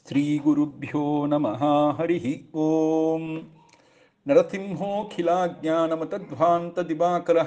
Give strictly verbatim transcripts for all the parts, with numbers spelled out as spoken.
ಶ್ರೀಗುರುಭ್ಯೋ ನಮಃ ಹರಿ ಓಂ. ನರಸಿಂಹೋಖಿಲಾಜ್ಞಾನಮತಧ್ವಾಂತದಿವಾಕರಃ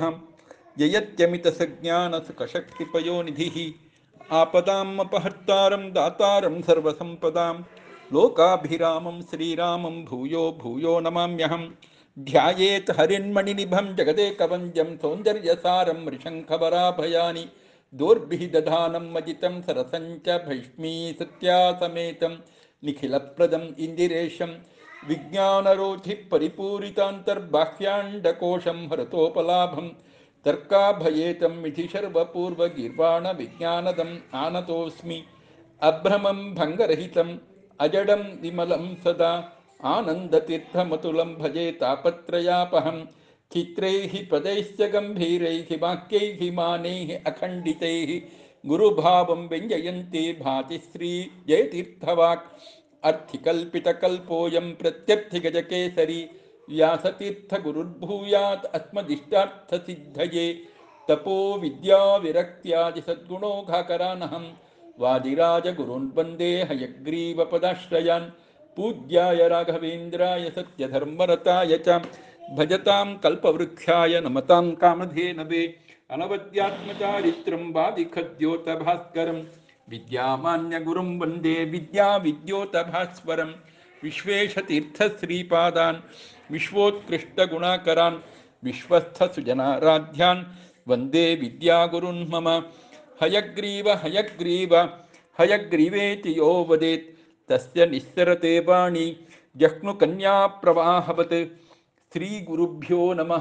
ಯಯತ್ಯಮಿತಸಜ್ಞಾನಸುಖಶಕ್ತಿಪಯೋನಿಧಿಃ ಆಪದಾಂ ಅಪಹರ್ತಾರಂ ದಾತಾರಂ ಸರ್ವಸಂಪದಾಂ ಲೋಕಾಭಿರಾಮಂ ಶ್ರೀರಾಮಂ ಭೂಯೋ ಭೂಯೋ ನಮಾಮ್ಯಹಂ. ಧ್ಯಾಯೇತ್ ಹರಿನ್ಮಣಿನಿಭಂ ಜಗದೇಕವಂದ್ಯಂ ಸೌಂದರ್ಯಸಾರಂ ಋಷಂಖವರಾಭಯಾನಿ ದೋರ್ಭಿಃ ದಧಾನಂ ಮಜಿತಂ ಸರಸಂಚ ಭೈಷ್ಮೀ ಸತ್ಯಾಸಮೇತಂ ನಿಖಿಲಪ್ರದಂ ಇಂದಿರೇಶಂ ವಿಜ್ಞಾನರೋಧಿ ಪರಿಪೂರಿತಾಂತರ್ಬಾಹ್ಯಾಂಡಕೋಶಂ ಹರತೋಪಲಾಭಂ ತರ್ಕಾಭಯೇತಂ ಮಿಥಿ ಶರ್ವಪೂರ್ವಗೀರ್ವಾಣ ವಿಜ್ಞಾನದಂ ಆನತೋಸ್ಮಿ ಅಭ್ರಮಂ ಭಂಗರಹಿತಂ ಅಜಡಂ ವಿಮಲಂ ಸದಾ ಆನಂದತೀರ್ಥಮತುಲಂ ಭಜೆ ತಾಪತ್ರಯಾಪಹಂ. ಚಿತ್ರೈಃ ಪದೈಶ್ಚ ಗಂಭೀರೈಃ ವಾಕ್ಯೈಃ ಮಾನೈಃ ಅಖಂಡಿತೈಃ ಗುರುಭಾವಂ ವ್ಯಂಜಯಂತಿ ಭಾತಿ ಶ್ರೀ ಜಯತೀರ್ಥವಾಕ್. ಅರ್ಥಿಕಲ್ಪಿತಕಲ್ಪೋಯಂ ಪ್ರತ್ಯರ್ಥಿಗಜಕೇಸರಿ ವ್ಯಾಸತೀರ್ಥಗುರುರ್ಭೂಯಾತ್ ಅಸ್ಮದಿಷ್ಟಾರ್ಥಸಿದ್ಧಯೇ. ತಪೋ ವಿದ್ಯಾ ವಿರಕ್ತ್ಯಾದಿ ಸದ್ಗುಣೋಘಾಕರಾನಹಂ ವಾದಿರಾಜಗುರುನ್ ವಂದೇ ಹಯಗ್ರೀವಪದಾಶ್ರಯಾನ್. ಪೂಜ್ಯಾಯ ರಾಘವೇಂದ್ರಾಯ ಸತ್ಯಧರ್ಮರತಾಯ ಚ ಭಜತಾಂ ಕಲ್ಪವೃಕ್ಷಾಯ ನಮತಾಂ ಕಾಮಧೇನವೇ. ಅನವದ್ಯಾತ್ಮಚಾರಿತ್ರಂ ವಾದಿಖದ್ಯೋತಭಾಸ್ಕರಂ ವಿದ್ಯಾಮಾನ್ಯಗುರುಂ ವಂದೇ ವಿದ್ಯಾವಿದ್ಯೋತಭಾಸ್ವರಂ. ವಿಶ್ವೇಶತೀರ್ಥಶ್ರೀಪಾದಾನ್ ವಿಶ್ವೋತ್ಕೃಷ್ಟಗುಣಾಕರಾನ್ ವಿಶ್ವಸ್ಥಸುಜನಾರಾಧ್ಯಾನ್ ವಂದೇ ವಿದ್ಯಾಗುರುನ್ ಮಮ. ಹಯಗ್ರೀವ ಹಯಗ್ರೀವ ಹಯಗ್ರೀವೇತಿ ಯೋ ವದೇತ್ ತಸ್ಯ ನಿಸ್ಸರತೆ ವಾಣಿ ಜಹ್ನು ಕನ್ಯಾ ಪ್ರವಾಹವತ್. ಶ್ರೀ ಗುರುಭ್ಯೋ ನಮಃ.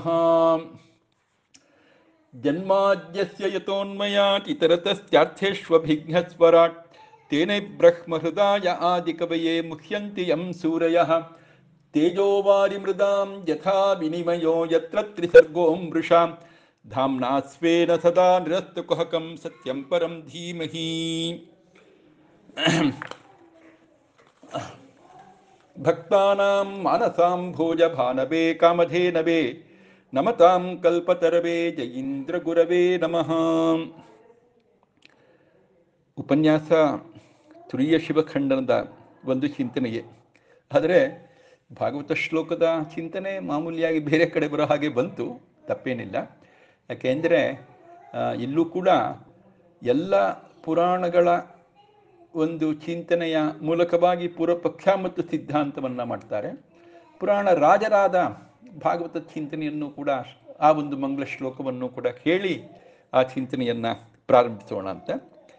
ಜನ್ಮಾದ್ಯಸ್ಯ ಯತೋನ್ಮಯಾತ್ ಇತರತಶ್ಚಾರ್ಥೇಷ್ವಭಿಘ್ನಸ್ವರಾಟ್ ತೇನೇ ಬ್ರಹ್ಮಹೃದಾಯ ಆದಿಕವಯೇ ಮುಹ್ಯಂತಿ ಯಂ ಸೂರಯಃ. ತೇಜೋವಾರಿ ಮೃದಾಂ ಯಥಾ ವಿನಿಮಯೋ ಯತ್ರ ತ್ರಿಸರ್ಗೋ ಮೃಷಾ ಧಾಮ್ನಾ ಸ್ವೇನ ಸದಾ ನಿರಸ್ತಕುಹಕಂ ಸತ್ಯಂ ಪರಂ ಧೀಮಹಿ. ಭಕ್ತಾನಾಂ ಮಾನಸಾಂ ಭೋಜ ಭಾನವೇ ಕಾಮಧೇನವೇ ನಮತಾಂ ಕಲ್ಪತರವೇ ಜಯೀಂದ್ರ ಗುರವೇ ನಮಃ. ಉಪನ್ಯಾಸ ತುರಿಯ ಶಿವಖಂಡನದ ಒಂದು ಚಿಂತನೆಗೆ. ಆದರೆ ಭಾಗವತ ಶ್ಲೋಕದ ಚಿಂತನೆ ಮಾಮೂಲಿಯಾಗಿ ಬೇರೆ ಕಡೆ ಬರೋ ಹಾಗೆ ಬಂತು, ತಪ್ಪೇನಿಲ್ಲ. ಯಾಕೆಂದರೆ ಇಲ್ಲೂ ಕೂಡ ಎಲ್ಲ ಪುರಾಣಗಳ ಒಂದು ಚಿಂತನೆಯ ಮೂಲಕವಾಗಿ ಪೂರ್ವಪಕ್ಷ ಮತ್ತು ಸಿದ್ಧಾಂತವನ್ನು ಮಾಡ್ತಾರೆ. ಪುರಾಣ ರಾಜರಾದ ಭಾಗವತ ಚಿಂತನೆಯನ್ನು ಕೂಡ ಆ ಒಂದು ಮಂಗಳ ಶ್ಲೋಕವನ್ನು ಕೂಡ ಕೇಳಿ ಆ ಚಿಂತನೆಯನ್ನು ಪ್ರಾರಂಭಿಸೋಣ ಅಂತ.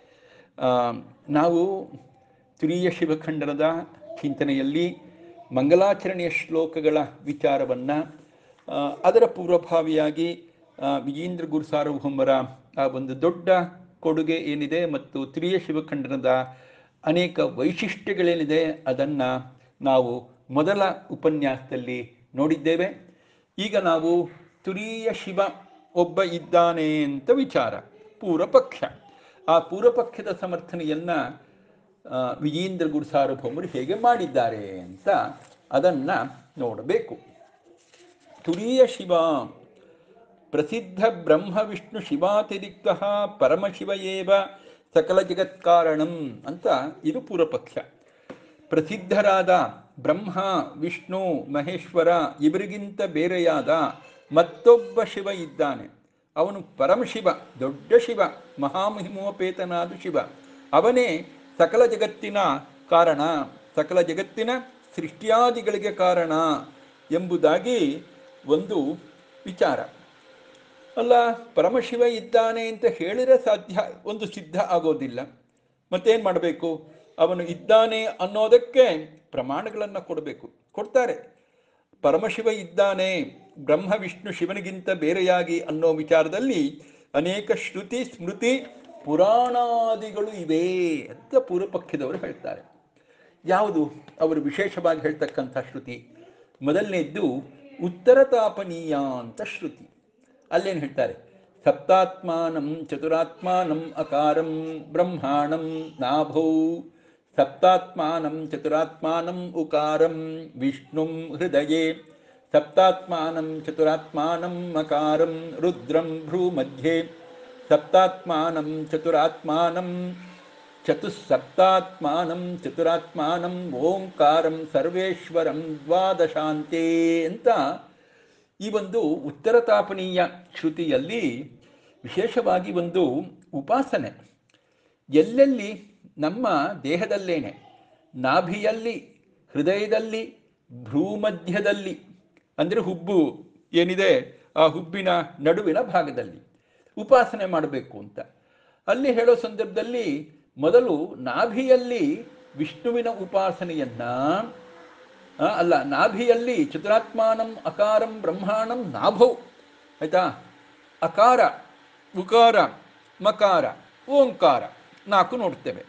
ನಾವು ತುರಿಯ ಶಿವಖಂಡನದ ಚಿಂತನೆಯಲ್ಲಿ ಮಂಗಲಾಚರಣೆಯ ಶ್ಲೋಕಗಳ ವಿಚಾರವನ್ನು, ಅದರ ಪೂರ್ವಭಾವಿಯಾಗಿ ವಿಜೇಂದ್ರ ಗುರು ಸಾರ್ವಭೌಮರ ಆ ಒಂದು ದೊಡ್ಡ ಕೊಡುಗೆ ಏನಿದೆ ಮತ್ತು ತುರಿಯ ಶಿವಖಂಡನದ ಅನೇಕ ವೈಶಿಷ್ಟ್ಯಗಳೇನಿದೆ ಅದನ್ನು ನಾವು ಮೊದಲ ಉಪನ್ಯಾಸದಲ್ಲಿ ನೋಡಿದ್ದೇವೆ. ಈಗ ನಾವು ತುರಿಯ ಶಿವ ಒಬ್ಬ ಇದ್ದಾನೆ ಅಂತ ವಿಚಾರ, ಪೂರ್ವಪಕ್ಷ. ಆ ಪೂರ್ವಪಕ್ಷದ ಸಮರ್ಥನೆಯನ್ನು ವಿಜೇಂದ್ರ ಗುರು ಸಾರ್ವಭೌಮರು ಹೇಗೆ ಮಾಡಿದ್ದಾರೆ ಅಂತ ಅದನ್ನು ನೋಡಬೇಕು. ತುರಿಯ ಶಿವ ಪ್ರಸಿದ್ಧ ಬ್ರಹ್ಮ ವಿಷ್ಣು ಶಿವಾತಿರಿಕ್ತ ಪರಮಶಿವ ಏವ ಸಕಲ ಜಗತ್ಕಾರಣಂ ಅಂತ ಇದು ಪೂರ್ವಪಕ್ಷ. ಪ್ರಸಿದ್ಧರಾದ ಬ್ರಹ್ಮ ವಿಷ್ಣು ಮಹೇಶ್ವರ ಇವರಿಗಿಂತ ಬೇರೆಯಾದ ಮತ್ತೊಬ್ಬ ಶಿವ ಇದ್ದಾನೆ. ಅವನು ಪರಮಶಿವ, ದೊಡ್ಡ ಶಿವ, ಮಹಾಮಹಿಮೋಪೇತನಾದ ಶಿವ. ಅವನೇ ಸಕಲ ಜಗತ್ತಿನ ಕಾರಣ, ಸಕಲ ಜಗತ್ತಿನ ಸೃಷ್ಟಿಯಾದಿಗಳಿಗೆ ಕಾರಣ ಎಂಬುದಾಗಿ ಒಂದು ವಿಚಾರ. ಅಲ್ಲ, ಪರಮಶಿವ ಇದ್ದಾನೆ ಅಂತ ಹೇಳಿದರೆ ಸಾಧ್ಯ, ಒಂದು ಸಿದ್ಧ ಆಗೋದಿಲ್ಲ. ಮತ್ತೇನು ಮಾಡಬೇಕು? ಅವನು ಇದ್ದಾನೆ ಅನ್ನೋದಕ್ಕೆ ಪ್ರಮಾಣಗಳನ್ನು ಕೊಡಬೇಕು. ಕೊಡ್ತಾರೆ. ಪರಮಶಿವ ಇದ್ದಾನೆ, ಬ್ರಹ್ಮ ವಿಷ್ಣು ಶಿವನಿಗಿಂತ ಬೇರೆಯಾಗಿ ಅನ್ನೋ ವಿಚಾರದಲ್ಲಿ ಅನೇಕ ಶ್ರುತಿ ಸ್ಮೃತಿ ಪುರಾಣಾದಿಗಳು ಇವೆ ಅಂತ ಪೂರ್ವಪಕ್ಷದವರು ಹೇಳ್ತಾರೆ. ಯಾವುದು ಅವರು ವಿಶೇಷವಾಗಿ ಹೇಳ್ತಕ್ಕಂಥ ಶ್ರುತಿ? ಮೊದಲನೇದ್ದು ಉತ್ತರ ತಾಪನೀಯ ಅಂತ ಶ್ರುತಿ. ಅಲ್ಲೇನು ಹೇಳ್ತಾರೆ? ಸಪ್ತಾತ್ಮಾನಂ ಚತುರಾತ್ಮಾನಂ ಅಕಾರಂ ಬ್ರಹ್ಮಾಣಂ ನಾಭೌ ಸಪ್ತಾತ್ಮಾನಂ ಚತುರಾತ್ಮಾನಂ ಉಕಾರಂ ವಿಷ್ಣುಂ ಹೃದಯೇ ಸಪ್ತಾತ್ಮಾನಂ ಚತುರಾತ್ಮಾನಂ ಅಕಾರಂ ರುದ್ರಂ ಭ್ರೂಮಧ್ಯೆ ಸಪ್ತಾತ್ಮಾನಂ ಚತುರಾತ್ಮಾನಂ ಚತುಸ್ಸಪ್ತಾತ್ಮಾನಂ ಚತುರಾತ್ಮಾನಂ ಓಂಕಾರಂ ಸರ್ವೇಶ್ವರಂ ದ್ವಾದಶಾಂತೆ ಅಂತ ಈ ಒಂದು ಉತ್ತರ ತಾಪನೀಯ ಶ್ರುತಿಯಲ್ಲಿ ವಿಶೇಷವಾಗಿ ಒಂದು ಉಪಾಸನೆ ಎಲ್ಲೆಲ್ಲಿ ನಮ್ಮ ದೇಹದಲ್ಲೇನೆ ನಾಭಿಯಲ್ಲಿ, ಹೃದಯದಲ್ಲಿ, ಭ್ರೂಮಧ್ಯದಲ್ಲಿ ಅಂದರೆ ಹುಬ್ಬು ಏನಿದೆ ಆ ಹುಬ್ಬಿನ ನಡುವಿನ ಭಾಗದಲ್ಲಿ ಉಪಾಸನೆ ಮಾಡಬೇಕು ಅಂತ ಅಲ್ಲಿ ಹೇಳೋ ಸಂದರ್ಭದಲ್ಲಿ ಮೊದಲು ನಾಭಿಯಲ್ಲಿ ವಿಷ್ಣುವಿನ ಉಪಾಸನೆಯನ್ನ ಅಲ್ಲ ನಾಭಿಯಲ್ಲಿ ಚತುರಾತ್ಮಾನಂ ಅಕಾರಂ ಬ್ರಹ್ಮಾಣಂ ನಾಭೌ ಆಯ್ತಾ, ಅಕಾರ ಉಕಾರ ಮಕಾರ ಓಂಕಾರ ನಾಲ್ಕು ನೋಡ್ತೇವೆ.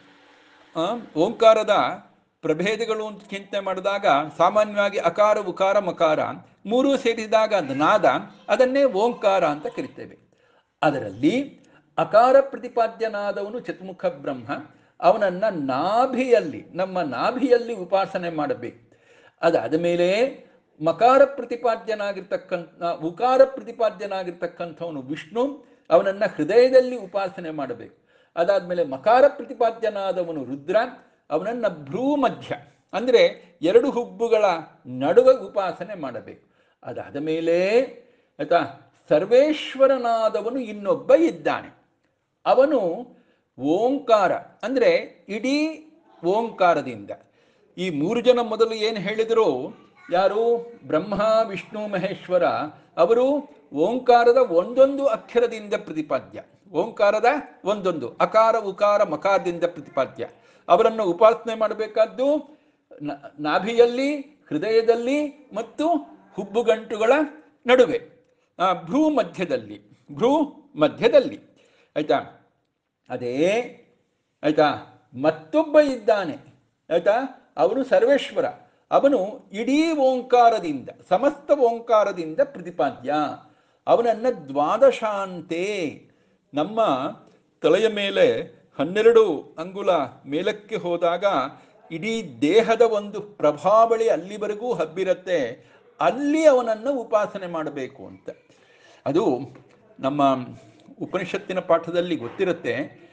ಓಂಕಾರದ ಪ್ರಭೇದಗಳು ಅಂತ ಚಿಂತನೆ ಮಾಡಿದಾಗ ಸಾಮಾನ್ಯವಾಗಿ ಅಕಾರ ಉಕಾರ ಮಕಾರ ಮೂರೂ ಸೇರಿದಾಗ ಅದು ನಾದ, ಅದನ್ನೇ ಓಂಕಾರ ಅಂತ ಕರಿತೇವೆ. ಅದರಲ್ಲಿ ಅಕಾರ ಪ್ರತಿಪಾದ್ಯನಾದವನು ಚತುರ್ಮುಖ ಬ್ರಹ್ಮ, ಅವನನ್ನು ನಾಭಿಯಲ್ಲಿ ನಮ್ಮ ನಾಭಿಯಲ್ಲಿ ಉಪಾಸನೆ ಮಾಡಬೇಕು. ಅದಾದ ಮೇಲೆ ಮಕಾರ ಪ್ರತಿಪಾದ್ಯನಾಗಿರ್ತಕ್ಕಂಥ ಉಕಾರ ಪ್ರತಿಪಾದ್ಯನಾಗಿರ್ತಕ್ಕಂಥವನು ವಿಷ್ಣು, ಅವನನ್ನು ಹೃದಯದಲ್ಲಿ ಉಪಾಸನೆ ಮಾಡಬೇಕು. ಅದಾದಮೇಲೆ ಮಕಾರ ಪ್ರತಿಪಾದ್ಯನಾದವನು ರುದ್ರ, ಅವನನ್ನು ಭ್ರೂಮಧ್ಯ ಅಂದರೆ ಎರಡು ಹುಬ್ಬುಗಳ ನಡುವೆ ಉಪಾಸನೆ ಮಾಡಬೇಕು. ಅದಾದ ಮೇಲೆ ಆಯ್ತಾ ಸರ್ವೇಶ್ವರನಾದವನು ಇನ್ನೊಬ್ಬ ಇದ್ದಾನೆ, ಅವನು ಓಂಕಾರ ಅಂದರೆ ಇಡೀ ಓಂಕಾರದಿಂದ. ಈ ಮೂರು ಜನ ಮೊದಲು ಏನು ಹೇಳಿದರು, ಯಾರು ಬ್ರಹ್ಮ ವಿಷ್ಣು ಮಹೇಶ್ವರ, ಅವರು ಓಂಕಾರದ ಒಂದೊಂದು ಅಕ್ಷರದಿಂದ ಪ್ರತಿಪಾದ್ಯ, ಓಂಕಾರದ ಒಂದೊಂದು ಅಕಾರ ಉಕಾರ ಮಕಾರದಿಂದ ಪ್ರತಿಪಾದ್ಯ. ಅವರನ್ನು ಉಪಾಸನೆ ಮಾಡಬೇಕಾದ್ದು ನಾಭಿಯಲ್ಲಿ, ಹೃದಯದಲ್ಲಿ ಮತ್ತು ಹುಬ್ಬುಗಂಟುಗಳ ನಡುವೆ, ಭ್ರೂ ಮಧ್ಯದಲ್ಲಿ ಭ್ರೂ ಮಧ್ಯದಲ್ಲಿ ಆಯ್ತಾ. ಅದೇ ಆಯ್ತಾ ಮತ್ತೊಬ್ಬ ಇದ್ದಾನೆ ಆಯ್ತಾ, ಅವನು ಸರ್ವೇಶ್ವರ, ಅವನು ಇಡೀ ಓಂಕಾರದಿಂದ ಸಮಸ್ತ ಓಂಕಾರದಿಂದ ಪ್ರತಿಪಾದ್ಯ. ಅವನನ್ನು ದ್ವಾದಶಾಂತೆ, ನಮ್ಮ ತಲೆಯ ಮೇಲೆ ಹನ್ನೆರಡು ಅಂಗುಲ ಮೇಲಕ್ಕೆ ಹೋದಾಗ ಇಡೀ ದೇಹದ ಒಂದು ಪ್ರಭಾವಳಿ ಅಲ್ಲಿವರೆಗೂ ಹಬ್ಬಿರತ್ತೆ, ಅಲ್ಲಿ ಅವನನ್ನು ಉಪಾಸನೆ ಮಾಡಬೇಕು ಅಂತ. ಅದು ನಮ್ಮ ಉಪನಿಷತ್ತಿನ ಪಾಠದಲ್ಲಿ ಗೊತ್ತಿರುತ್ತೆ.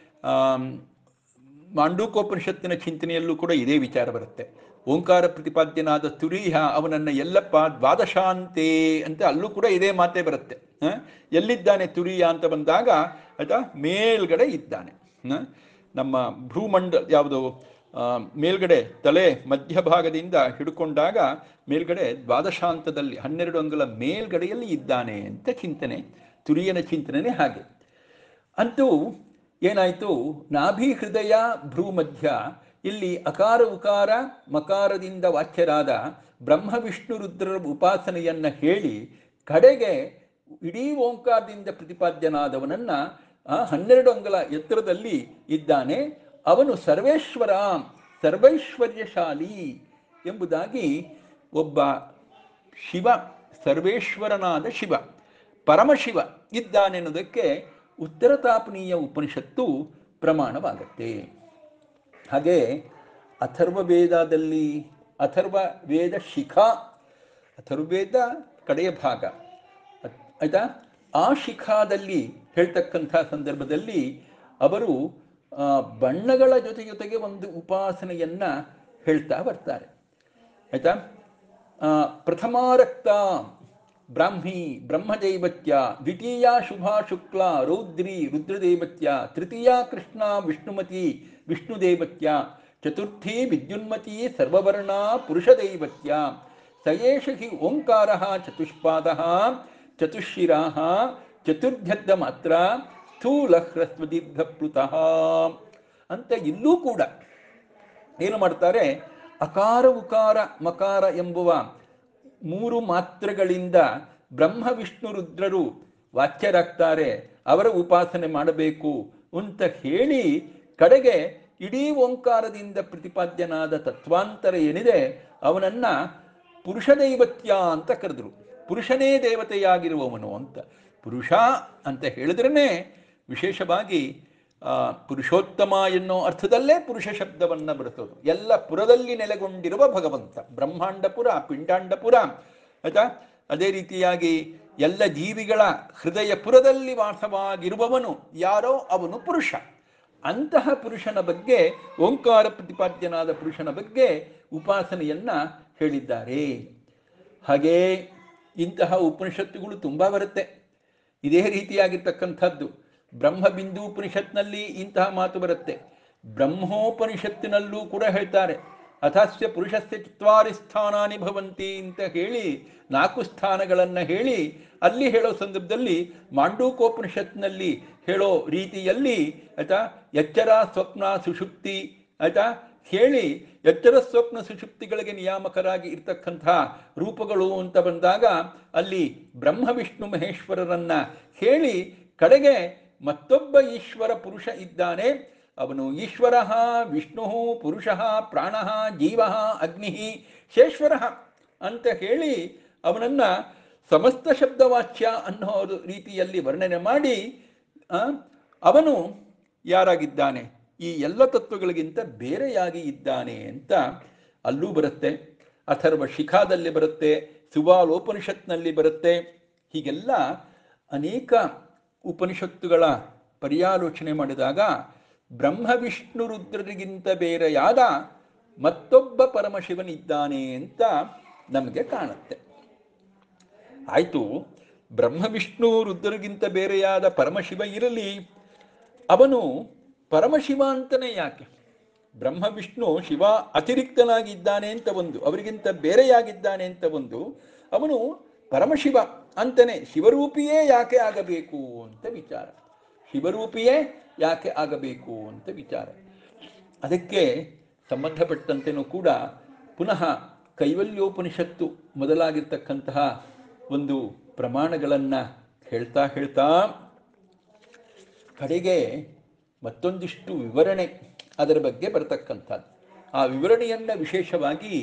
ಮಾಂಡೂಕೋಪನಿಷತ್ತಿನ ಚಿಂತನೆಯಲ್ಲೂ ಕೂಡ ಇದೇ ವಿಚಾರ ಬರುತ್ತೆ. ಓಂಕಾರ ಪ್ರತಿಪಾದ್ಯನಾದ ತುರೀಹ ಅವನನ್ನು ಎಲ್ಲಪ್ಪ ದ್ವಾದಶಾಂತೆ ಅಂತ ಅಲ್ಲೂ ಕೂಡ ಇದೇ ಮಾತೇ ಬರುತ್ತೆ. ಎಲ್ಲಿದ್ದಾನೆ ತುರೀಯ ಅಂತ ಬಂದಾಗ ಆಯ್ತಾ ಮೇಲ್ಗಡೆ ಇದ್ದಾನೆ. ನಮ್ಮ ಭ್ರೂಮಂಡ ಯಾವುದು ಮೇಲ್ಗಡೆ ತಲೆ ಮಧ್ಯಭಾಗದಿಂದ ಹಿಡ್ಕೊಂಡಾಗ ಮೇಲ್ಗಡೆ ದ್ವಾದಶಾಂತದಲ್ಲಿ ಹನ್ನೆರಡು ಅಂಗುಲ ಮೇಲ್ಗಡೆಯಲ್ಲಿ ಇದ್ದಾನೆ ಅಂತ ಚಿಂತನೆ, ತುರಿಯನ ಚಿಂತನೆ ಹಾಗೆ. ಅಂತೂ ಏನಾಯಿತು, ನಾಭಿ ಹೃದಯ ಭ್ರೂಮಧ್ಯ ಇಲ್ಲಿ ಅಕಾರ ಉಕಾರ ಮಕಾರದಿಂದ ವಾಚ್ಯರಾದ ಬ್ರಹ್ಮ ವಿಷ್ಣು ರುದ್ರರ ಉಪಾಸನೆಯನ್ನು ಹೇಳಿ ಕಡೆಗೆ ಇಡೀ ಓಂಕಾರದಿಂದ ಪ್ರತಿಪಾದ್ಯನಾದವನನ್ನು ಹನ್ನೆರಡು ಅಂಗುಲ ಎತ್ತರದಲ್ಲಿ ಇದ್ದಾನೆ, ಅವನು ಸರ್ವೇಶ್ವರ ಸರ್ವೈಶ್ವರ್ಯಶಾಲಿ ಎಂಬುದಾಗಿ ಒಬ್ಬ ಶಿವ, ಸರ್ವೇಶ್ವರನಾದ ಶಿವ ಪರಮಶಿವ ಇದ್ದಾನೆನ್ನೋದಕ್ಕೆ ಉತ್ತರ ತಾಪನೀಯ ಉಪನಿಷತ್ತು ಪ್ರಮಾಣವಾಗತ್ತೆ. ಹಾಗೆ ಅಥರ್ವ ವೇದದಲ್ಲಿ ಅಥರ್ವ ವೇದ ಶಿಖಾ, ಅಥರ್ವವೇದ ಕಡೆಯ ಭಾಗ ಆಯಿತಾ, ಆ ಶಿಖಾದಲ್ಲಿ ಹೇಳ್ತಕ್ಕಂಥ ಸಂದರ್ಭದಲ್ಲಿ ಅವರು ಬಣ್ಣಗಳ ಜೊತೆ ಜೊತೆಗೆ ಒಂದು ಉಪಾಸನೆಯನ್ನು ಹೇಳ್ತಾ ಬರ್ತಾರೆ ಆಯಿತಾ. ಪ್ರಥಮಾರಕ್ತ ಬ್ರಾಹ್ಮಿ ಬ್ರಹ್ಮದೈವತ್ಯ, ದ್ವಿತೀಯ ಶುಭಾ ಶುಕ್ಲ ರೌದ್ರಿ ರುದ್ರದೈವತ್ಯ, ತೃತೀಯ ಕೃಷ್ಣ ವಿಷ್ಣುಮತಿ ವಿಷ್ಣುದೈವತ್ಯ, ಚತುರ್ಥಿ ವಿದ್ಯುನ್ಮತಿ ಸರ್ವವರ್ಣ ಪುರುಷದೈವತ್ಯ, ಸಯೇಷ ಹಿ ಓಂಕಾರ ಚತುಷ್ಪಾದ ಚತುಶಿರಾ ಚತುರ್ಧದ್ದ ಮಾತ್ರ ಸ್ಥೂಲ ಹ್ರಸ್ವದೀರ್ಘ ಪ್ಲುತಃ ಅಂತ ಇಲ್ಲೂ ಕೂಡ ಏನು ಮಾಡ್ತಾರೆ, ಅಕಾರ ಉಕಾರ ಮಕಾರ ಎಂಬುವ ಮೂರು ಮಾತ್ರೆಗಳಿಂದ ಬ್ರಹ್ಮ ವಿಷ್ಣು ರುದ್ರರು ವಾಚ್ಯರಾಗ್ತಾರೆ, ಅವರ ಉಪಾಸನೆ ಮಾಡಬೇಕು ಅಂತ ಹೇಳಿ ಕಡೆಗೆ ಇಡೀ ಓಂಕಾರದಿಂದ ಪ್ರತಿಪಾದ್ಯನಾದ ತತ್ವಾಂತರ ಏನಿದೆ ಅವನನ್ನು ಪುರುಷದೈವತ್ಯ ಅಂತ ಕರೆದರು. ಪುರುಷನೇ ದೇವತೆಯಾಗಿರುವವನು ಅಂತ. ಪುರುಷ ಅಂತ ಹೇಳಿದ್ರೇ ವಿಶೇಷವಾಗಿ ಪುರುಷೋತ್ತಮ ಎನ್ನೋ ಅರ್ಥದಲ್ಲೇ ಪುರುಷ ಶಬ್ದವನ್ನು ಬಳಸೋದು. ಎಲ್ಲ ಪುರದಲ್ಲಿ ನೆಲೆಗೊಂಡಿರುವ ಭಗವಂತ, ಬ್ರಹ್ಮಾಂಡಪುರ ಪಿಂಡಾಂಡಪುರ ಆಯಿತಾ. ಅದೇ ರೀತಿಯಾಗಿ ಎಲ್ಲ ಜೀವಿಗಳ ಹೃದಯ ಪುರದಲ್ಲಿ ವಾಸವಾಗಿರುವವನು ಯಾರೋ ಅವನು ಪುರುಷ. ಅಂತಹ ಪುರುಷನ ಬಗ್ಗೆ, ಓಂಕಾರ ಪ್ರತಿಪಾದ್ಯನಾದ ಪುರುಷನ ಬಗ್ಗೆ ಉಪಾಸನೆಯನ್ನು ಹೇಳಿದ್ದಾರೆ. ಹಾಗೇ ಇಂತಹ ಉಪನಿಷತ್ತುಗಳು ತುಂಬ ಬರುತ್ತೆ. ಇದೇ ರೀತಿಯಾಗಿರ್ತಕ್ಕಂಥದ್ದು ಬ್ರಹ್ಮಬಿಂದು ಉಪನಿಷತ್ನಲ್ಲಿ ಇಂತಹ ಮಾತು ಬರುತ್ತೆ. ಬ್ರಹ್ಮೋಪನಿಷತ್ತಿನಲ್ಲೂ ಕೂಡ ಹೇಳ್ತಾರೆ, ಅಥಾಸ್ಯ ಪುರುಷಸ್ಯ ಚತ್ವಾರಿ ಸ್ಥಾನಾನಿ ಭವಂತಿ ಅಂತ ಹೇಳಿ ನಾಲ್ಕು ಸ್ಥಾನಗಳನ್ನು ಹೇಳಿ ಅಲ್ಲಿ ಹೇಳೋ ಸಂದರ್ಭದಲ್ಲಿ ಮಾಂಡೂಕೋಪನಿಷತ್ನಲ್ಲಿ ಹೇಳೋ ರೀತಿಯಲ್ಲಿ ಆಯ್ತಾ ಎಚ್ಚರ ಸ್ವಪ್ನ ಸುಷುಪ್ತಿ ಆಯ್ತಾ ಹೇಳಿ ಎಚ್ಚರ ಸ್ವಪ್ನ ಸುಷುಪ್ತಿಗಳಿಗೆ ನಿಯಾಮಕರಾಗಿ ಇರ್ತಕ್ಕಂಥ ರೂಪಗಳು ಅಂತ ಬಂದಾಗ ಅಲ್ಲಿ ಬ್ರಹ್ಮ ವಿಷ್ಣು ಮಹೇಶ್ವರರನ್ನ ಹೇಳಿ ಕಡೆಗೆ ಮತ್ತೊಬ್ಬ ಈಶ್ವರ ಪುರುಷ ಇದ್ದಾನೆ, ಅವನು ಈಶ್ವರ ವಿಷ್ಣು ಪುರುಷ ಪ್ರಾಣ ಜೀವ ಅಗ್ನಿ ಶೇಶ್ವರ ಅಂತ ಹೇಳಿ ಅವನನ್ನು ಸಮಸ್ತ ಶಬ್ದವಾಚ್ಯ ಅನ್ನೋ ರೀತಿಯಲ್ಲಿ ವರ್ಣನೆ ಮಾಡಿ ಅವನು ಯಾರಾಗಿದ್ದಾನೆ, ಈ ಎಲ್ಲ ತತ್ವಗಳಿಗಿಂತ ಬೇರೆಯಾಗಿ ಇದ್ದಾನೆ ಅಂತ ಅಲ್ಲೂ ಬರುತ್ತೆ. ಅಥರ್ವ ಶಿಖಾದಲ್ಲಿ ಬರುತ್ತೆ, ಸುವಾಲೋಪನಿಷತ್ನಲ್ಲಿ ಬರುತ್ತೆ. ಹೀಗೆಲ್ಲ ಅನೇಕ ಉಪನಿಷತ್ತುಗಳ ಪರ್ಯಾಲೋಚನೆ ಮಾಡಿದಾಗ ಬ್ರಹ್ಮ ವಿಷ್ಣು ರುದ್ರರಿಗಿಂತ ಬೇರೆಯಾದ ಮತ್ತೊಬ್ಬ ಪರಮಶಿವನಿದ್ದಾನೆ ಅಂತ ನಮಗೆ ಕಾಣುತ್ತೆ. ಆಯಿತು, ಬ್ರಹ್ಮ ವಿಷ್ಣು ರುದ್ರರಿಗಿಂತ ಬೇರೆಯಾದ ಪರಮಶಿವ ಇರಲಿ, ಅವನು ಪರಮಶಿವ ಅಂತಲೇ ಯಾಕೆ? ಬ್ರಹ್ಮ ವಿಷ್ಣು ಶಿವ ಅತಿರಿಕ್ತನಾಗಿದ್ದಾನೆ ಅಂತ ಒಂದು, ಅವರಿಗಿಂತ ಬೇರೆಯಾಗಿದ್ದಾನೆ ಅಂತ ಒಂದು, ಅವನು ಪರಮಶಿವ ಅಂತಲೇ ಶಿವರೂಪಿಯೇ ಯಾಕೆ ಆಗಬೇಕು ಅಂತ ವಿಚಾರ. ಶಿವರೂಪಿಯೇ ಯಾಕೆ ಆಗಬೇಕು ಅಂತ ವಿಚಾರ. ಅದಕ್ಕೆ ಸಂಬಂಧಪಟ್ಟಂತೆಯೂ ಕೂಡ ಪುನಃ ಕೈವಲ್ಯೋಪನಿಷತ್ತು ಮೊದಲಾಗಿರ್ತಕ್ಕಂತಹ ಒಂದು ಪ್ರಮಾಣಗಳನ್ನು ಹೇಳ್ತಾ ಹೇಳ್ತಾ ಕಡೆಗೆ ಮತ್ತೊಂದಿಷ್ಟು ವಿವರಣೆ ಅದರ ಬಗ್ಗೆ ಬರತಕ್ಕಂಥದ್ದು. ಆ ವಿವರಣೆಯನ್ನು ವಿಶೇಷವಾಗಿ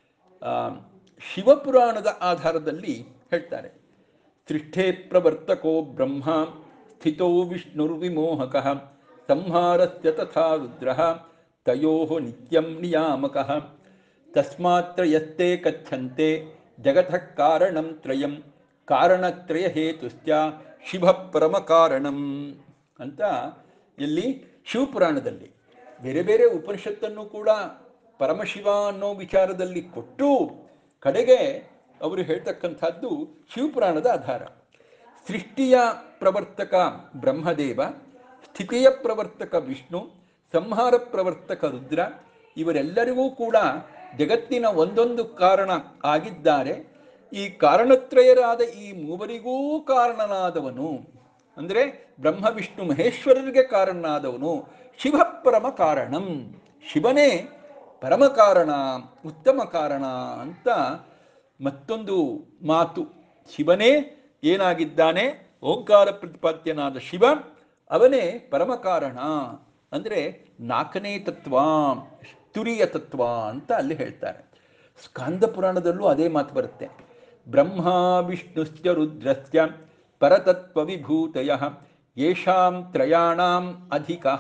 ಶಿವಪುರಾಣದ ಆಧಾರದಲ್ಲಿ ಹೇಳ್ತಾರೆ. ಸೃಷ್ಟೇ ಪ್ರವರ್ತಕೋ ಬ್ರಹ್ಮ ಸ್ಥಿತೋ ವಿಷ್ಣುರ್ವಿಮೋಹಕಃ ಸಂಹಾರಸ್ಯ ತಥಾ ರುದ್ರಃ ತಯೋಃ ನಿತ್ಯಂ ನಿಯಾಮಕಃ ತಸ್ಮಾತ್ರಯಸ್ತೆ ಕಥ್ಯಂತೆ ಜಗತಃ ಕಾರಣಂ ತ್ರಯಂ ಕಾರಣತ್ರಯ ಹೇತುಶ್ಚ ಶಿವ ಪರಮ ಕಾರಣಂ ಅಂತ ಇಲ್ಲಿ ಶಿವಪುರಾಣದಲ್ಲಿ ಬೇರೆ ಬೇರೆ ಉಪನಿಷತ್ತನ್ನು ಕೂಡ ಪರಮಶಿವ ಅನ್ನೋ ವಿಚಾರದಲ್ಲಿ ಕೊಟ್ಟು ಕಡೆಗೆ ಅವರು ಹೇಳ್ತಕ್ಕಂಥದ್ದು ಶಿವಪುರಾಣದ ಆಧಾರ. ಸೃಷ್ಟಿಯ ಪ್ರವರ್ತಕ ಬ್ರಹ್ಮದೇವ, ಸ್ಥಿತಿಯ ಪ್ರವರ್ತಕ ವಿಷ್ಣು, ಸಂಹಾರ ಪ್ರವರ್ತಕ ರುದ್ರ, ಇವರೆಲ್ಲರಿಗೂ ಕೂಡ ಜಗತ್ತಿನ ಒಂದೊಂದು ಕಾರಣ ಆಗಿದ್ದಾರೆ. ಈ ಕಾರಣತ್ರಯರಾದ ಈ ಮೂವರಿಗೂ ಕಾರಣನಾದವನು ಅಂದರೆ ಬ್ರಹ್ಮ ವಿಷ್ಣು ಮಹೇಶ್ವರರಿಗೆ ಕಾರಣನಾದವನು ಶಿವ ಪರಮ ಕಾರಣಂ, ಶಿವನೇ ಪರಮ ಕಾರಣ, ಉತ್ತಮ ಕಾರಣ ಅಂತ ಮತ್ತೊಂದು ಮಾತು. ಶಿವನೇ ಏನಾಗಿದ್ದಾನೆ, ಓಂಕಾರ ಪ್ರತಿಪಾದ್ಯನಾದ ಶಿವ ಅವನೇ ಪರಮ ಕಾರಣ ಅಂದರೆ ನಾಲ್ಕನೇ ತತ್ವ, ತುರಿಯ ತತ್ವ ಅಂತ ಅಲ್ಲಿ ಹೇಳ್ತಾರೆ. ಸ್ಕಾಂದ ಪುರಾಣದಲ್ಲೂ ಅದೇ ಮಾತು ಬರುತ್ತೆ. ಬ್ರಹ್ಮ ವಿಷ್ಣುಶ್ಚ ರುದ್ರಶ್ಚ ಪರತತ್ವ ವಿಭೂತಯ ಯೇಷಾಂ ತ್ರಯಾಣಾಂ ಅಧಿಕಃ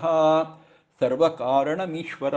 ಸರ್ವಕಾರಣಮೀಶ್ವರ.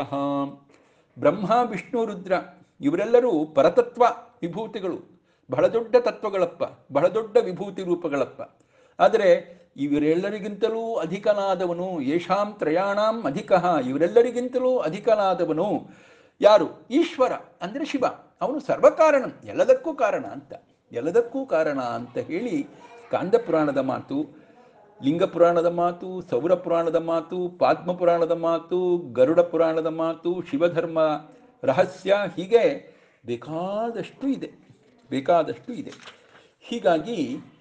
ಬ್ರಹ್ಮ ವಿಷ್ಣು ರುದ್ರ ಇವರೆಲ್ಲರೂ ಪರತತ್ವ ವಿಭೂತಿಗಳು, ಬಹಳ ದೊಡ್ಡ ತತ್ವಗಳಪ್ಪ, ಬಹಳ ದೊಡ್ಡ ವಿಭೂತಿ ರೂಪಗಳಪ್ಪ. ಆದರೆ ಇವರೆಲ್ಲರಿಗಿಂತಲೂ ಅಧಿಕನಾದವನು, ಯೇಷಾಂ ತ್ರಯಾಣಾಂ ಅಧಿಕಃ, ಇವರೆಲ್ಲರಿಗಿಂತಲೂ ಅಧಿಕನಾದವನು ಯಾರು? ಈಶ್ವರ ಅಂದರೆ ಶಿವ. ಅವನು ಸರ್ವಕಾರಣ, ಎಲ್ಲದಕ್ಕೂ ಕಾರಣ ಅಂತ, ಎಲ್ಲದಕ್ಕೂ ಕಾರಣ ಅಂತ ಹೇಳಿ ಸ್ಕಾಂದ ಪುರಾಣದ ಮಾತು, ಲಿಂಗ ಪುರಾಣದ ಮಾತು, ಸೌರ ಪುರಾಣದ ಮಾತು, ಪಾದ್ಮ ಪುರಾಣದ ಮಾತು, ಗರುಡ ಪುರಾಣದ ಮಾತು, ಶಿವಧರ್ಮ ರಹಸ್ಯ, ಹೀಗೆ ಬೇಕಾದಷ್ಟು ಇದೆ, ಬೇಕಾದಷ್ಟು ಇದೆ. ಹೀಗಾಗಿ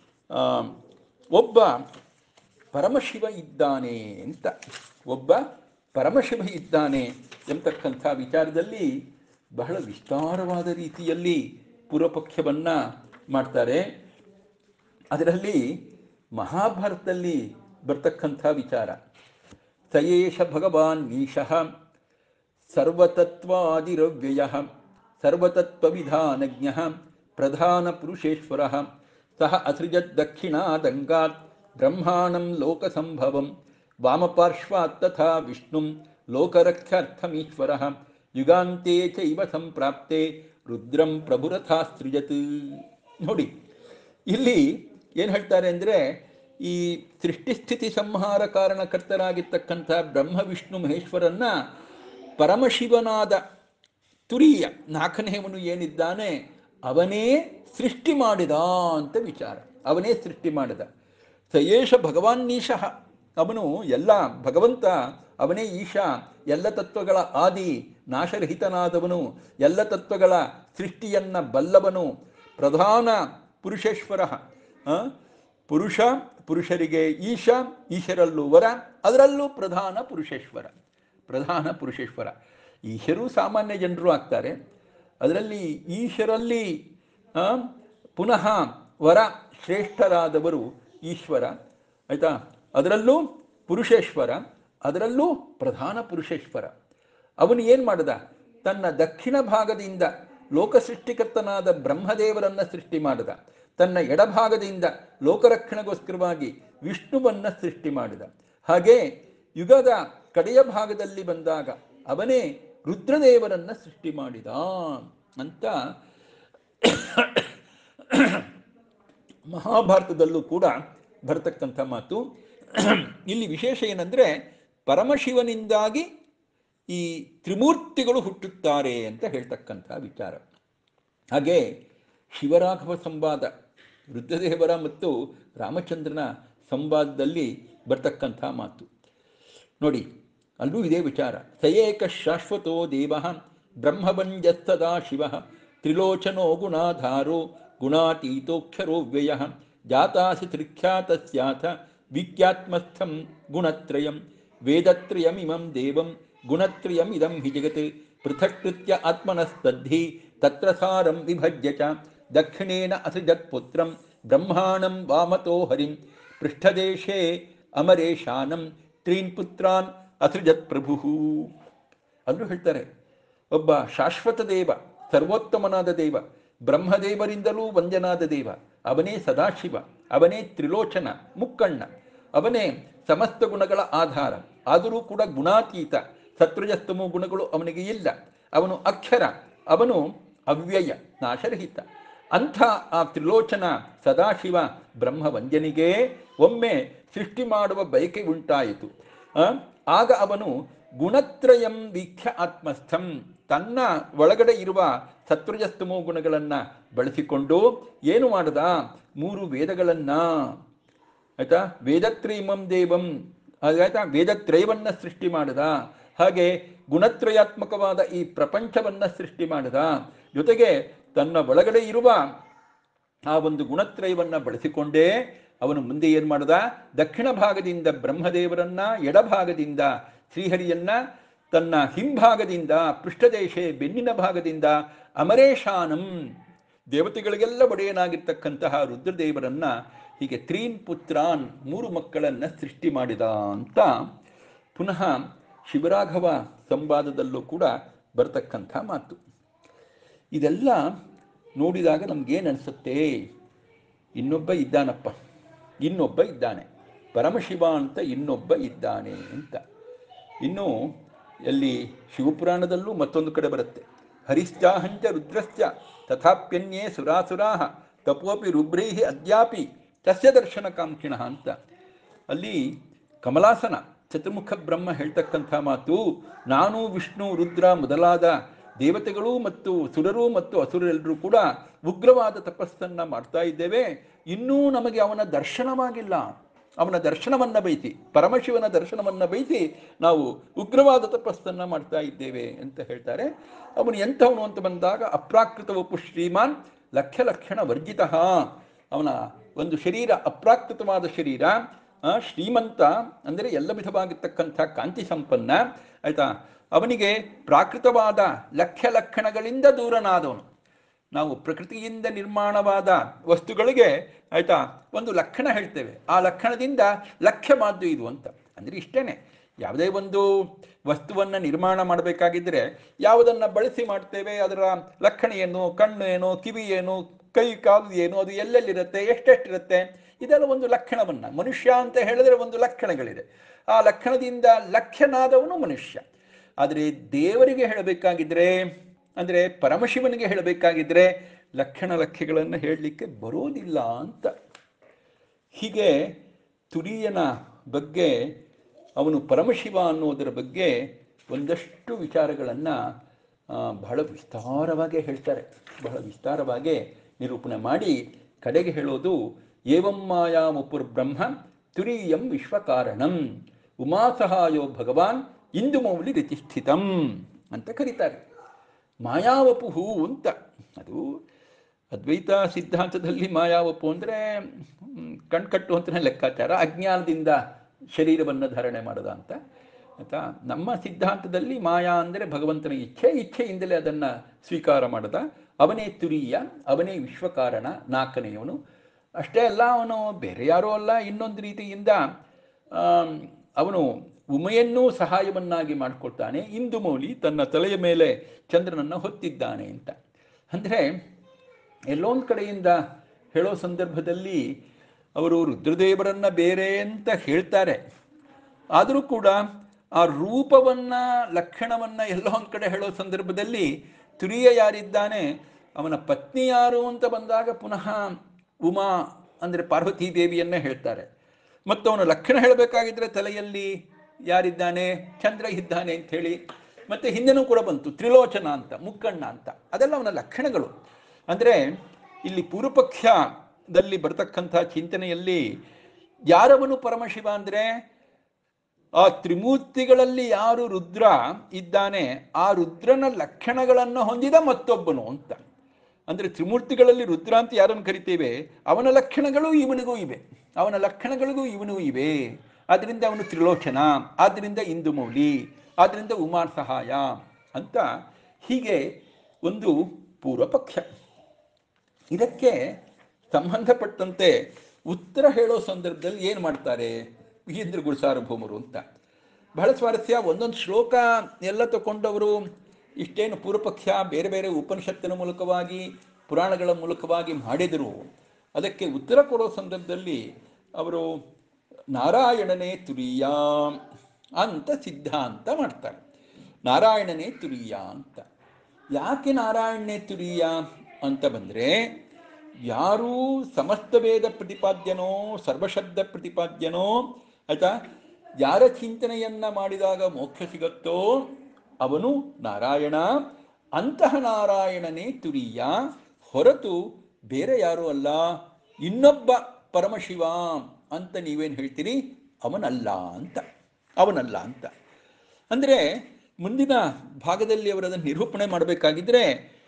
ಒಬ್ಬ ಪರಮಶಿವ ಇದ್ದಾನೆ ಅಂತ, ಒಬ್ಬ ಪರಮಶಿವ ಇದ್ದಾನೆ ಎಂಬತಕ್ಕಂಥ ವಿಚಾರದಲ್ಲಿ ಬಹಳ ವಿಸ್ತಾರವಾದ ರೀತಿಯಲ್ಲಿ ಪೂರ್ವಪಕ್ಷವನ್ನು ಮಾಡ್ತಾರೆ. ಅದರಲ್ಲಿ ಮಹಾಭಾರತದಲ್ಲಿ ಬರ್ತಕ್ಕಂಥ ವಿಚಾರ, ಸಯೇಷ ಭಗವಾನ್ ಈಶಃ ಸರ್ವತತ್ವಾದಿರವ್ಯಯ ಸರ್ವತತ್ವವಿಧಾನಜ್ಞ ಪ್ರಧಾನ ಪುರುಷೇಶ್ವರ ಸಹ ಅಸೃಜತ್ ದಕ್ಷಿಣಾದಂಗಾತ್ ಬ್ರಹ್ಮಾಣಂ ಲೋಕಸಂಭವಂ ವಾಮಪಾರ್ಶ್ವಾತ್ ತಥಾ ವಿಷ್ಣುಂ ಲೋಕರಕ್ಷಾರ್ಥಮೀಶ್ವರ ಯುಗಾಂತೆ ಚೈವ ಸಂಪ್ರಾಪ್ತೆ ರುದ್ರಂ ಪ್ರಭುರಥಾ ಸೃಜತ್. ನೋಡಿ ಇಲ್ಲಿ ಏನು ಹೇಳ್ತಾರೆ ಅಂದರೆ, ಈ ಸೃಷ್ಟಿಸ್ಥಿತಿ ಸಂಹಾರ ಕಾರಣಕರ್ತರಾಗಿರ್ತಕ್ಕಂಥ ಬ್ರಹ್ಮ ವಿಷ್ಣು ಮಹೇಶ್ವರನ್ನ ಪರಮಶಿವನಾದ ತುರಿಯ ನಾಲ್ಕನೆಯವನು ಏನಿದ್ದಾನೆ ಅವನೇ ಸೃಷ್ಟಿ ಮಾಡಿದ ಅಂತ ವಿಚಾರ. ಅವನೇ ಸೃಷ್ಟಿ ಮಾಡಿದ. ಸಯೇಷ ಭಗವಾನ್ ಈಶಃ, ಅವನು ಎಲ್ಲ ಭಗವಂತ, ಅವನೇ ಈಶಾ, ಎಲ್ಲ ತತ್ವಗಳ ಆದಿ, ನಾಶರಹಿತನಾದವನು, ಎಲ್ಲ ತತ್ವಗಳ ಸೃಷ್ಟಿಯನ್ನ ಬಲ್ಲವನು, ಪ್ರಧಾನ ಪುರುಷೇಶ್ವರ. ಪುರುಷ, ಪುರುಷರಿಗೆ ಈಶ, ಈಶರಲ್ಲೂ ವರ, ಅದರಲ್ಲೂ ಪ್ರಧಾನ ಪುರುಷೇಶ್ವರ. ಪ್ರಧಾನ ಪುರುಷೇಶ್ವರ. ಈಶರು ಸಾಮಾನ್ಯ ಜನರು ಆಗ್ತಾರೆ, ಅದರಲ್ಲಿ ಈಶರಲ್ಲಿ ಪುನಃ ವರ ಶ್ರೇಷ್ಠರಾದವರು ಈಶ್ವರ, ಆಯಿತಾ. ಅದರಲ್ಲೂ ಪುರುಷೇಶ್ವರ, ಅದರಲ್ಲೂ ಪ್ರಧಾನ ಪುರುಷೇಶ್ವರ. ಅವನು ಏನು ಮಾಡಿದ? ತನ್ನ ದಕ್ಷಿಣ ಭಾಗದಿಂದ ಲೋಕ ಸೃಷ್ಟಿಕರ್ತನಾದ ಬ್ರಹ್ಮದೇವರನ್ನು ಸೃಷ್ಟಿ ಮಾಡಿದ. ತನ್ನ ಎಡಭಾಗದಿಂದ ಲೋಕರಕ್ಷಣೆಗೋಸ್ಕರವಾಗಿ ವಿಷ್ಣುವನ್ನ ಸೃಷ್ಟಿ ಮಾಡಿದ. ಹಾಗೆ ಯುಗದ ಕಡೆಯ ಭಾಗದಲ್ಲಿ ಬಂದಾಗ ಅವನೇ ರುದ್ರದೇವರನ್ನ ಸೃಷ್ಟಿ ಮಾಡಿದ ಅಂತ ಮಹಾಭಾರತದಲ್ಲೂ ಕೂಡ ಬರತಕ್ಕಂಥ ಮಾತು. ಇಲ್ಲಿ ವಿಶೇಷ ಏನಂದರೆ ಪರಮಶಿವನಿಂದಾಗಿ ಈ ತ್ರಿಮೂರ್ತಿಗಳು ಹುಟ್ಟುತ್ತಾರೆ ಅಂತ ಹೇಳ್ತಕ್ಕಂಥ ವಿಚಾರ. ಹಾಗೆ ಶಿವರಾಘವ ಸಂವಾದ, ರುದ್ರದೇವರ ಮತ್ತು ರಾಮಚಂದ್ರನ ಸಂವಾದದಲ್ಲಿ ಬರ್ತಕ್ಕಂಥ ಮಾತು ನೋಡಿ, ಅಲ್ಲೂ ಇದೇ ವಿಚಾರ. ಸಯೇಕ ಶಾಶ್ವತೋ ದೇವ ಬ್ರಹ್ಮವಂಜಸ್ತದಾ ಶಿವ ತ್ರಿಲೋಚನೋ ಗುಣಾಧಾರೋ ಗುಣಾತೀತೋಕ್ಷರೋ ವ್ಯಯ ಜಾತಾಸಿ ತ್ರಿಖ್ಯಾತಸ್ಯಾಥ ವಿಖ್ಯಾತ್ಮಸ್ಥಂ ಗುಣತ್ರಯಂ ವೇದತ್ರಯಮಿಮಂ ದೇವಂ ಗುಣತ್ರಯಮಿದಂ ಹಿ ಜಗತ್ ಪೃಥಕ್ಕೃತ್ಯ ಆತ್ಮನಸ್ತದ್ಧಿ ತತ್ರ ಸಾರಂ ವಿಭಜ್ಯ ಚ ದಕ್ಷಿಣೇನ ಅಸೃಜತ್ಪುತ್ರಂ ಬ್ರಹ್ಮಾಣಂ ವಾಮತೋ ಹರಿಂ ಪೃಷ್ಠದೇಶೇ ಅಮರೇಶಾನಂ ತ್ರೀನ್ ಪುತ್ರಾನ್ ಅಸೃಜತ್ ಪ್ರಭು. ಅಂದರೂ ಹೇಳ್ತಾರೆ, ಒಬ್ಬ ಶಾಶ್ವತ ದೇವ, ಸರ್ವೋತ್ತಮನಾದ ದೇವ, ಬ್ರಹ್ಮದೇವರಿಂದಲೂ ವಂದ್ಯನಾದ ದೇವ, ಅವನೇ ಸದಾಶಿವ, ಅವನೇ ತ್ರಿಲೋಚನ ಮುಕ್ಕಣ್ಣ, ಅವನೇ ಸಮಸ್ತ ಗುಣಗಳ ಆಧಾರ. ಆದರೂ ಕೂಡ ಗುಣಾತೀತ, ಸತ್ವಜಸ್ತಮೋ ಗುಣಗಳು ಅವನಿಗೆ ಇಲ್ಲ. ಅವನು ಅಕ್ಷರ, ಅವನು ಅವ್ಯಯ, ನಾಶರಹಿತ. ಅಂಥ ಆ ತ್ರಿಲೋಚನ ಸದಾಶಿವ ಬ್ರಹ್ಮವಂದ್ಯನಿಗೆ ಒಮ್ಮೆ ಸೃಷ್ಟಿ ಮಾಡುವ ಬಯಕೆ ಉಂಟಾಯಿತು. ಆಗ ಅವನು ಗುಣತ್ರಯಂ ವೀಕ್ಷ ಆತ್ಮಸ್ಥಂ, ತನ್ನ ಒಳಗಡೆ ಇರುವ ಸತ್ವಜಸ್ತಮೋ ಗುಣಗಳನ್ನು ಬಳಸಿಕೊಂಡು ಏನು ಮಾಡದ? ಮೂರು ವೇದಗಳನ್ನ, ಆಯ್ತಾ, ವೇದತ್ರಯಮಂ ದೇವಂ, ಆಯ್ತಾ, ವೇದತ್ರಯವನ್ನ ಸೃಷ್ಟಿ ಮಾಡದ. ಹಾಗೆ ಗುಣತ್ರಯಾತ್ಮಕವಾದ ಈ ಪ್ರಪಂಚವನ್ನ ಸೃಷ್ಟಿ ಮಾಡದ. ಜೊತೆಗೆ ತನ್ನ ಒಳಗಡೆ ಇರುವ ಆ ಒಂದು ಗುಣತ್ರಯವನ್ನ ಬಳಸಿಕೊಂಡೇ ಅವನು ಮುಂದೆ ಏನು ಮಾಡ್ದ? ದಕ್ಷಿಣ ಭಾಗದಿಂದ ಬ್ರಹ್ಮದೇವರನ್ನ, ಎಡಭಾಗದಿಂದ ಶ್ರೀಹರಿಯನ್ನ, ತನ್ನ ಹಿಂಭಾಗದಿಂದ ಪೃಷ್ಠದೇಶೆ ಬೆನ್ನಿನ ಭಾಗದಿಂದ ಅಮರೇಶಾನಂ, ದೇವತೆಗಳಿಗೆಲ್ಲ ಒಡೆಯನಾಗಿರ್ತಕ್ಕಂತಹ ರುದ್ರದೇವರನ್ನ, ಹೀಗೆ ತ್ರೀನ್ ಪುತ್ರಾನ್, ಮೂರು ಮಕ್ಕಳನ್ನ ಸೃಷ್ಟಿ ಮಾಡಿದ ಅಂತ ಪುನಃ ಶಿವರಾಘವ ಸಂವಾದದಲ್ಲೂ ಕೂಡ ಬರ್ತಕ್ಕಂಥ ಮಾತು. ಇದೆಲ್ಲ ನೋಡಿದಾಗ ನಮಗೇನು ಅನಿಸುತ್ತೆ? ಇನ್ನೊಬ್ಬ ಇದ್ದಾನಪ್ಪ, ಇನ್ನೊಬ್ಬ ಇದ್ದಾನೆ, ಪರಮಶಿವ ಅಂತ ಇನ್ನೊಬ್ಬ ಇದ್ದಾನೆ ಅಂತ. ಇನ್ನು ಎಲ್ಲಿ ಶಿವಪುರಾಣದಲ್ಲೂ ಮತ್ತೊಂದು ಕಡೆ ಬರುತ್ತೆ, ಹರಿಶ್ಚಾಹಂಚ ರುದ್ರಶ್ಚ ತಥಾಪ್ಯನ್ಯೇ ಸುರಾಸುರಾಹ ತಪೋಪಿ ರುಬ್ರೈಹಿ ಅದ್ಯಾಪಿ ತಸ್ಯ ದರ್ಶನ ಕಾಂಕ್ಷಿಣ ಅಂತ. ಅಲ್ಲಿ ಕಮಲಾಸನ ಚತುರ್ಮುಖ ಬ್ರಹ್ಮ ಹೇಳ್ತಕ್ಕಂಥ ಮಾತು, ನಾನು ವಿಷ್ಣು ರುದ್ರ ಮೊದಲಾದ ದೇವತೆಗಳು ಮತ್ತು ಸುರರು ಮತ್ತು ಅಸುರರೆಲ್ಲರೂ ಕೂಡ ಉಗ್ರವಾದ ತಪಸ್ಸನ್ನು ಮಾಡ್ತಾ ಇದ್ದೇವೆ, ಇನ್ನೂ ನಮಗೆ ಅವನ ದರ್ಶನವಾಗಿಲ್ಲ. ಅವನ ದರ್ಶನವನ್ನು ಬಯಸಿ, ಪರಮಶಿವನ ದರ್ಶನವನ್ನು ಬಯಸಿ ನಾವು ಉಗ್ರವಾದ ತಪಸ್ಸನ್ನು ಮಾಡ್ತಾ ಇದ್ದೇವೆ ಅಂತ ಹೇಳ್ತಾರೆ. ಅವನು ಎಂಥವನು ಅಂತ ಬಂದಾಗ ಅಪ್ರಾಕೃತ ವಪು ಶ್ರೀಮಾನ್ ಲಕ್ಷ ಲಕ್ಷಣ ವರ್ಜಿತ. ಅವನ ಒಂದು ಶರೀರ ಅಪ್ರಾಕೃತವಾದ ಶರೀರ, ಶ್ರೀಮಂತ ಅಂದರೆ ಎಲ್ಲ ವಿಧವಾಗಿರ್ತಕ್ಕಂಥ ಕಾಂತಿ ಸಂಪನ್ನ, ಆಯಿತಾ. ಅವನಿಗೆ ಪ್ರಾಕೃತವಾದ ಲಕ್ಷ ಲಕ್ಷಣಗಳಿಂದ ದೂರನಾದವನು. ನಾವು ಪ್ರಕೃತಿಯಿಂದ ನಿರ್ಮಾಣವಾದ ವಸ್ತುಗಳಿಗೆ, ಆಯಿತಾ, ಒಂದು ಲಕ್ಷಣ ಹೇಳ್ತೇವೆ, ಆ ಲಕ್ಷಣದಿಂದ ಲಕ್ಷ್ಯ ಮಾದ್ದು ಇದು ಅಂತ. ಅಂದರೆ ಇಷ್ಟೇ, ಯಾವುದೇ ಒಂದು ವಸ್ತುವನ್ನು ನಿರ್ಮಾಣ ಮಾಡಬೇಕಾಗಿದ್ದರೆ ಯಾವುದನ್ನು ಬಳಸಿ ಮಾಡ್ತೇವೆ, ಅದರ ಲಕ್ಷಣ ಏನು, ಕಣ್ಣು ಏನು, ಕಿವಿ ಏನು, ಕೈ ಕಾಲು ಏನು, ಅದು ಎಲ್ಲೆಲ್ಲಿರುತ್ತೆ, ಎಷ್ಟೆಷ್ಟಿರುತ್ತೆ, ಇದೆಲ್ಲ ಒಂದು ಲಕ್ಷಣವನ್ನು. ಮನುಷ್ಯ ಅಂತ ಹೇಳಿದ್ರೆ ಒಂದು ಲಕ್ಷಣಗಳಿದೆ, ಆ ಲಕ್ಷಣದಿಂದ ಲಕ್ಷ್ಯನಾದವನು ಮನುಷ್ಯ. ಆದರೆ ದೇವರಿಗೆ ಹೇಳಬೇಕಾಗಿದ್ರೆ, ಅಂದರೆ ಪರಮಶಿವನಿಗೆ ಹೇಳಬೇಕಾಗಿದ್ರೆ ಲಕ್ಷಣ ಲಕ್ಷ್ಯಗಳನ್ನು ಹೇಳಲಿಕ್ಕೆ ಬರೋದಿಲ್ಲ ಅಂತ. ಹೀಗೆ ತುರಿಯನ ಬಗ್ಗೆ, ಅವನು ಪರಮಶಿವ ಅನ್ನೋದರ ಬಗ್ಗೆ ಒಂದಷ್ಟು ವಿಚಾರಗಳನ್ನು ಬಹಳ ವಿಸ್ತಾರವಾಗಿ ಹೇಳ್ತಾರೆ. ಬಹಳ ವಿಸ್ತಾರವಾಗಿ ನಿರೂಪಣೆ ಮಾಡಿ ಕಡೆಗೆ ಹೇಳೋದು, ಏವಂ ಮಾಯಾಮಪುರ್ ಬ್ರಹ್ಮ ತುರೀಯಂ ವಿಶ್ವಕಾರಣಂ ಉಮಾಸಹಾಯೋ ಭಗವಾನ್ ಇಂದು ಮೌಲಿ ರತಿಷ್ಠಿತಂ ಅಂತ ಕರೀತಾರೆ. ಮಾಯಾವಪುಹು ಅಂತ, ಅದು ಅದ್ವೈತ ಸಿದ್ಧಾಂತದಲ್ಲಿ ಮಾಯಾವಪು ಅಂದರೆ ಕಣ್ಕಟ್ಟು ಅಂತಲೇ ಲೆಕ್ಕಾಚಾರ, ಅಜ್ಞಾನದಿಂದ ಶರೀರವನ್ನು ಧಾರಣೆ ಮಾಡೋದ ಅಂತ ಆಯಿತಾ. ನಮ್ಮ ಸಿದ್ಧಾಂತದಲ್ಲಿ ಮಾಯಾ ಅಂದರೆ ಭಗವಂತನ ಇಚ್ಛೆ, ಇಚ್ಛೆಯಿಂದಲೇ ಅದನ್ನು ಸ್ವೀಕಾರ ಮಾಡದ, ಅವನೇ ತುರೀಯ, ಅವನೇ ವಿಶ್ವಕಾರಣ, ನಾಲ್ಕನೆಯವನು. ಅಷ್ಟೇ ಅಲ್ಲ, ಅವನು ಬೇರೆ ಯಾರೂ ಅಲ್ಲ, ಇನ್ನೊಂದು ರೀತಿಯಿಂದ ಅವನು ಉಮೆಯನ್ನೂ ಸಹಾಯವನ್ನಾಗಿ ಮಾಡಿಕೊಳ್ತಾನೆ. ಇಂದು ಮೌಲಿ ತನ್ನ ತಲೆಯ ಮೇಲೆ ಚಂದ್ರನನ್ನು ಹೊತ್ತಿದ್ದಾನೆ ಅಂತ. ಅಂದರೆ ಎಲ್ಲೊಂದು ಕಡೆಯಿಂದ ಹೇಳೋ ಸಂದರ್ಭದಲ್ಲಿ ಅವರು ರುದ್ರದೇವರನ್ನು ಬೇರೆ ಅಂತ ಹೇಳ್ತಾರೆ. ಆದರೂ ಕೂಡ ಆ ರೂಪವನ್ನು, ಲಕ್ಷಣವನ್ನು ಎಲ್ಲೋ ಒಂದು ಕಡೆ ಹೇಳೋ ಸಂದರ್ಭದಲ್ಲಿ ತುರಿಯ ಯಾರಿದ್ದಾನೆ, ಅವನ ಪತ್ನಿ ಯಾರು ಅಂತ ಬಂದಾಗ ಪುನಃ ಉಮಾ ಅಂದರೆ ಪಾರ್ವತೀ ದೇವಿಯನ್ನೇ ಹೇಳ್ತಾರೆ. ಮತ್ತು ಅವನ ಲಕ್ಷಣ ಹೇಳಬೇಕಾಗಿದ್ದರೆ ತಲೆಯಲ್ಲಿ ಯಾರಿದ್ದಾನೆ, ಚಂದ್ರ ಇದ್ದಾನೆ ಅಂಥೇಳಿ. ಮತ್ತು ಹಿಂದೆನೂ ಕೂಡ ಬಂತು ತ್ರಿಲೋಚನ ಅಂತ, ಮುಕ್ಕಣ್ಣ ಅಂತ, ಅದೆಲ್ಲ ಅವನ ಲಕ್ಷಣಗಳು. ಅಂದರೆ ಇಲ್ಲಿ ಪೂರ್ವಪಕ್ಷದಲ್ಲಿ ಬರ್ತಕ್ಕಂಥ ಚಿಂತನೆಯಲ್ಲಿ ಯಾರವನು ಪರಮಶಿವ ಅಂದರೆ, ಆ ತ್ರಿಮೂರ್ತಿಗಳಲ್ಲಿ ಯಾರು ರುದ್ರ ಇದ್ದಾನೆ, ಆ ರುದ್ರನ ಲಕ್ಷಣಗಳನ್ನು ಹೊಂದಿದ ಮತ್ತೊಬ್ಬನು ಅಂತ. ಅಂದರೆ ತ್ರಿಮೂರ್ತಿಗಳಲ್ಲಿ ರುದ್ರ ಅಂತ ಯಾರನ್ನು ಕರಿತೇವೆ, ಅವನ ಲಕ್ಷಣಗಳು ಇವನಿಗೂ ಇವೆ, ಅವನ ಲಕ್ಷಣಗಳಿಗೂ ಇವನೂ ಇವೆ. ಆದ್ದರಿಂದ ಅವನು ತ್ರಿಲೋಚನ, ಆದ್ದರಿಂದ ಇಂದು ಮೌಲಿ, ಆದ್ದರಿಂದ ಉಮಾ ಸಹಾಯ ಅಂತ. ಹೀಗೆ ಒಂದು ಪೂರ್ವಪಕ್ಷ. ಇದಕ್ಕೆ ಸಂಬಂಧಪಟ್ಟಂತೆ ಉತ್ತರ ಹೇಳೋ ಸಂದರ್ಭದಲ್ಲಿ ಏನು ಮಾಡ್ತಾರೆ ವಿಜೇಂದ್ರ ಗುರುಸಾರ್ವಭೌಮರು ಅಂತ. ಬಹಳ ಸ್ವಾರಸ್ಯ. ಒಂದೊಂದು ಶ್ಲೋಕ ಎಲ್ಲ ತಗೊಂಡವರು ಇಷ್ಟೇನು ಪೂರ್ವಪಕ್ಷ ಬೇರೆ ಬೇರೆ ಉಪನಿಷತ್ತಿನ ಮೂಲಕವಾಗಿ, ಪುರಾಣಗಳ ಮೂಲಕವಾಗಿ ಮಾಡಿದರು. ಅದಕ್ಕೆ ಉತ್ತರ ಕೊಡೋ ಸಂದರ್ಭದಲ್ಲಿ ಅವರು ನಾರಾಯಣನೇ ತುರೀಯ ಅಂತ ಸಿದ್ಧಾಂತ ಮಾಡ್ತಾರೆ. ನಾರಾಯಣನೇ ತುರೀಯ ಅಂತ. ಯಾಕೆ ನಾರಾಯಣನೇ ತುರೀಯ ಅಂತ ಬಂದರೆ, ಯಾರೂ ಸಮಸ್ತ ವೇದ ಪ್ರತಿಪಾದ್ಯನೋ ಸರ್ವಶಬ್ದ ಪ್ರತಿಪಾದ್ಯನೋ ಆಯಿತಾ, ಯಾರ ಚಿಂತನೆಯನ್ನು ಮಾಡಿದಾಗ ಮೋಕ್ಷ ಸಿಗುತ್ತೋ ಅವನು ನಾರಾಯಣ. ಅಂತಹ ನಾರಾಯಣನೇ ತುರೀಯ, ಹೊರತು ಬೇರೆ ಯಾರೂ ಅಲ್ಲ. ಇನ್ನೊಬ್ಬ ಪರಮಶಿವ ಅಂತ ನೀವೇನು ಹೇಳ್ತೀರಿ, ಅವನಲ್ಲ ಅಂತ, ಅವನಲ್ಲ ಅಂತ. ಅಂದರೆ ಮುಂದಿನ ಭಾಗದಲ್ಲಿ ಅವರದನ್ನು ನಿರೂಪಣೆ ಮಾಡಬೇಕಾಗಿದ್ದರೆ,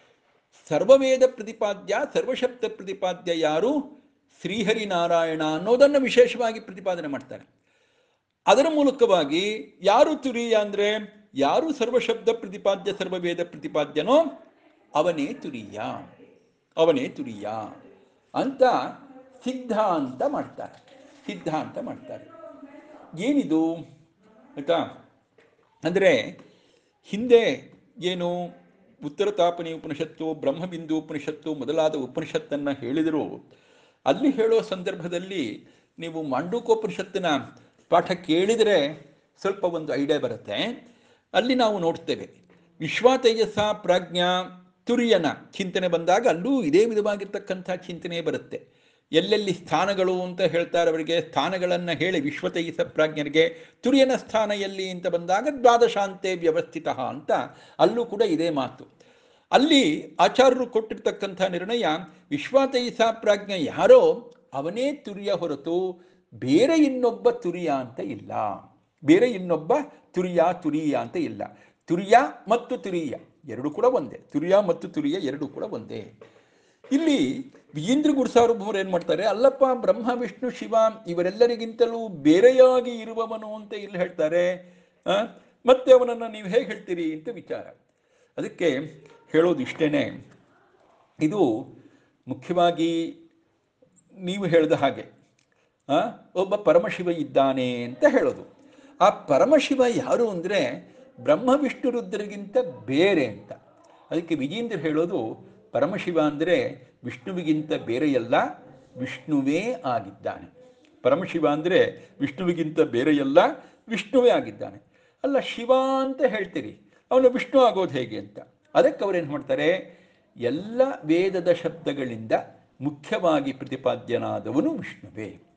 ಸರ್ವವೇದ ಪ್ರತಿಪಾದ್ಯ ಸರ್ವಶಬ್ದ ಪ್ರತಿಪಾದ್ಯ ಯಾರು, ಶ್ರೀಹರಿನಾರಾಯಣ ಅನ್ನೋದನ್ನು ವಿಶೇಷವಾಗಿ ಪ್ರತಿಪಾದನೆ ಮಾಡ್ತಾರೆ. ಅದರ ಮೂಲಕವಾಗಿ ಯಾರು ತುರೀಯ ಅಂದರೆ, ಯಾರು ಸರ್ವಶಬ್ದ ಪ್ರತಿಪಾದ್ಯ ಸರ್ವವೇದ ಪ್ರತಿಪಾದ್ಯನೋ ಅವನೇ ತುರೀಯ, ಅವನೇ ತುರೀಯ ಅಂತ ಸಿದ್ಧಾಂತ ಮಾಡ್ತಾರೆ. ಸಿದ್ಧಾಂತ ಮಾಡ್ತಾರೆ. ಏನಿದು ಆಯಿತಾ ಅಂದರೆ, ಹಿಂದೆ ಏನು ಉತ್ತರ ತಾಪನಿ ಉಪನಿಷತ್ತು, ಬ್ರಹ್ಮಬಿಂದು ಉಪನಿಷತ್ತು ಮೊದಲಾದ ಉಪನಿಷತ್ತನ್ನು ಹೇಳಿದರು. ಅಲ್ಲಿ ಹೇಳೋ ಸಂದರ್ಭದಲ್ಲಿ ನೀವು ಮಾಂಡೂಕೋಪನಿಷತ್ತಿನ ಪಾಠ ಕೇಳಿದರೆ ಸ್ವಲ್ಪ ಒಂದು ಐಡಿಯಾ ಬರುತ್ತೆ. ಅಲ್ಲಿ ನಾವು ನೋಡ್ತೇವೆ ವಿಶ್ವಾತೇಜಸ ಪ್ರಾಜ್ಞಾ ತುರಿಯನ ಚಿಂತನೆ ಬಂದಾಗ ಅಲ್ಲೂ ಇದೇ ವಿಧವಾಗಿರ್ತಕ್ಕಂಥ ಚಿಂತನೆ ಬರುತ್ತೆ. ಎಲ್ಲೆಲ್ಲಿ ಸ್ಥಾನಗಳು ಅಂತ ಹೇಳ್ತಾರೆ ಅವರಿಗೆ, ಸ್ಥಾನಗಳನ್ನು ಹೇಳಿ ವಿಶ್ವತೈಸ ಪ್ರಾಜ್ಞರಿಗೆ ತುರಿಯನ ಸ್ಥಾನ ಎಲ್ಲಿ ಅಂತ ಬಂದಾಗ ದ್ವಾದಶಾಂತೆ ವ್ಯವಸ್ಥಿತ ಅಂತ ಅಲ್ಲೂ ಕೂಡ ಇದೇ ಮಾತು. ಅಲ್ಲಿ ಆಚಾರ್ಯರು ಕೊಟ್ಟಿರ್ತಕ್ಕಂಥ ನಿರ್ಣಯ, ವಿಶ್ವತೈಸ ಪ್ರಾಜ್ಞ ಯಾರೋ ಅವನೇ ತುರಿಯ, ಹೊರತು ಬೇರೆ ಇನ್ನೊಬ್ಬ ತುರಿಯ ಅಂತ ಇಲ್ಲ. ಬೇರೆ ಇನ್ನೊಬ್ಬ ತುರಿಯ ತುರಿಯ ಅಂತ ಇಲ್ಲ. ತುರಿಯ ಮತ್ತು ತುರಿಯ ಎರಡು ಕೂಡ ಒಂದೇ, ತುರಿಯ ಮತ್ತು ತುರಿಯ ಎರಡು ಕೂಡ ಒಂದೇ. ಇಲ್ಲಿ ವಿಜೇಂದ್ರ ಗುರುಸಾರ್ವಭೌಮರು ಏನು ಮಾಡ್ತಾರೆ, ಅಲ್ಲಪ್ಪ ಬ್ರಹ್ಮ ವಿಷ್ಣು ಶಿವ ಇವರೆಲ್ಲರಿಗಿಂತಲೂ ಬೇರೆಯಾಗಿ ಇರುವವನು ಅಂತ ಇಲ್ಲಿ ಹೇಳ್ತಾರೆ, ಮತ್ತೆ ಅವನನ್ನು ನೀವು ಹೇಗೆ ಹೇಳ್ತೀರಿ ಅಂತ ವಿಚಾರ. ಅದಕ್ಕೆ ಹೇಳೋದು ಇಷ್ಟೇ, ಇದು ಮುಖ್ಯವಾಗಿ ನೀವು ಹೇಳಿದ ಹಾಗೆ ಒಬ್ಬ ಪರಮಶಿವ ಇದ್ದಾನೆ ಅಂತ ಹೇಳೋದು. ಆ ಪರಮಶಿವ ಯಾರು ಅಂದರೆ ಬ್ರಹ್ಮ ವಿಷ್ಣು ರುದ್ರರಿಗಿಂತ ಬೇರೆ ಅಂತ. ಅದಕ್ಕೆ ವಿಜೇಂದ್ರ ಹೇಳೋದು, ಪರಮಶಿವ ಅಂದರೆ ವಿಷ್ಣುವಿಗಿಂತ ಬೇರೆಯಲ್ಲ, ವಿಷ್ಣುವೇ ಆಗಿದ್ದಾನೆ. ಪರಮಶಿವ ಅಂದರೆ ವಿಷ್ಣುವಿಗಿಂತ ಬೇರೆಯಲ್ಲ, ವಿಷ್ಣುವೇ ಆಗಿದ್ದಾನೆ. ಅಲ್ಲ ಶಿವ ಅಂತ ಹೇಳ್ತೀರಿ, ಅವನು ವಿಷ್ಣು ಆಗೋದು ಹೇಗೆ ಅಂತ. ಅದಕ್ಕೆ ಅವರೇನು ಮಾಡ್ತಾರೆ, ಎಲ್ಲ ವೇದದ ಶಬ್ದಗಳಿಂದ ಮುಖ್ಯವಾಗಿ ಪ್ರತಿಪಾದ್ಯನಾದವನು ವಿಷ್ಣುವೇ.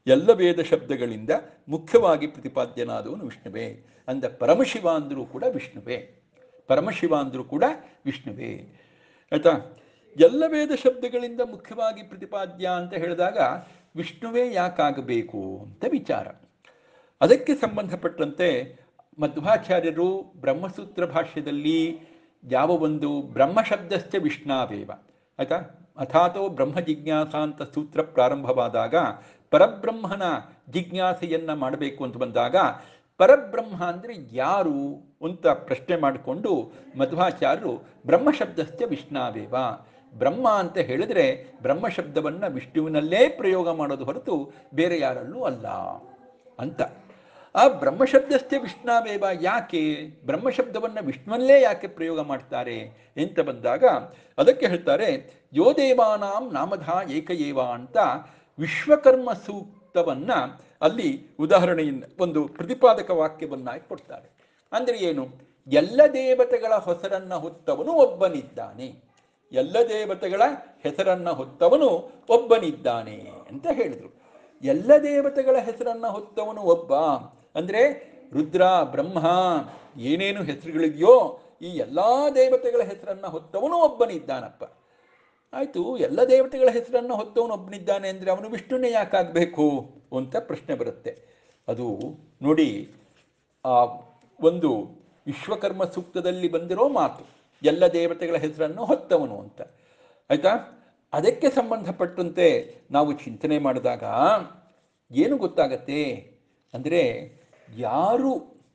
ಎಲ್ಲ ವೇದ ಶಬ್ದಗಳಿಂದ ಮುಖ್ಯವಾಗಿ ಪ್ರತಿಪಾದ್ಯನಾದವನು ವಿಷ್ಣುವೇ. ಅಂದ ಪರಮಶಿವ ಅಂದರೂ ಕೂಡ ವಿಷ್ಣುವೇ, ಪರಮಶಿವ ಅಂದರೂ ಕೂಡ ವಿಷ್ಣುವೇ. ಆಯಿತಾ? ಎಲ್ಲ ವೇದ ಶಬ್ದಗಳಿಂದ ಮುಖ್ಯವಾಗಿ ಪ್ರತಿಪಾದ್ಯ ಅಂತ ಹೇಳಿದಾಗ ವಿಷ್ಣುವೇ ಯಾಕಾಗಬೇಕು ಅಂತ ವಿಚಾರ. ಅದಕ್ಕೆ ಸಂಬಂಧಪಟ್ಟಂತೆ ಮಧ್ವಾಚಾರ್ಯರು ಬ್ರಹ್ಮಸೂತ್ರ ಭಾಷ್ಯದಲ್ಲಿ ಯಾವ ಒಂದು ಬ್ರಹ್ಮಶಬ್ದಶ್ಚ ವಿಷ್ಣಾವೇವ, ಆಯಿತಾ, ಅಥಾತೋ ಬ್ರಹ್ಮ ಜಿಜ್ಞಾಸ ಅಂತ ಸೂತ್ರ ಪ್ರಾರಂಭವಾದಾಗ ಪರಬ್ರಹ್ಮನ ಜಿಜ್ಞಾಸೆಯನ್ನು ಮಾಡಬೇಕು ಅಂತ ಬಂದಾಗ ಪರಬ್ರಹ್ಮ ಅಂದರೆ ಯಾರು ಅಂತ ಪ್ರಶ್ನೆ ಮಾಡಿಕೊಂಡು ಮಧ್ವಾಚಾರ್ಯರು ಬ್ರಹ್ಮಶಬ್ದಶ್ಚ ವಿಷ್ಣಾವೇವ, ಬ್ರಹ್ಮ ಅಂತ ಹೇಳಿದರೆ ಬ್ರಹ್ಮಶಬ್ದವನ್ನು ವಿಷ್ಣುವಿನಲ್ಲೇ ಪ್ರಯೋಗ ಮಾಡೋದು ಹೊರತು ಬೇರೆ ಯಾರಲ್ಲೂ ಅಲ್ಲ ಅಂತ. ಆ ಬ್ರಹ್ಮಶಬ್ದಶ್ಚ ವಿಷ್ಣಾವೇವ ಯಾಕೆ, ಬ್ರಹ್ಮಶಬ್ದವನ್ನು ವಿಷ್ಣುವಲ್ಲೇ ಯಾಕೆ ಪ್ರಯೋಗ ಮಾಡ್ತಾರೆ ಅಂತ ಬಂದಾಗ ಅದಕ್ಕೆ ಹೇಳ್ತಾರೆ ಯೋ ದೇವಾನಾಂ ನಾಮಧ ಏಕಏವ ಅಂತ ವಿಶ್ವಕರ್ಮ ಸೂಕ್ತವನ್ನು ಅಲ್ಲಿ ಉದಾಹರಣೆಯಿಂದ ಒಂದು ಪ್ರತಿಪಾದಕ ವಾಕ್ಯವನ್ನಾಗಿ ಕೊಡ್ತಾರೆ. ಅಂದರೆ ಏನು, ಎಲ್ಲ ದೇವತೆಗಳ ಹೆಸರನ್ನು ಹೊತ್ತವನು ಒಬ್ಬನಿದ್ದಾನೆ, ಎಲ್ಲ ದೇವತೆಗಳ ಹೆಸರನ್ನು ಹೊತ್ತವನು ಒಬ್ಬನಿದ್ದಾನೆ ಅಂತ ಹೇಳಿದರು. ಎಲ್ಲ ದೇವತೆಗಳ ಹೆಸರನ್ನು ಹೊತ್ತವನು ಒಬ್ಬ ಅಂದರೆ ರುದ್ರ ಬ್ರಹ್ಮ ಏನೇನು ಹೆಸರುಗಳಿದೆಯೋ ಈ ಎಲ್ಲ ದೇವತೆಗಳ ಹೆಸರನ್ನು ಹೊತ್ತವನು ಒಬ್ಬನಿದ್ದಾನಪ್ಪ. ಆಯಿತು, ಎಲ್ಲ ದೇವತೆಗಳ ಹೆಸರನ್ನು ಹೊತ್ತವನು ಒಬ್ಬನಿದ್ದಾನೆ ಅಂದರೆ ಅವನು ವಿಷ್ಣುನೇ ಯಾಕಾಗಬೇಕು ಅಂತ ಪ್ರಶ್ನೆ ಬರುತ್ತೆ. ಅದು ನೋಡಿ, ಆ ಒಂದು ವಿಶ್ವಕರ್ಮ ಸೂಕ್ತದಲ್ಲಿ ಬಂದಿರೋ ಮಾತು ಎಲ್ಲ ದೇವತೆಗಳ ಹೆಸರನ್ನು ಹೊತ್ತವನು ಅಂತ. ಆಯಿತಾ? ಅದಕ್ಕೆ ಸಂಬಂಧಪಟ್ಟಂತೆ ನಾವು ಚಿಂತನೆ ಮಾಡಿದಾಗ ಏನು ಗೊತ್ತಾಗತ್ತೆ ಅಂದರೆ, ಯಾರು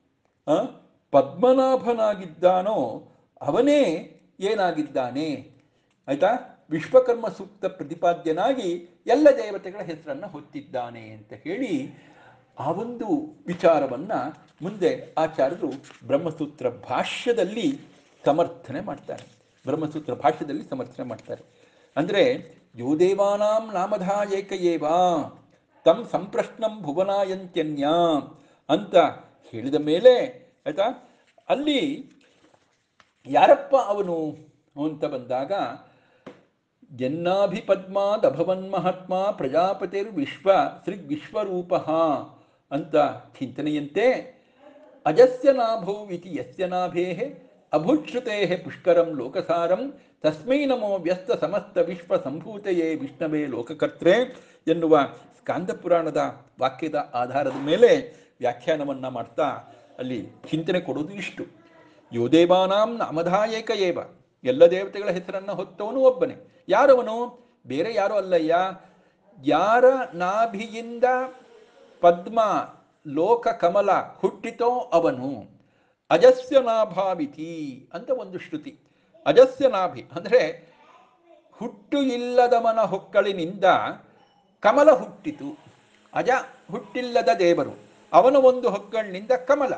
ಪದ್ಮನಾಭನಾಗಿದ್ದಾನೋ ಅವನೇ ಏನಾಗಿದ್ದಾನೆ, ಆಯಿತಾ, ವಿಶ್ವಕರ್ಮ ಸೂಕ್ತ ಪ್ರತಿಪಾದ್ಯನಾಗಿ ಎಲ್ಲ ದೇವತೆಗಳ ಹೆಸರನ್ನು ಹೊತ್ತಿದ್ದಾನೆ ಅಂತ ಹೇಳಿ ಆ ಒಂದು ವಿಚಾರವನ್ನು ಮುಂದೆ ಆಚಾರ್ಯರು ಬ್ರಹ್ಮಸೂತ್ರ ಭಾಷ್ಯದಲ್ಲಿ ಸಮರ್ಥನೆ ಮಾಡ್ತಾರೆ. ಬ್ರಹ್ಮಸೂತ್ರ ಭಾಷ್ಯದಲ್ಲಿ ಸಮರ್ಥನೆ ಮಾಡ್ತಾರೆ. ಅಂದರೆ ಯೋ ದೇವಾನಾಂ ನಾಮಧ ಏಕಏವ ತಂ ಸಂಪ್ರಶ್ನಂ ಭುವನಾಯಂತ್ಯನ್ಯ ಅಂತ ಹೇಳಿದ ಮೇಲೆ, ಆಯಿತಾ, ಅಲ್ಲಿ ಯಾರಪ್ಪ ಅವನು ಅಂತ ಬಂದಾಗ ಜನ್ನಾಭಿಪದ್ಮಾದಭವನ್ಮಹಾತ್ಮ ಪ್ರಜಾಪತಿರ್ ವಿಶ್ವ ಸೃಗ್ವಿಶ್ವರೂಪ ಅಂತ ಚಿಂತನೆಯಂತೆ ಅಜಸ್ಯ ನಾಭೋ ಇತಿ ಯಸ್ಯ ನಾಭೇ ಅಭುಶ್ರುತೆ ಪುಷ್ಕರಂ ಲೋಕಸಾರಂ ತಸ್ಮೈ ನಮೋ ವ್ಯಸ್ತ ಸಮಸ್ತ ವಿಶ್ವ ಸಂಭೂತೆಯೇ ವಿಷ್ಣವೇ ಲೋಕಕರ್ತ್ರೆ ಎನ್ನುವ ಸ್ಕಾಂದ ಪುರಾಣದ ವಾಕ್ಯದ ಆಧಾರದ ಮೇಲೆ ವ್ಯಾಖ್ಯಾನವನ್ನು ಮಾಡ್ತಾ ಅಲ್ಲಿ ಚಿಂತನೆ ಕೊಡೋದು ಇಷ್ಟು. ಯೋ ದೇವಾನಾಂ ನಾಮಧ ಏಕ ಏವ, ಎಲ್ಲ ದೇವತೆಗಳ ಹೆಸರನ್ನು ಹೊತ್ತವನು ಒಬ್ಬನೇ. ಯಾರವನು, ಬೇರೆ ಯಾರು ಅಲ್ಲಯ್ಯ, ಯಾರ ನಾಭಿಯಿಂದ ಪದ್ಮ ಲೋಕ ಕಮಲ ಹುಟ್ಟಿತೋ ಅವನು. ಅಜಸ್ಯ ನಾಭಾವಿತಿ ಅಂತ ಒಂದು ಶ್ರುತಿ. ಅಜಸ್ಯ ನಾಭಿ ಅಂದರೆ ಹುಟ್ಟು ಇಲ್ಲದವನ ಹೊಕ್ಕಳಿನಿಂದ ಕಮಲ ಹುಟ್ಟಿತು. ಅಜ ಹುಟ್ಟಿಲ್ಲದ ದೇವರು, ಅವನ ಒಂದು ಹೊಕ್ಕಳಿನಿಂದ ಕಮಲ,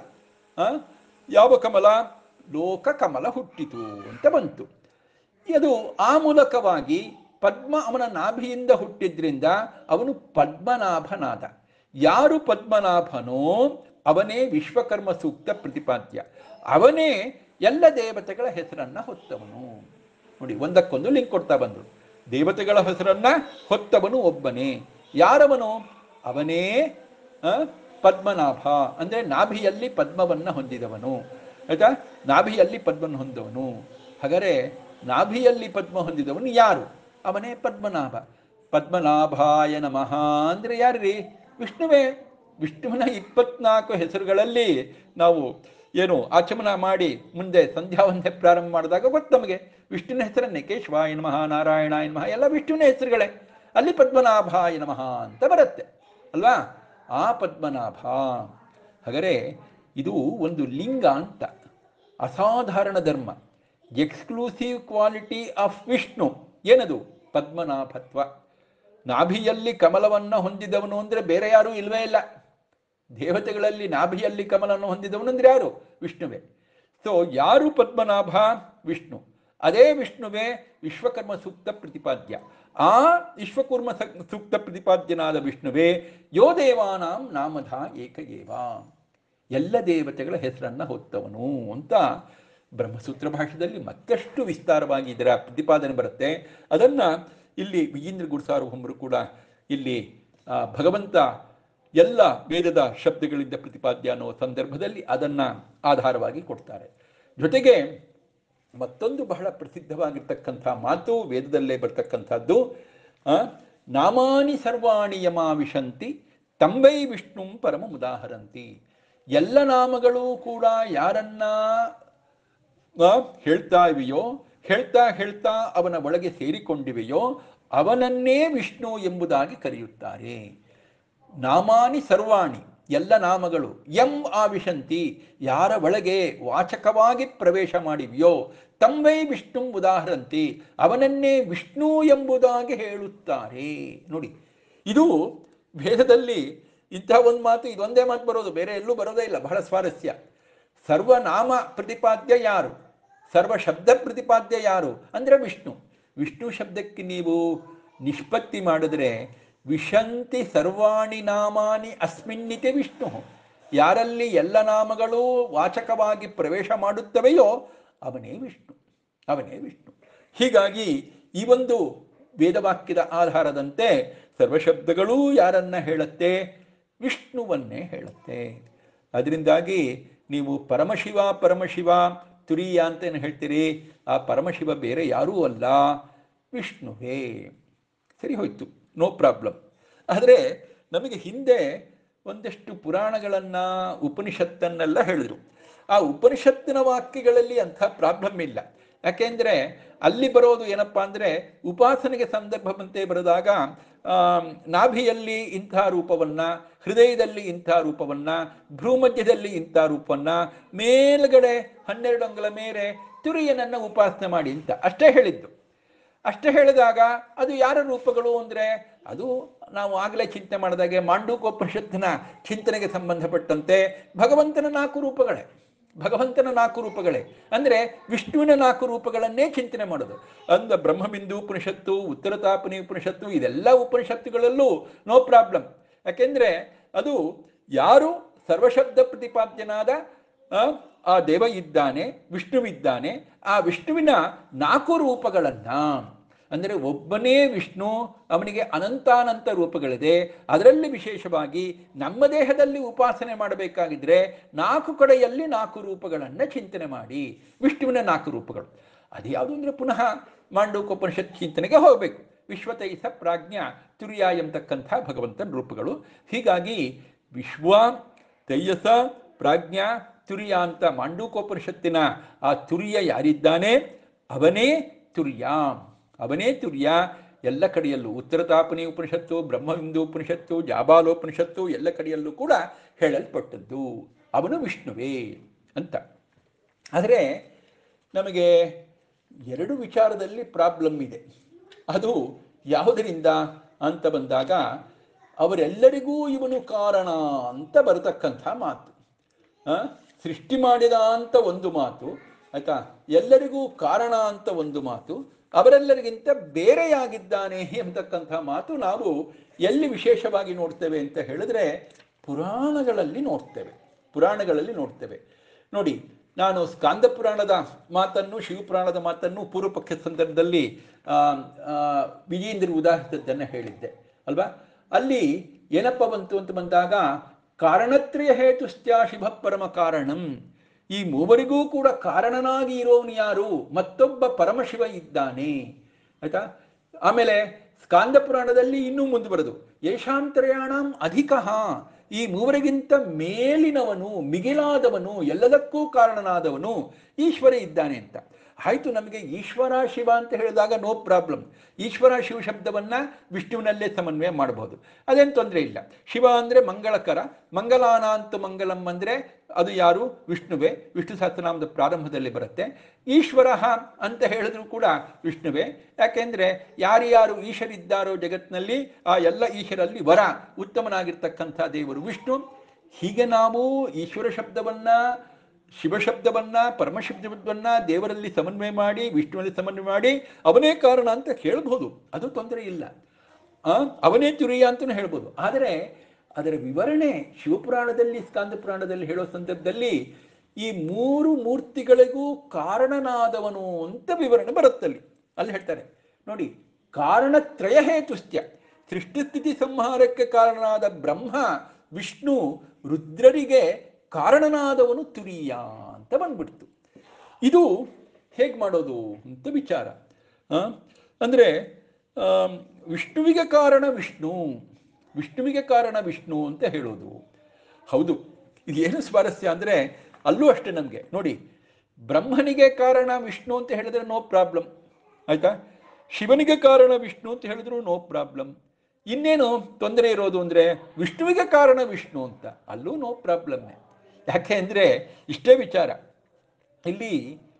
ಯಾವ ಕಮಲ, ಲೋಕ ಕಮಲ ಹುಟ್ಟಿತು ಅಂತ ಬಂತು. ಇದು ಆ ಮೂಲಕವಾಗಿ ಪದ್ಮ ಅವನ ನಾಭಿಯಿಂದ ಹುಟ್ಟಿದ್ರಿಂದ ಅವನು ಪದ್ಮನಾಭನಾದ. ಯಾರು ಪದ್ಮನಾಭನೋ ಅವನೇ ವಿಶ್ವಕರ್ಮ ಸೂಕ್ತ ಪ್ರತಿಪಾದ್ಯ, ಅವನೇ ಎಲ್ಲ ದೇವತೆಗಳ ಹೆಸರನ್ನು ಹೊತ್ತವನು. ನೋಡಿ, ಒಂದಕ್ಕೊಂದು ಲಿಂಕ್ ಕೊಡ್ತಾ ಬಂದರು. ದೇವತೆಗಳ ಹೆಸರನ್ನು ಹೊತ್ತವನು ಒಬ್ಬನೇ. ಯಾರವನು, ಅವನೇ ಪದ್ಮನಾಭ ಅಂದರೆ ನಾಭಿಯಲ್ಲಿ ಪದ್ಮವನ್ನು ಹೊಂದಿದವನು. ಆಯಿತಾ, ನಾಭಿಯಲ್ಲಿ ಪದ್ಮವನ್ನು ಹೊಂದವನು. ಹಾಗಾದರೆ ನಾಭಿಯಲ್ಲಿ ಪದ್ಮ ಹೊಂದಿದವನು ಯಾರು, ಅವನೇ ಪದ್ಮನಾಭ. ಪದ್ಮನಾಭಾಯ ನಮಃ ಅಂದರೆ ಯಾರು ರೀ, ವಿಷ್ಣುವೇ. ವಿಷ್ಣುವಿನ ಇಪ್ಪತ್ನಾಲ್ಕು ಹೆಸರುಗಳಲ್ಲಿ ನಾವು ಏನು ಆಚಮನ ಮಾಡಿ ಮುಂದೆ ಸಂಧ್ಯಾವಂದನೆ ಪ್ರಾರಂಭ ಮಾಡಿದಾಗ ಗೊತ್ತು ನಮಗೆ, ವಿಷ್ಣುವಿನ ಹೆಸರನ್ನೇ ಕೇಶವಾಯ ನಮಃ, ನಾರಾಯಣಾಯ ನಮಃ ಎಲ್ಲ ವಿಷ್ಣುವಿನ ಹೆಸರುಗಳೇ. ಅಲ್ಲಿ ಪದ್ಮನಾಭಾಯ ನಮಃ ಅಂತ ಬರುತ್ತೆ ಅಲ್ವಾ, ಆ ಪದ್ಮನಾಭ. ಹಾಗಾದರೆ ಇದು ಒಂದು ಲಿಂಗ ಅಂತ, ಅಸಾಧಾರಣ ಧರ್ಮ, ಎಕ್ಸ್ಕ್ಲೂಸಿವ್ ಕ್ವಾಲಿಟಿ ಆಫ್ ವಿಷ್ಣು. ಏನದು, ಪದ್ಮನಾಭತ್ವ. ನಾಭಿಯಲ್ಲಿ ಕಮಲವನ್ನು ಹೊಂದಿದವನು ಅಂದರೆ ಬೇರೆ ಯಾರೂ ಇಲ್ವೇ ಇಲ್ಲ. ದೇವತೆಗಳಲ್ಲಿ ನಾಭಿಯಲ್ಲಿ ಕಮಲವನ್ನು ಹೊಂದಿದವನು ಅಂದರೆ ಯಾರು, ವಿಷ್ಣುವೇ. ಸೊ ಯಾರು ಪದ್ಮನಾಭ, ವಿಷ್ಣು. ಅದೇ ವಿಷ್ಣುವೇ ವಿಶ್ವಕರ್ಮ ಸೂಕ್ತ ಪ್ರತಿಪಾದ್ಯ. ಆ ವಿಶ್ವಕರ್ಮ ಸೂಕ್ತ ಪ್ರತಿಪಾದ್ಯನಾದ ವಿಷ್ಣುವೇ ಯೋ ದೇವಾನಾಂ ನಾಮಧ ಏಕ ಏವ, ಎಲ್ಲ ದೇವತೆಗಳ ಹೆಸರನ್ನು ಹೊತ್ತವನು ಅಂತ ಬ್ರಹ್ಮಸೂತ್ರ ಭಾಷೆಯಲ್ಲಿ ಮತ್ತಷ್ಟು ವಿಸ್ತಾರವಾಗಿ ಇದರ ಪ್ರತಿಪಾದನೆ ಬರುತ್ತೆ. ಅದನ್ನು ಇಲ್ಲಿ ವಿಜೇಂದ್ರ ಗುರುಸಾರ್ವಭೌಮರು ಕೂಡ ಇಲ್ಲಿ ಆ ಭಗವಂತ ಎಲ್ಲ ವೇದದ ಶಬ್ದಗಳಿಂದ ಪ್ರತಿಪಾದ್ಯ ಅನ್ನೋ ಸಂದರ್ಭದಲ್ಲಿ ಅದನ್ನು ಆಧಾರವಾಗಿ ಕೊಡ್ತಾರೆ. ಜೊತೆಗೆ ಮತ್ತೊಂದು ಬಹಳ ಪ್ರಸಿದ್ಧವಾಗಿರ್ತಕ್ಕಂಥ ಮಾತು ವೇದದಲ್ಲೇ ಬರ್ತಕ್ಕಂಥದ್ದು, ನಾಮಾನಿ ಸರ್ವಾಣಿ ಯಮಾವಿಶಂತಿ ತಂಬೈ ವಿಷ್ಣು ಪರಮ ಉದಾಹರಂತಿ. ಎಲ್ಲ ನಾಮಗಳು ಕೂಡ ಯಾರನ್ನ ಹೇಳ್ತಾ ಇವೆಯೋ, ಹೇಳ್ತಾ ಹೇಳ್ತಾ ಅವನ ಒಳಗೆ ಸೇರಿಕೊಂಡಿವೆಯೋ ಅವನನ್ನೇ ವಿಷ್ಣು ಎಂಬುದಾಗಿ ಕರೆಯುತ್ತಾರೆ. ನಾಮಾನಿ ಸರ್ವಾಣಿ, ಎಲ್ಲ ನಾಮಗಳು, ಯಂ ಆವಿಶಂತಿ, ಯಾರ ಒಳಗೆ ವಾಚಕವಾಗಿ ಪ್ರವೇಶ ಮಾಡಿವೆಯೋ, ತಂವೈ ವಿಷ್ಣು ಉದಾಹರಂತಿ, ಅವನನ್ನೇ ವಿಷ್ಣು ಎಂಬುದಾಗಿ ಹೇಳುತ್ತಾರೆ. ನೋಡಿ, ಇದು ವೇದದಲ್ಲಿ ಇಂತಹ ಒಂದು ಮಾತು, ಇದೊಂದೇ ಮಾತು ಬರೋದು, ಬೇರೆ ಎಲ್ಲೂ ಬರೋದೇ ಇಲ್ಲ. ಬಹಳ ಸ್ವಾರಸ್ಯ. ಸರ್ವನಾಮ ಪ್ರತಿಪಾದ್ಯ ಯಾರು, ಸರ್ವ ಶಬ್ದ ಪ್ರತಿಪಾದ್ಯ ಯಾರು ಅಂದರೆ ವಿಷ್ಣು. ವಿಷ್ಣು ಶಬ್ದಕ್ಕೆ ನೀವು ನಿಷ್ಪತ್ತಿ ಮಾಡಿದ್ರೆ ವಿಶಂತಿ ಸರ್ವಾಣಿ ನಾಮಾನಿ ಅಸ್ಮಿನ್ನಿತೆ ವಿಷ್ಣು, ಯಾರಲ್ಲಿ ಎಲ್ಲ ನಾಮಗಳು ವಾಚಕವಾಗಿ ಪ್ರವೇಶ ಮಾಡುತ್ತವೆಯೋ ಅವನೇ ವಿಷ್ಣು, ಅವನೇ ವಿಷ್ಣು. ಹೀಗಾಗಿ ಈ ಒಂದು ವೇದವಾಕ್ಯದ ಆಧಾರದಂತೆ ಸರ್ವಶಬ್ದಗಳೂ ಯಾರನ್ನ ಹೇಳುತ್ತೆ, ವಿಷ್ಣುವನ್ನೇ ಹೇಳುತ್ತೆ. ಅದರಿಂದಾಗಿ ನೀವು ಪರಮಶಿವ ಪರಮಶಿವ ತುರಿಯ ಅಂತ ಏನು ಹೇಳ್ತೀರಿ, ಆ ಪರಮಶಿವ ಬೇರೆ ಯಾರೂ ಅಲ್ಲ, ವಿಷ್ಣುವೇ. ಸರಿ ಹೋಯ್ತು, ನೋ ಪ್ರಾಬ್ಲಮ್. ಆದರೆ ನಮಗೆ ಹಿಂದೆ ಒಂದಷ್ಟು ಪುರಾಣಗಳನ್ನು ಉಪನಿಷತ್ತನ್ನೆಲ್ಲ ಹೇಳಿದರು. ಆ ಉಪನಿಷತ್ತಿನ ವಾಕ್ಯಗಳಲ್ಲಿ ಅಂಥ ಪ್ರಾಬ್ಲಮ್ ಇಲ್ಲ. ಯಾಕೆಂದರೆ ಅಲ್ಲಿ ಬರೋದು ಏನಪ್ಪ ಅಂದರೆ, ಉಪಾಸನೆಗೆ ಸಂದರ್ಭ ಬಂತೆ ಬರೆದಾಗ ನಾಭಿಯಲ್ಲಿ ಇಂಥ ರೂಪವನ್ನು, ಹೃದಯದಲ್ಲಿ ಇಂಥ ರೂಪವನ್ನು, ಭ್ರೂಮಧ್ಯದಲ್ಲಿ ಇಂಥ ರೂಪವನ್ನು, ಮೇಲ್ಗಡೆ ಹನ್ನೆರಡು ಅಂಗುಲ ಮೇಲೆ ತುರಿಯನನ್ನು ಉಪಾಸನೆ ಮಾಡಿ ಅಂತ ಅಷ್ಟೇ ಹೇಳಿದ್ದು. ಅಷ್ಟೇ ಹೇಳಿದಾಗ ಅದು ಯಾರ ರೂಪಗಳು ಅಂದರೆ, ಅದು ನಾವು ಆಗಲೇ ಚಿಂತೆ ಮಾಡಿದಾಗೆ ಮಾಂಡೂಕೋಪನಿಷತ್ತಿನ ಚಿಂತನೆಗೆ ಸಂಬಂಧಪಟ್ಟಂತೆ ಭಗವಂತನ ನಾಲ್ಕು ರೂಪಗಳೇ, ಭಗವಂತನ ನಾಲ್ಕು ರೂಪಗಳೇ ಅಂದರೆ ವಿಷ್ಣುವಿನ ನಾಲ್ಕು ರೂಪಗಳನ್ನೇ ಚಿಂತನೆ ಮಾಡೋದು. ಅಂದ ಬ್ರಹ್ಮಬಿಂದು ಉಪನಿಷತ್ತು, ಉತ್ತರತಾಪನಿ ಉಪನಿಷತ್ತು, ಇದೆಲ್ಲ ಉಪನಿಷತ್ತುಗಳಲ್ಲೂ ನೋ ಪ್ರಾಬ್ಲಮ್. ಯಾಕೆಂದರೆ ಅದು ಯಾರು ಸರ್ವಶಬ್ದ ಪ್ರತಿಪಾದ್ಯನಾದ ಆ ದೇವ ಇದ್ದಾನೆ, ವಿಷ್ಣುವಿದ್ದಾನೆ, ಆ ವಿಷ್ಣುವಿನ ನಾಲ್ಕು ರೂಪಗಳನ್ನು, ಅಂದರೆ ಒಬ್ಬನೇ ವಿಷ್ಣು, ಅವನಿಗೆ ಅನಂತಾನಂತ ರೂಪಗಳಿದೆ. ಅದರಲ್ಲಿ ವಿಶೇಷವಾಗಿ ನಮ್ಮ ದೇಹದಲ್ಲಿ ಉಪಾಸನೆ ಮಾಡಬೇಕಾಗಿದ್ರೆ ನಾಲ್ಕು ಕಡೆಯಲ್ಲಿ ನಾಲ್ಕು ರೂಪಗಳನ್ನು ಚಿಂತನೆ ಮಾಡಿ, ವಿಷ್ಣುವಿನ ನಾಲ್ಕು ರೂಪಗಳು. ಅದು ಯಾವುದು ಅಂದರೆ ಪುನಃ ಮಾಂಡೂಕೋಪನಿಷತ್ ಚಿಂತನೆಗೆ ಹೋಗಬೇಕು. ವಿಶ್ವತೈಸ ಪ್ರಾಜ್ಞ ತುರ್ಯ ಎಂಬತಕ್ಕಂಥ ಭಗವಂತನ ರೂಪಗಳು. ಹೀಗಾಗಿ ವಿಶ್ವ ತೈಯಸ ಪ್ರಾಜ್ಞ ತುರ್ಯ ಅಂತ ಮಾಂಡೂಕೋಪನಿಷತ್ತಿನ ಆ ತುರ್ಯ ಯಾರಿದ್ದಾನೆ ಅವನೇ ತುರ್ಯ, ಅವನೇ ತುರ್ಯ. ಎಲ್ಲ ಕಡೆಯಲ್ಲೂ ಉತ್ತರತಾಪನಿ ಉಪನಿಷತ್ತು, ಬ್ರಹ್ಮಬಿಂದು ಉಪನಿಷತ್ತು, ಜಾಬಾಲೋಪನಿಷತ್ತು ಎಲ್ಲ ಕಡೆಯಲ್ಲೂ ಕೂಡ ಹೇಳಲ್ಪಟ್ಟದ್ದು ಅವನು ವಿಷ್ಣುವೇ ಅಂತ. ಆದರೆ ನಮಗೆ ಎರಡು ವಿಚಾರದಲ್ಲಿ ಪ್ರಾಬ್ಲಮ್ ಇದೆ. ಅದು ಯಾವುದರಿಂದ ಅಂತ ಬಂದಾಗ, ಅವರೆಲ್ಲರಿಗೂ ಇವನು ಕಾರಣ ಅಂತ ಬರತಕ್ಕಂಥ ಮಾತು, ಸೃಷ್ಟಿ ಮಾಡಿದ ಅಂತ ಒಂದು ಮಾತು ಆಯಿತಾ, ಎಲ್ಲರಿಗೂ ಕಾರಣ ಅಂತ ಒಂದು ಮಾತು, ಅವರೆಲ್ಲರಿಗಿಂತ ಬೇರೆಯಾಗಿದ್ದಾನೆ ಎಂಬತಕ್ಕಂಥ ಮಾತು ನಾವು ಎಲ್ಲಿ ವಿಶೇಷವಾಗಿ ನೋಡ್ತೇವೆ ಅಂತ ಹೇಳಿದ್ರೆ ಪುರಾಣಗಳಲ್ಲಿ ನೋಡ್ತೇವೆ. ಪುರಾಣಗಳಲ್ಲಿ ನೋಡ್ತೇವೆ ನೋಡಿ. ನಾನು ಸ್ಕಾಂದ ಪುರಾಣದ ಮಾತನ್ನು, ಶಿವಪುರಾಣದ ಮಾತನ್ನು ಪೂರ್ವಪಕ್ಷ ಸಂದರ್ಭದಲ್ಲಿ ವಿಜೇಂದ್ರ ಉದಾಹರಿಸಿದ್ದನ್ನು ಹೇಳಿದ್ದೆ ಅಲ್ವಾ. ಅಲ್ಲಿ ಏನಪ್ಪ ಬಂತು ಅಂತ ಬಂದಾಗ, ಕಾರಣತ್ರಯ ಹೇತುಶ್ಚ ಶಿವ ಪರಮ ಕಾರಣಂ, ಈ ಮೂವರಿಗೂ ಕೂಡ ಕಾರಣನಾಗಿ ಇರೋನು ಯಾರು, ಮತ್ತೊಬ್ಬ ಪರಮಶಿವ ಇದ್ದಾನೆ ಆಯ್ತಾ. ಆಮೇಲೆ ಸ್ಕಾಂದ ಪುರಾಣದಲ್ಲಿ ಇನ್ನೂ ಮುಂದೆ ಬರೋದು, ಯಶಾಂತರ್ಯಾಣಂ ಅಧಿಕ, ಈ ಮೂವರಿಗಿಂತ ಮೇಲಿನವನು, ಮಿಗಿಲಾದವನು, ಎಲ್ಲದಕ್ಕೂ ಕಾರಣನಾದವನು ಈಶ್ವರ ಇದ್ದಾನೆ ಅಂತ ಆಯಿತು. ನಮಗೆ ಈಶ್ವರ ಶಿವ ಅಂತ ಹೇಳಿದಾಗ ನೋ ಪ್ರಾಬ್ಲಮ್. ಈಶ್ವರ ಶಿವ ಶಬ್ದವನ್ನು ವಿಷ್ಣುವಿನಲ್ಲೇ ಸಮನ್ವಯ ಮಾಡಬಹುದು, ಅದೇನು ತೊಂದರೆ ಇಲ್ಲ. ಶಿವ ಅಂದರೆ ಮಂಗಳಕರ, ಮಂಗಲಾನಾಂತು ಮಂಗಲಂ ಅಂದರೆ ಅದು ಯಾರು, ವಿಷ್ಣುವೇ. ವಿಷ್ಣು ಸಹಸ್ರನಾಮದ ಪ್ರಾರಂಭದಲ್ಲಿ ಬರುತ್ತೆ. ಈಶ್ವರ ಅಂತ ಹೇಳಿದ್ರು ಕೂಡ ವಿಷ್ಣುವೇ. ಯಾಕೆಂದರೆ ಯಾರ್ಯಾರು ಈಶ್ವರಿದ್ದಾರೋ ಜಗತ್ತಿನಲ್ಲಿ ಆ ಎಲ್ಲ ಈಶ್ವರಲ್ಲಿ ವರ ಉತ್ತಮನಾಗಿರ್ತಕ್ಕಂಥ ದೇವರು ವಿಷ್ಣು. ಹೀಗೆ ನಾವು ಈಶ್ವರ ಶಬ್ದವನ್ನು, ಶಿವಶಬ್ದವನ್ನು, ಪರಮಶಬ್ದವನ್ನು ದೇವರಲ್ಲಿ ಸಮನ್ವಯ ಮಾಡಿ, ವಿಷ್ಣುವಲ್ಲಿ ಸಮನ್ವಯ ಮಾಡಿ ಅವನೇ ಕಾರಣ ಅಂತ ಹೇಳ್ಬೋದು, ಅದು ತೊಂದರೆ ಇಲ್ಲ. ಅವನೇ ತುರಿಯ ಅಂತಲೂ ಹೇಳ್ಬೋದು. ಆದರೆ ಅದರ ವಿವರಣೆ ಶಿವಪುರಾಣದಲ್ಲಿ, ಸ್ಕಾಂದ ಪುರಾಣದಲ್ಲಿ ಹೇಳೋ ಸಂದರ್ಭದಲ್ಲಿ ಈ ಮೂರು ಮೂರ್ತಿಗಳಿಗೂ ಕಾರಣನಾದವನು ಅಂತ ವಿವರಣೆ ಬರುತ್ತಲ್ಲಿ. ಅಲ್ಲಿ ಹೇಳ್ತಾರೆ ನೋಡಿ, ಕಾರಣತ್ರಯ ಹೇತುಶ್ಚ, ಸೃಷ್ಟಿಸ್ಥಿತಿ ಸಂಹಾರಕ್ಕೆ ಕಾರಣನಾದ ಬ್ರಹ್ಮ ವಿಷ್ಣು ರುದ್ರರಿಗೆ ಕಾರಣನಾದವನು ತುರಿಯ ಅಂತ ಬಂದ್ಬಿಡ್ತು. ಇದು ಹೇಗೆ ಮಾಡೋದು ಅಂತ ವಿಚಾರ. ಅಂದರೆ ವಿಷ್ಣುವಿಗೆ ಕಾರಣ ವಿಷ್ಣು, ವಿಷ್ಣುವಿಗೆ ಕಾರಣ ವಿಷ್ಣು ಅಂತ ಹೇಳೋದು. ಹೌದು, ಇದೇನು ಸ್ವಾರಸ್ಯ ಅಂದರೆ ಅಲ್ಲೂ ಅಷ್ಟೇ ನಮಗೆ ನೋಡಿ, ಬ್ರಹ್ಮನಿಗೆ ಕಾರಣ ವಿಷ್ಣು ಅಂತ ಹೇಳಿದ್ರೆ ನೋ ಪ್ರಾಬ್ಲಮ್, ಆಯಿತಾ. ಶಿವನಿಗೆ ಕಾರಣ ವಿಷ್ಣು ಅಂತ ಹೇಳಿದ್ರು ನೋ ಪ್ರಾಬ್ಲಮ್. ಇನ್ನೇನು ತೊಂದರೆ ಇರೋದು ಅಂದರೆ ವಿಷ್ಣುವಿಗೆ ಕಾರಣ ವಿಷ್ಣು ಅಂತ, ಅಲ್ಲೂ ನೋ ಪ್ರಾಬ್ಲಮ್ಮೆ. ಯಾಕೆ ಅಂದರೆ ಇಷ್ಟೇ ವಿಚಾರ. ಇಲ್ಲಿ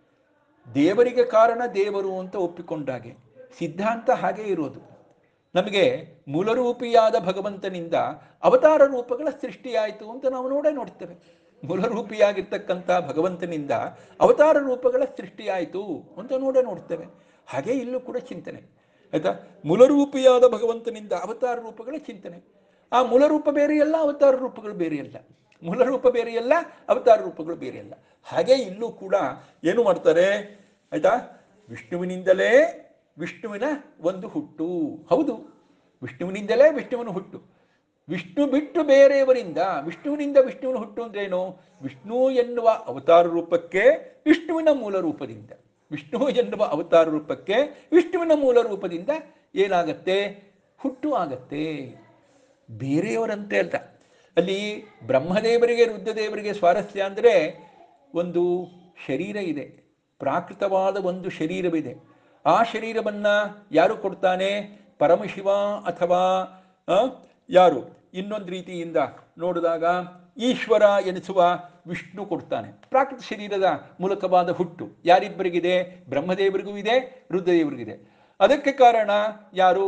ದೇವರಿಗೆ ಕಾರಣ ದೇವರು ಅಂತ ಒಪ್ಪಿಕೊಂಡಾಗೆ ಸಿದ್ಧಾಂತ ಹಾಗೇ ಇರೋದು. ನಮಗೆ ಮೂಲರೂಪಿಯಾದ ಭಗವಂತನಿಂದ ಅವತಾರ ರೂಪಗಳ ಸೃಷ್ಟಿಯಾಯಿತು ಅಂತ ನಾವು ನೋಡೇ ನೋಡ್ತೇವೆ. ಮೂಲರೂಪಿಯಾಗಿರ್ತಕ್ಕಂಥ ಭಗವಂತನಿಂದ ಅವತಾರ ರೂಪಗಳ ಸೃಷ್ಟಿಯಾಯಿತು ಅಂತ ನೋಡೇ ನೋಡ್ತೇವೆ. ಹಾಗೇ ಇಲ್ಲೂ ಕೂಡ ಚಿಂತನೆ, ಆಯಿತಾ. ಮೂಲರೂಪಿಯಾದ ಭಗವಂತನಿಂದ ಅವತಾರ ರೂಪಗಳ ಚಿಂತನೆ. ಆ ಮೂಲರೂಪ ಬೇರೆಯಲ್ಲ, ಅವತಾರ ರೂಪಗಳು ಬೇರೆಯಲ್ಲ. ಮೂಲರೂಪ ಬೇರೆಯಲ್ಲ, ಅವತಾರ ರೂಪಗಳು ಬೇರೆಯಲ್ಲ. ಹಾಗೆ ಇಲ್ಲೂ ಕೂಡ ಏನು ಮಾಡ್ತಾರೆ, ಆಯಿತಾ. ವಿಷ್ಣುವಿನಿಂದಲೇ ವಿಷ್ಣುವಿನ ಒಂದು ಹುಟ್ಟು. ಹೌದು, ವಿಷ್ಣುವಿನಿಂದಲೇ ವಿಷ್ಣುವಿನ ಹುಟ್ಟು. ವಿಷ್ಣು ಬಿಟ್ಟು ಬೇರೆಯವರಿಂದ ವಿಷ್ಣುವಿನಿಂದ ವಿಷ್ಣುವಿನ ಹುಟ್ಟು ಅಂದ್ರೇನು? ವಿಷ್ಣು ಎನ್ನುವ ಅವತಾರ ರೂಪಕ್ಕೆ ವಿಷ್ಣುವಿನ ಮೂಲ ರೂಪದಿಂದ, ವಿಷ್ಣು ಎನ್ನುವ ಅವತಾರ ರೂಪಕ್ಕೆ ವಿಷ್ಣುವಿನ ಮೂಲ ರೂಪದಿಂದ ಏನಾಗತ್ತೆ? ಹುಟ್ಟು ಆಗತ್ತೆ. ಬೇರೆಯವರಂತೆ ಅಲ್ಲ. ಅಲ್ಲಿ ಬ್ರಹ್ಮದೇವರಿಗೆ ರುದ್ರದೇವರಿಗೆ ಸ್ವಾರಸ್ಯ ಅಂದರೆ ಒಂದು ಶರೀರ ಇದೆ, ಪ್ರಾಕೃತವಾದ ಒಂದು ಶರೀರವಿದೆ. ಆ ಶರೀರವನ್ನು ಯಾರು ಕೊಡ್ತಾನೆ? ಪರಮಶಿವ ಅಥವಾ ಯಾರು ಇನ್ನೊಂದು ರೀತಿಯಿಂದ ನೋಡಿದಾಗ ಈಶ್ವರ ಎನಿಸುವ ವಿಷ್ಣು ಕೊಡ್ತಾನೆ. ಪ್ರಾಕೃತ ಶರೀರದ ಮೂಲಕವಾದ ಹುಟ್ಟು ಯಾರಿಬ್ಬರಿಗಿದೆ? ಬ್ರಹ್ಮದೇವರಿಗೂ ಇದೆ, ರುದ್ರದೇವರಿಗಿದೆ. ಅದಕ್ಕೆ ಕಾರಣ ಯಾರು?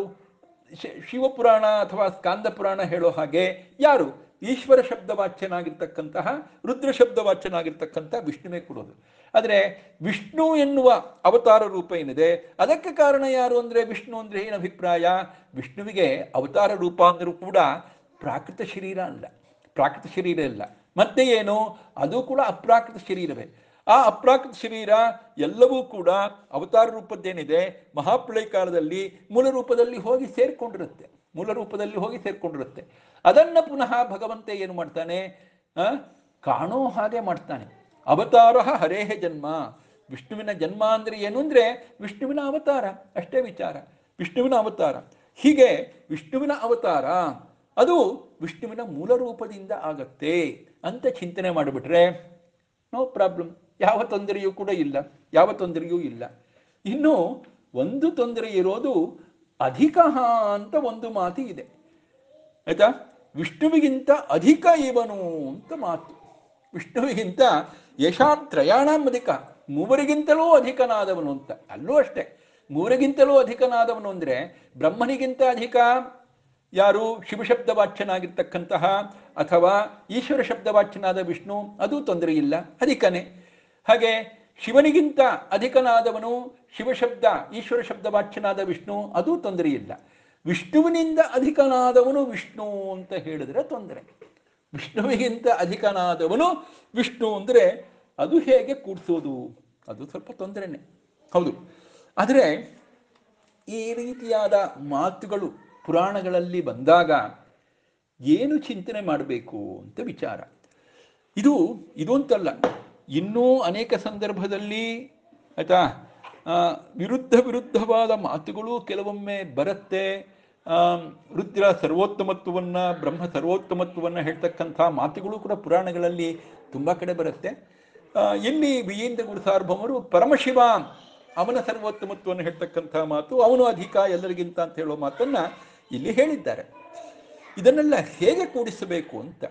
ಶಿವಪುರಾಣ ಅಥವಾ ಸ್ಕಾಂದ ಪುರಾಣ ಹೇಳೋ ಹಾಗೆ ಯಾರು? ಈಶ್ವರ ಶಬ್ದವಾಚ್ಯನಾಗಿರ್ತಕ್ಕಂತಹ ರುದ್ರ ಶಬ್ದವಾಚ್ಯನಾಗಿರ್ತಕ್ಕಂಥ ವಿಷ್ಣುವೇ ಕೊಡೋದು. ಆದರೆ ವಿಷ್ಣು ಎನ್ನುವ ಅವತಾರ ರೂಪ ಏನಿದೆ ಅದಕ್ಕೆ ಕಾರಣ ಯಾರು ಅಂದರೆ ವಿಷ್ಣು ಅಂದರೆ ಏನು ಅಭಿಪ್ರಾಯ? ವಿಷ್ಣುವಿಗೆ ಅವತಾರ ರೂಪ ಅಂದರೂ ಕೂಡ ಪ್ರಾಕೃತ ಶರೀರ ಅಲ್ಲ, ಪ್ರಾಕೃತ ಶರೀರ ಇಲ್ಲ. ಮತ್ತೆ ಏನು? ಅದು ಕೂಡ ಅಪ್ರಾಕೃತ ಶರೀರವೇ. ಆ ಅಪ್ರಾಕೃತ ಶರೀರ ಎಲ್ಲವೂ ಕೂಡ ಅವತಾರ ರೂಪದ್ದೇನಿದೆ ಮಹಾಪ್ರಳಯ ಕಾಲದಲ್ಲಿ ಮೂಲ ರೂಪದಲ್ಲಿ ಹೋಗಿ ಸೇರಿಕೊಂಡಿರುತ್ತೆ, ಮೂಲ ರೂಪದಲ್ಲಿ ಹೋಗಿ ಸೇರಿಕೊಂಡಿರುತ್ತೆ. ಅದನ್ನು ಪುನಃ ಭಗವಂತ ಏನು ಮಾಡ್ತಾನೆ? ಕಾಣೋ ಹಾಗೆ ಮಾಡ್ತಾನೆ. ಅವತಾರ ಹರೇಹ ಜನ್ಮ. ವಿಷ್ಣುವಿನ ಜನ್ಮ ಅಂದರೆ ಏನು ಅಂದರೆ ವಿಷ್ಣುವಿನ ಅವತಾರ, ಅಷ್ಟೇ ವಿಚಾರ. ವಿಷ್ಣುವಿನ ಅವತಾರ. ಹೀಗೆ ವಿಷ್ಣುವಿನ ಅವತಾರ ಅದು ವಿಷ್ಣುವಿನ ಮೂಲ ರೂಪದಿಂದ ಆಗತ್ತೆ ಅಂತ ಚಿಂತನೆ ಮಾಡಿಬಿಟ್ರೆ ನೋ ಪ್ರಾಬ್ಲಮ್, ಯಾವ ತೊಂದರೆಯೂ ಕೂಡ ಇಲ್ಲ, ಯಾವ ತೊಂದರೆಯೂ ಇಲ್ಲ. ಇನ್ನು ಒಂದು ತೊಂದರೆ ಇರೋದು ಅಧಿಕ ಅಂತ ಒಂದು ಮಾತು ಇದೆ, ಆಯಿತಾ. ವಿಷ್ಣುವಿಗಿಂತ ಅಧಿಕ ಇವನು ಅಂತ ಮಾತು. ವಿಷ್ಣುವಿಗಿಂತ ಯಶಾನ್ ತ್ರಯಾಣಂ ಅಧಿಕ, ಮೂವರಿಗಿಂತಲೂ ಅಧಿಕನಾದವನು ಅಂತ. ಅಲ್ಲೂ ಅಷ್ಟೇ, ಮೂವರಿಗಿಂತಲೂ ಅಧಿಕನಾದವನು ಅಂದರೆ ಬ್ರಹ್ಮನಿಗಿಂತ ಅಧಿಕ ಯಾರು? ಶಿವಶಬ್ದವಾಚ್ಯನಾಗಿರ್ತಕ್ಕಂತಹ ಅಥವಾ ಈಶ್ವರ ಶಬ್ದವಾಚ್ಯನಾದ ವಿಷ್ಣು, ಅದೂ ತೊಂದರೆ ಇಲ್ಲ, ಅಧಿಕನೇ. ಹಾಗೆ ಶಿವನಿಗಿಂತ ಅಧಿಕನಾದವನು ಶಿವಶಬ್ದ ಈಶ್ವರ ಶಬ್ದವಾಚ್ಯನಾದ ವಿಷ್ಣು, ಅದೂ ತೊಂದರೆ ಇಲ್ಲ. ವಿಷ್ಣುವಿನಿಂದ ಅಧಿಕನಾದವನು ವಿಷ್ಣು ಅಂತ ಹೇಳಿದ್ರೆ ತೊಂದರೆ. ವಿಷ್ಣುವಿಗಿಂತ ಅಧಿಕನಾದವನು ವಿಷ್ಣು ಅಂದರೆ ಅದು ಹೇಗೆ ಕೂಡಿಸೋದು? ಅದು ಸ್ವಲ್ಪ ತೊಂದರೆನೇ, ಹೌದು. ಆದರೆ ಈ ರೀತಿಯಾದ ಮಾತುಗಳು ಪುರಾಣಗಳಲ್ಲಿ ಬಂದಾಗ ಏನು ಚಿಂತನೆ ಮಾಡಬೇಕು ಅಂತ ವಿಚಾರ. ಇದು ಇದು ಅಂತಲ್ಲ, ಇನ್ನೂ ಅನೇಕ ಸಂದರ್ಭದಲ್ಲಿ ಆಯಿತಾ ವಿರುದ್ಧ ವಿರುದ್ಧವಾದ ಮಾತುಗಳು ಕೆಲವೊಮ್ಮೆ ಬರುತ್ತೆ. ರುದ್ರ ಸರ್ವೋತ್ತಮತ್ವವನ್ನು, ಬ್ರಹ್ಮ ಸರ್ವೋತ್ತಮತ್ವವನ್ನು ಹೇಳ್ತಕ್ಕಂಥ ಮಾತುಗಳು ಕೂಡ ಪುರಾಣಗಳಲ್ಲಿ ತುಂಬ ಕಡೆ ಬರುತ್ತೆ. ಇಲ್ಲಿ ವಿಜೇಂದ್ರ ಗುರುಸಾರ್ವಭೌಮರು ಪರಮಶಿವ ಅವನ ಸರ್ವೋತ್ತಮತ್ವವನ್ನು ಹೇಳ್ತಕ್ಕಂಥ ಮಾತು, ಅವನು ಅಧಿಕ ಎಲ್ಲರಿಗಿಂತ ಅಂತ ಹೇಳೋ ಮಾತನ್ನು ಇಲ್ಲಿ ಹೇಳಿದ್ದಾರೆ. ಇದನ್ನೆಲ್ಲ ಹೇಗೆ ಕೂಡಿಸಬೇಕು ಅಂತ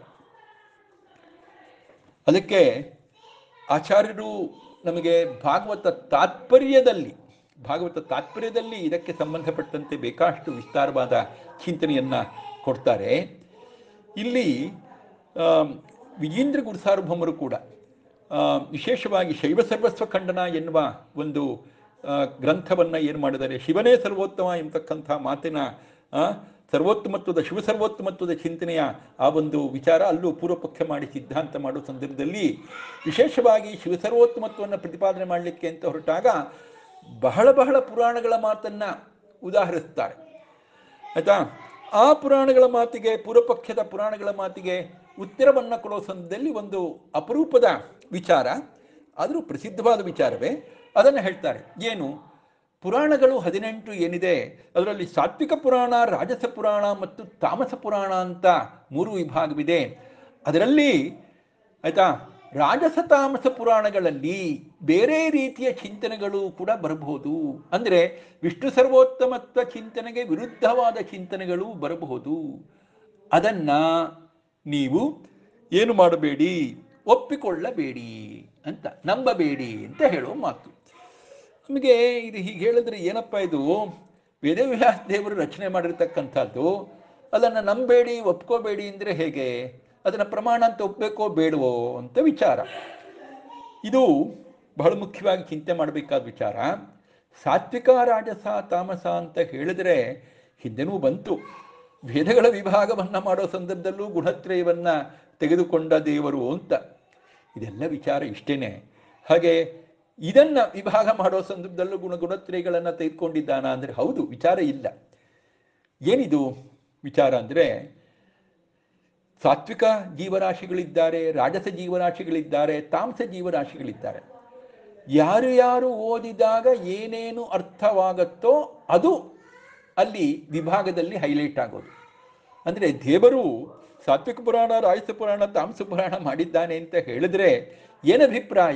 ಅದಕ್ಕೆ ಆಚಾರ್ಯರು ನಮಗೆ ಭಾಗವತ ತಾತ್ಪರ್ಯದಲ್ಲಿ ಭಾಗವತ ತಾತ್ಪರ್ಯದಲ್ಲಿ ಇದಕ್ಕೆ ಸಂಬಂಧಪಟ್ಟಂತೆ ಬೇಕಾಷ್ಟು ವಿಸ್ತಾರವಾದ ಚಿಂತನೆಯನ್ನು ಕೊಡ್ತಾರೆ. ಇಲ್ಲಿ ವಿಜೇಂದ್ರ ಗುರುಸಾರ್ವಭೌಮರು ಕೂಡ ವಿಶೇಷವಾಗಿ ಶೈವ ಸರ್ವಸ್ವ ಖಂಡನ ಎನ್ನುವ ಒಂದು ಗ್ರಂಥವನ್ನು ಏನು ಮಾಡಿದ್ದಾರೆ, ಶಿವನೇ ಸರ್ವೋತ್ತಮ ಎಂಬತಕ್ಕಂಥ ಮಾತಿನ ಸರ್ವೋತ್ತಮತ್ವದ ಶಿವ ಸರ್ವೋತ್ತಮತ್ವದ ಚಿಂತನೆಯ ಆ ಒಂದು ವಿಚಾರ ಅಲ್ಲೂ ಪೂರ್ವಪಕ್ಷ ಮಾಡಿ ಸಿದ್ಧಾಂತ ಮಾಡೋ ಸಂದರ್ಭದಲ್ಲಿ ವಿಶೇಷವಾಗಿ ಶಿವ ಸರ್ವೋತ್ತಮತ್ವವನ್ನು ಪ್ರತಿಪಾದನೆ ಮಾಡಲಿಕ್ಕೆ ಅಂತ ಹೊರಟಾಗ ಬಹಳ ಬಹಳ ಪುರಾಣಗಳ ಮಾತನ್ನು ಉದಾಹರಿಸ್ತಾರೆ, ಆಯಿತಾ. ಆ ಪುರಾಣಗಳ ಮಾತಿಗೆ, ಪೂರ್ವಪಕ್ಷದ ಪುರಾಣಗಳ ಮಾತಿಗೆ ಉತ್ತರವನ್ನು ಕೊಡೋ ಸಂದರ್ಭದಲ್ಲಿ ಒಂದು ಅಪರೂಪದ ವಿಚಾರ, ಆದರೂ ಪ್ರಸಿದ್ಧವಾದ ವಿಚಾರವೇ, ಅದನ್ನು ಹೇಳ್ತಾರೆ. ಏನು? ಪುರಾಣಗಳು ಹದಿನೆಂಟು ಏನಿದೆ, ಅದರಲ್ಲಿ ಸಾತ್ವಿಕ ಪುರಾಣ, ರಾಜಸ ಪುರಾಣ ಮತ್ತು ತಾಮಸ ಪುರಾಣ ಅಂತ ಮೂರು ವಿಭಾಗವಿದೆ. ಅದರಲ್ಲಿ ಆಯಿತಾ, ರಾಜಸ ತಾಮಸ ಪುರಾಣಗಳಲ್ಲಿ ಬೇರೆ ರೀತಿಯ ಚಿಂತನೆಗಳು ಕೂಡ ಬರಬಹುದು. ಅಂದರೆ ವಿಷ್ಣು ಸರ್ವೋತ್ತಮತ್ವ ಚಿಂತನೆಗೆ ವಿರುದ್ಧವಾದ ಚಿಂತನೆಗಳು ಬರಬಹುದು. ಅದನ್ನು ನೀವು ಏನು ಮಾಡಬೇಡಿ, ಒಪ್ಪಿಕೊಳ್ಳಬೇಡಿ ಅಂತ, ನಂಬಬೇಡಿ ಅಂತ ಹೇಳುವ ಮಾತು. ನಮಗೆ ಇದು ಹೀಗೆ ಹೇಳಿದ್ರೆ ಏನಪ್ಪ ಇದು, ವೇದವ್ಯಾಸ ದೇವರು ರಚನೆ ಮಾಡಿರ್ತಕ್ಕಂಥದ್ದು, ಅದನ್ನು ನಂಬೇಡಿ ಒಪ್ಕೋಬೇಡಿ ಅಂದರೆ ಹೇಗೆ? ಅದನ್ನು ಪ್ರಮಾಣ ಅಂತ ಒಪ್ಪಬೇಕೋ ಬೇಡವೋ ಅಂತ ವಿಚಾರ. ಇದು ಬಹಳ ಮುಖ್ಯವಾಗಿ ಚಿಂತೆ ಮಾಡಬೇಕಾದ ವಿಚಾರ. ಸಾತ್ವಿಕ ರಾಜಸ ತಾಮಸ ಅಂತ ಹೇಳಿದರೆ ಹಿಂದೆನೂ ಬಂತು. ವೇದಗಳ ವಿಭಾಗವನ್ನು ಮಾಡೋ ಸಂದರ್ಭದಲ್ಲೂ ಗುಣತ್ರಯವನ್ನು ತೆಗೆದುಕೊಂಡ ದೇವರು ಅಂತ. ಇದೆಲ್ಲ ವಿಚಾರ ಇಷ್ಟೇನೆ. ಹಾಗೆ ಇದನ್ನು ವಿಭಾಗ ಮಾಡೋ ಸಂದರ್ಭದಲ್ಲೂ ಗುಣ ಗುಣತ್ರಯಗಳನ್ನು ತೆಗೆದುಕೊಂಡಿದ್ದಾನ ಅಂದರೆ ಹೌದು, ವಿಚಾರ ಇಲ್ಲ. ಏನಿದು ವಿಚಾರ ಅಂದರೆ, ಸಾತ್ವಿಕ ಜೀವರಾಶಿಗಳಿದ್ದಾರೆ, ರಾಜಸ ಜೀವರಾಶಿಗಳಿದ್ದಾರೆ, ತಾಮಸ ಜೀವರಾಶಿಗಳಿದ್ದಾರೆ. ಯಾರು ಯಾರು ಓದಿದಾಗ ಏನೇನು ಅರ್ಥವಾಗುತ್ತೋ ಅದು ಅಲ್ಲಿ ವಿಭಾಗದಲ್ಲಿ ಹೈಲೈಟ್ ಆಗೋದು. ಅಂದರೆ ದೇವರು ಸಾತ್ವಿಕ ಪುರಾಣ, ರಾಜಸ ಪುರಾಣ, ತಾಮಸ ಪುರಾಣ ಮಾಡಿದ್ದಾನೆ ಅಂತ ಹೇಳಿದ್ರೆ ಏನು ಅಭಿಪ್ರಾಯ?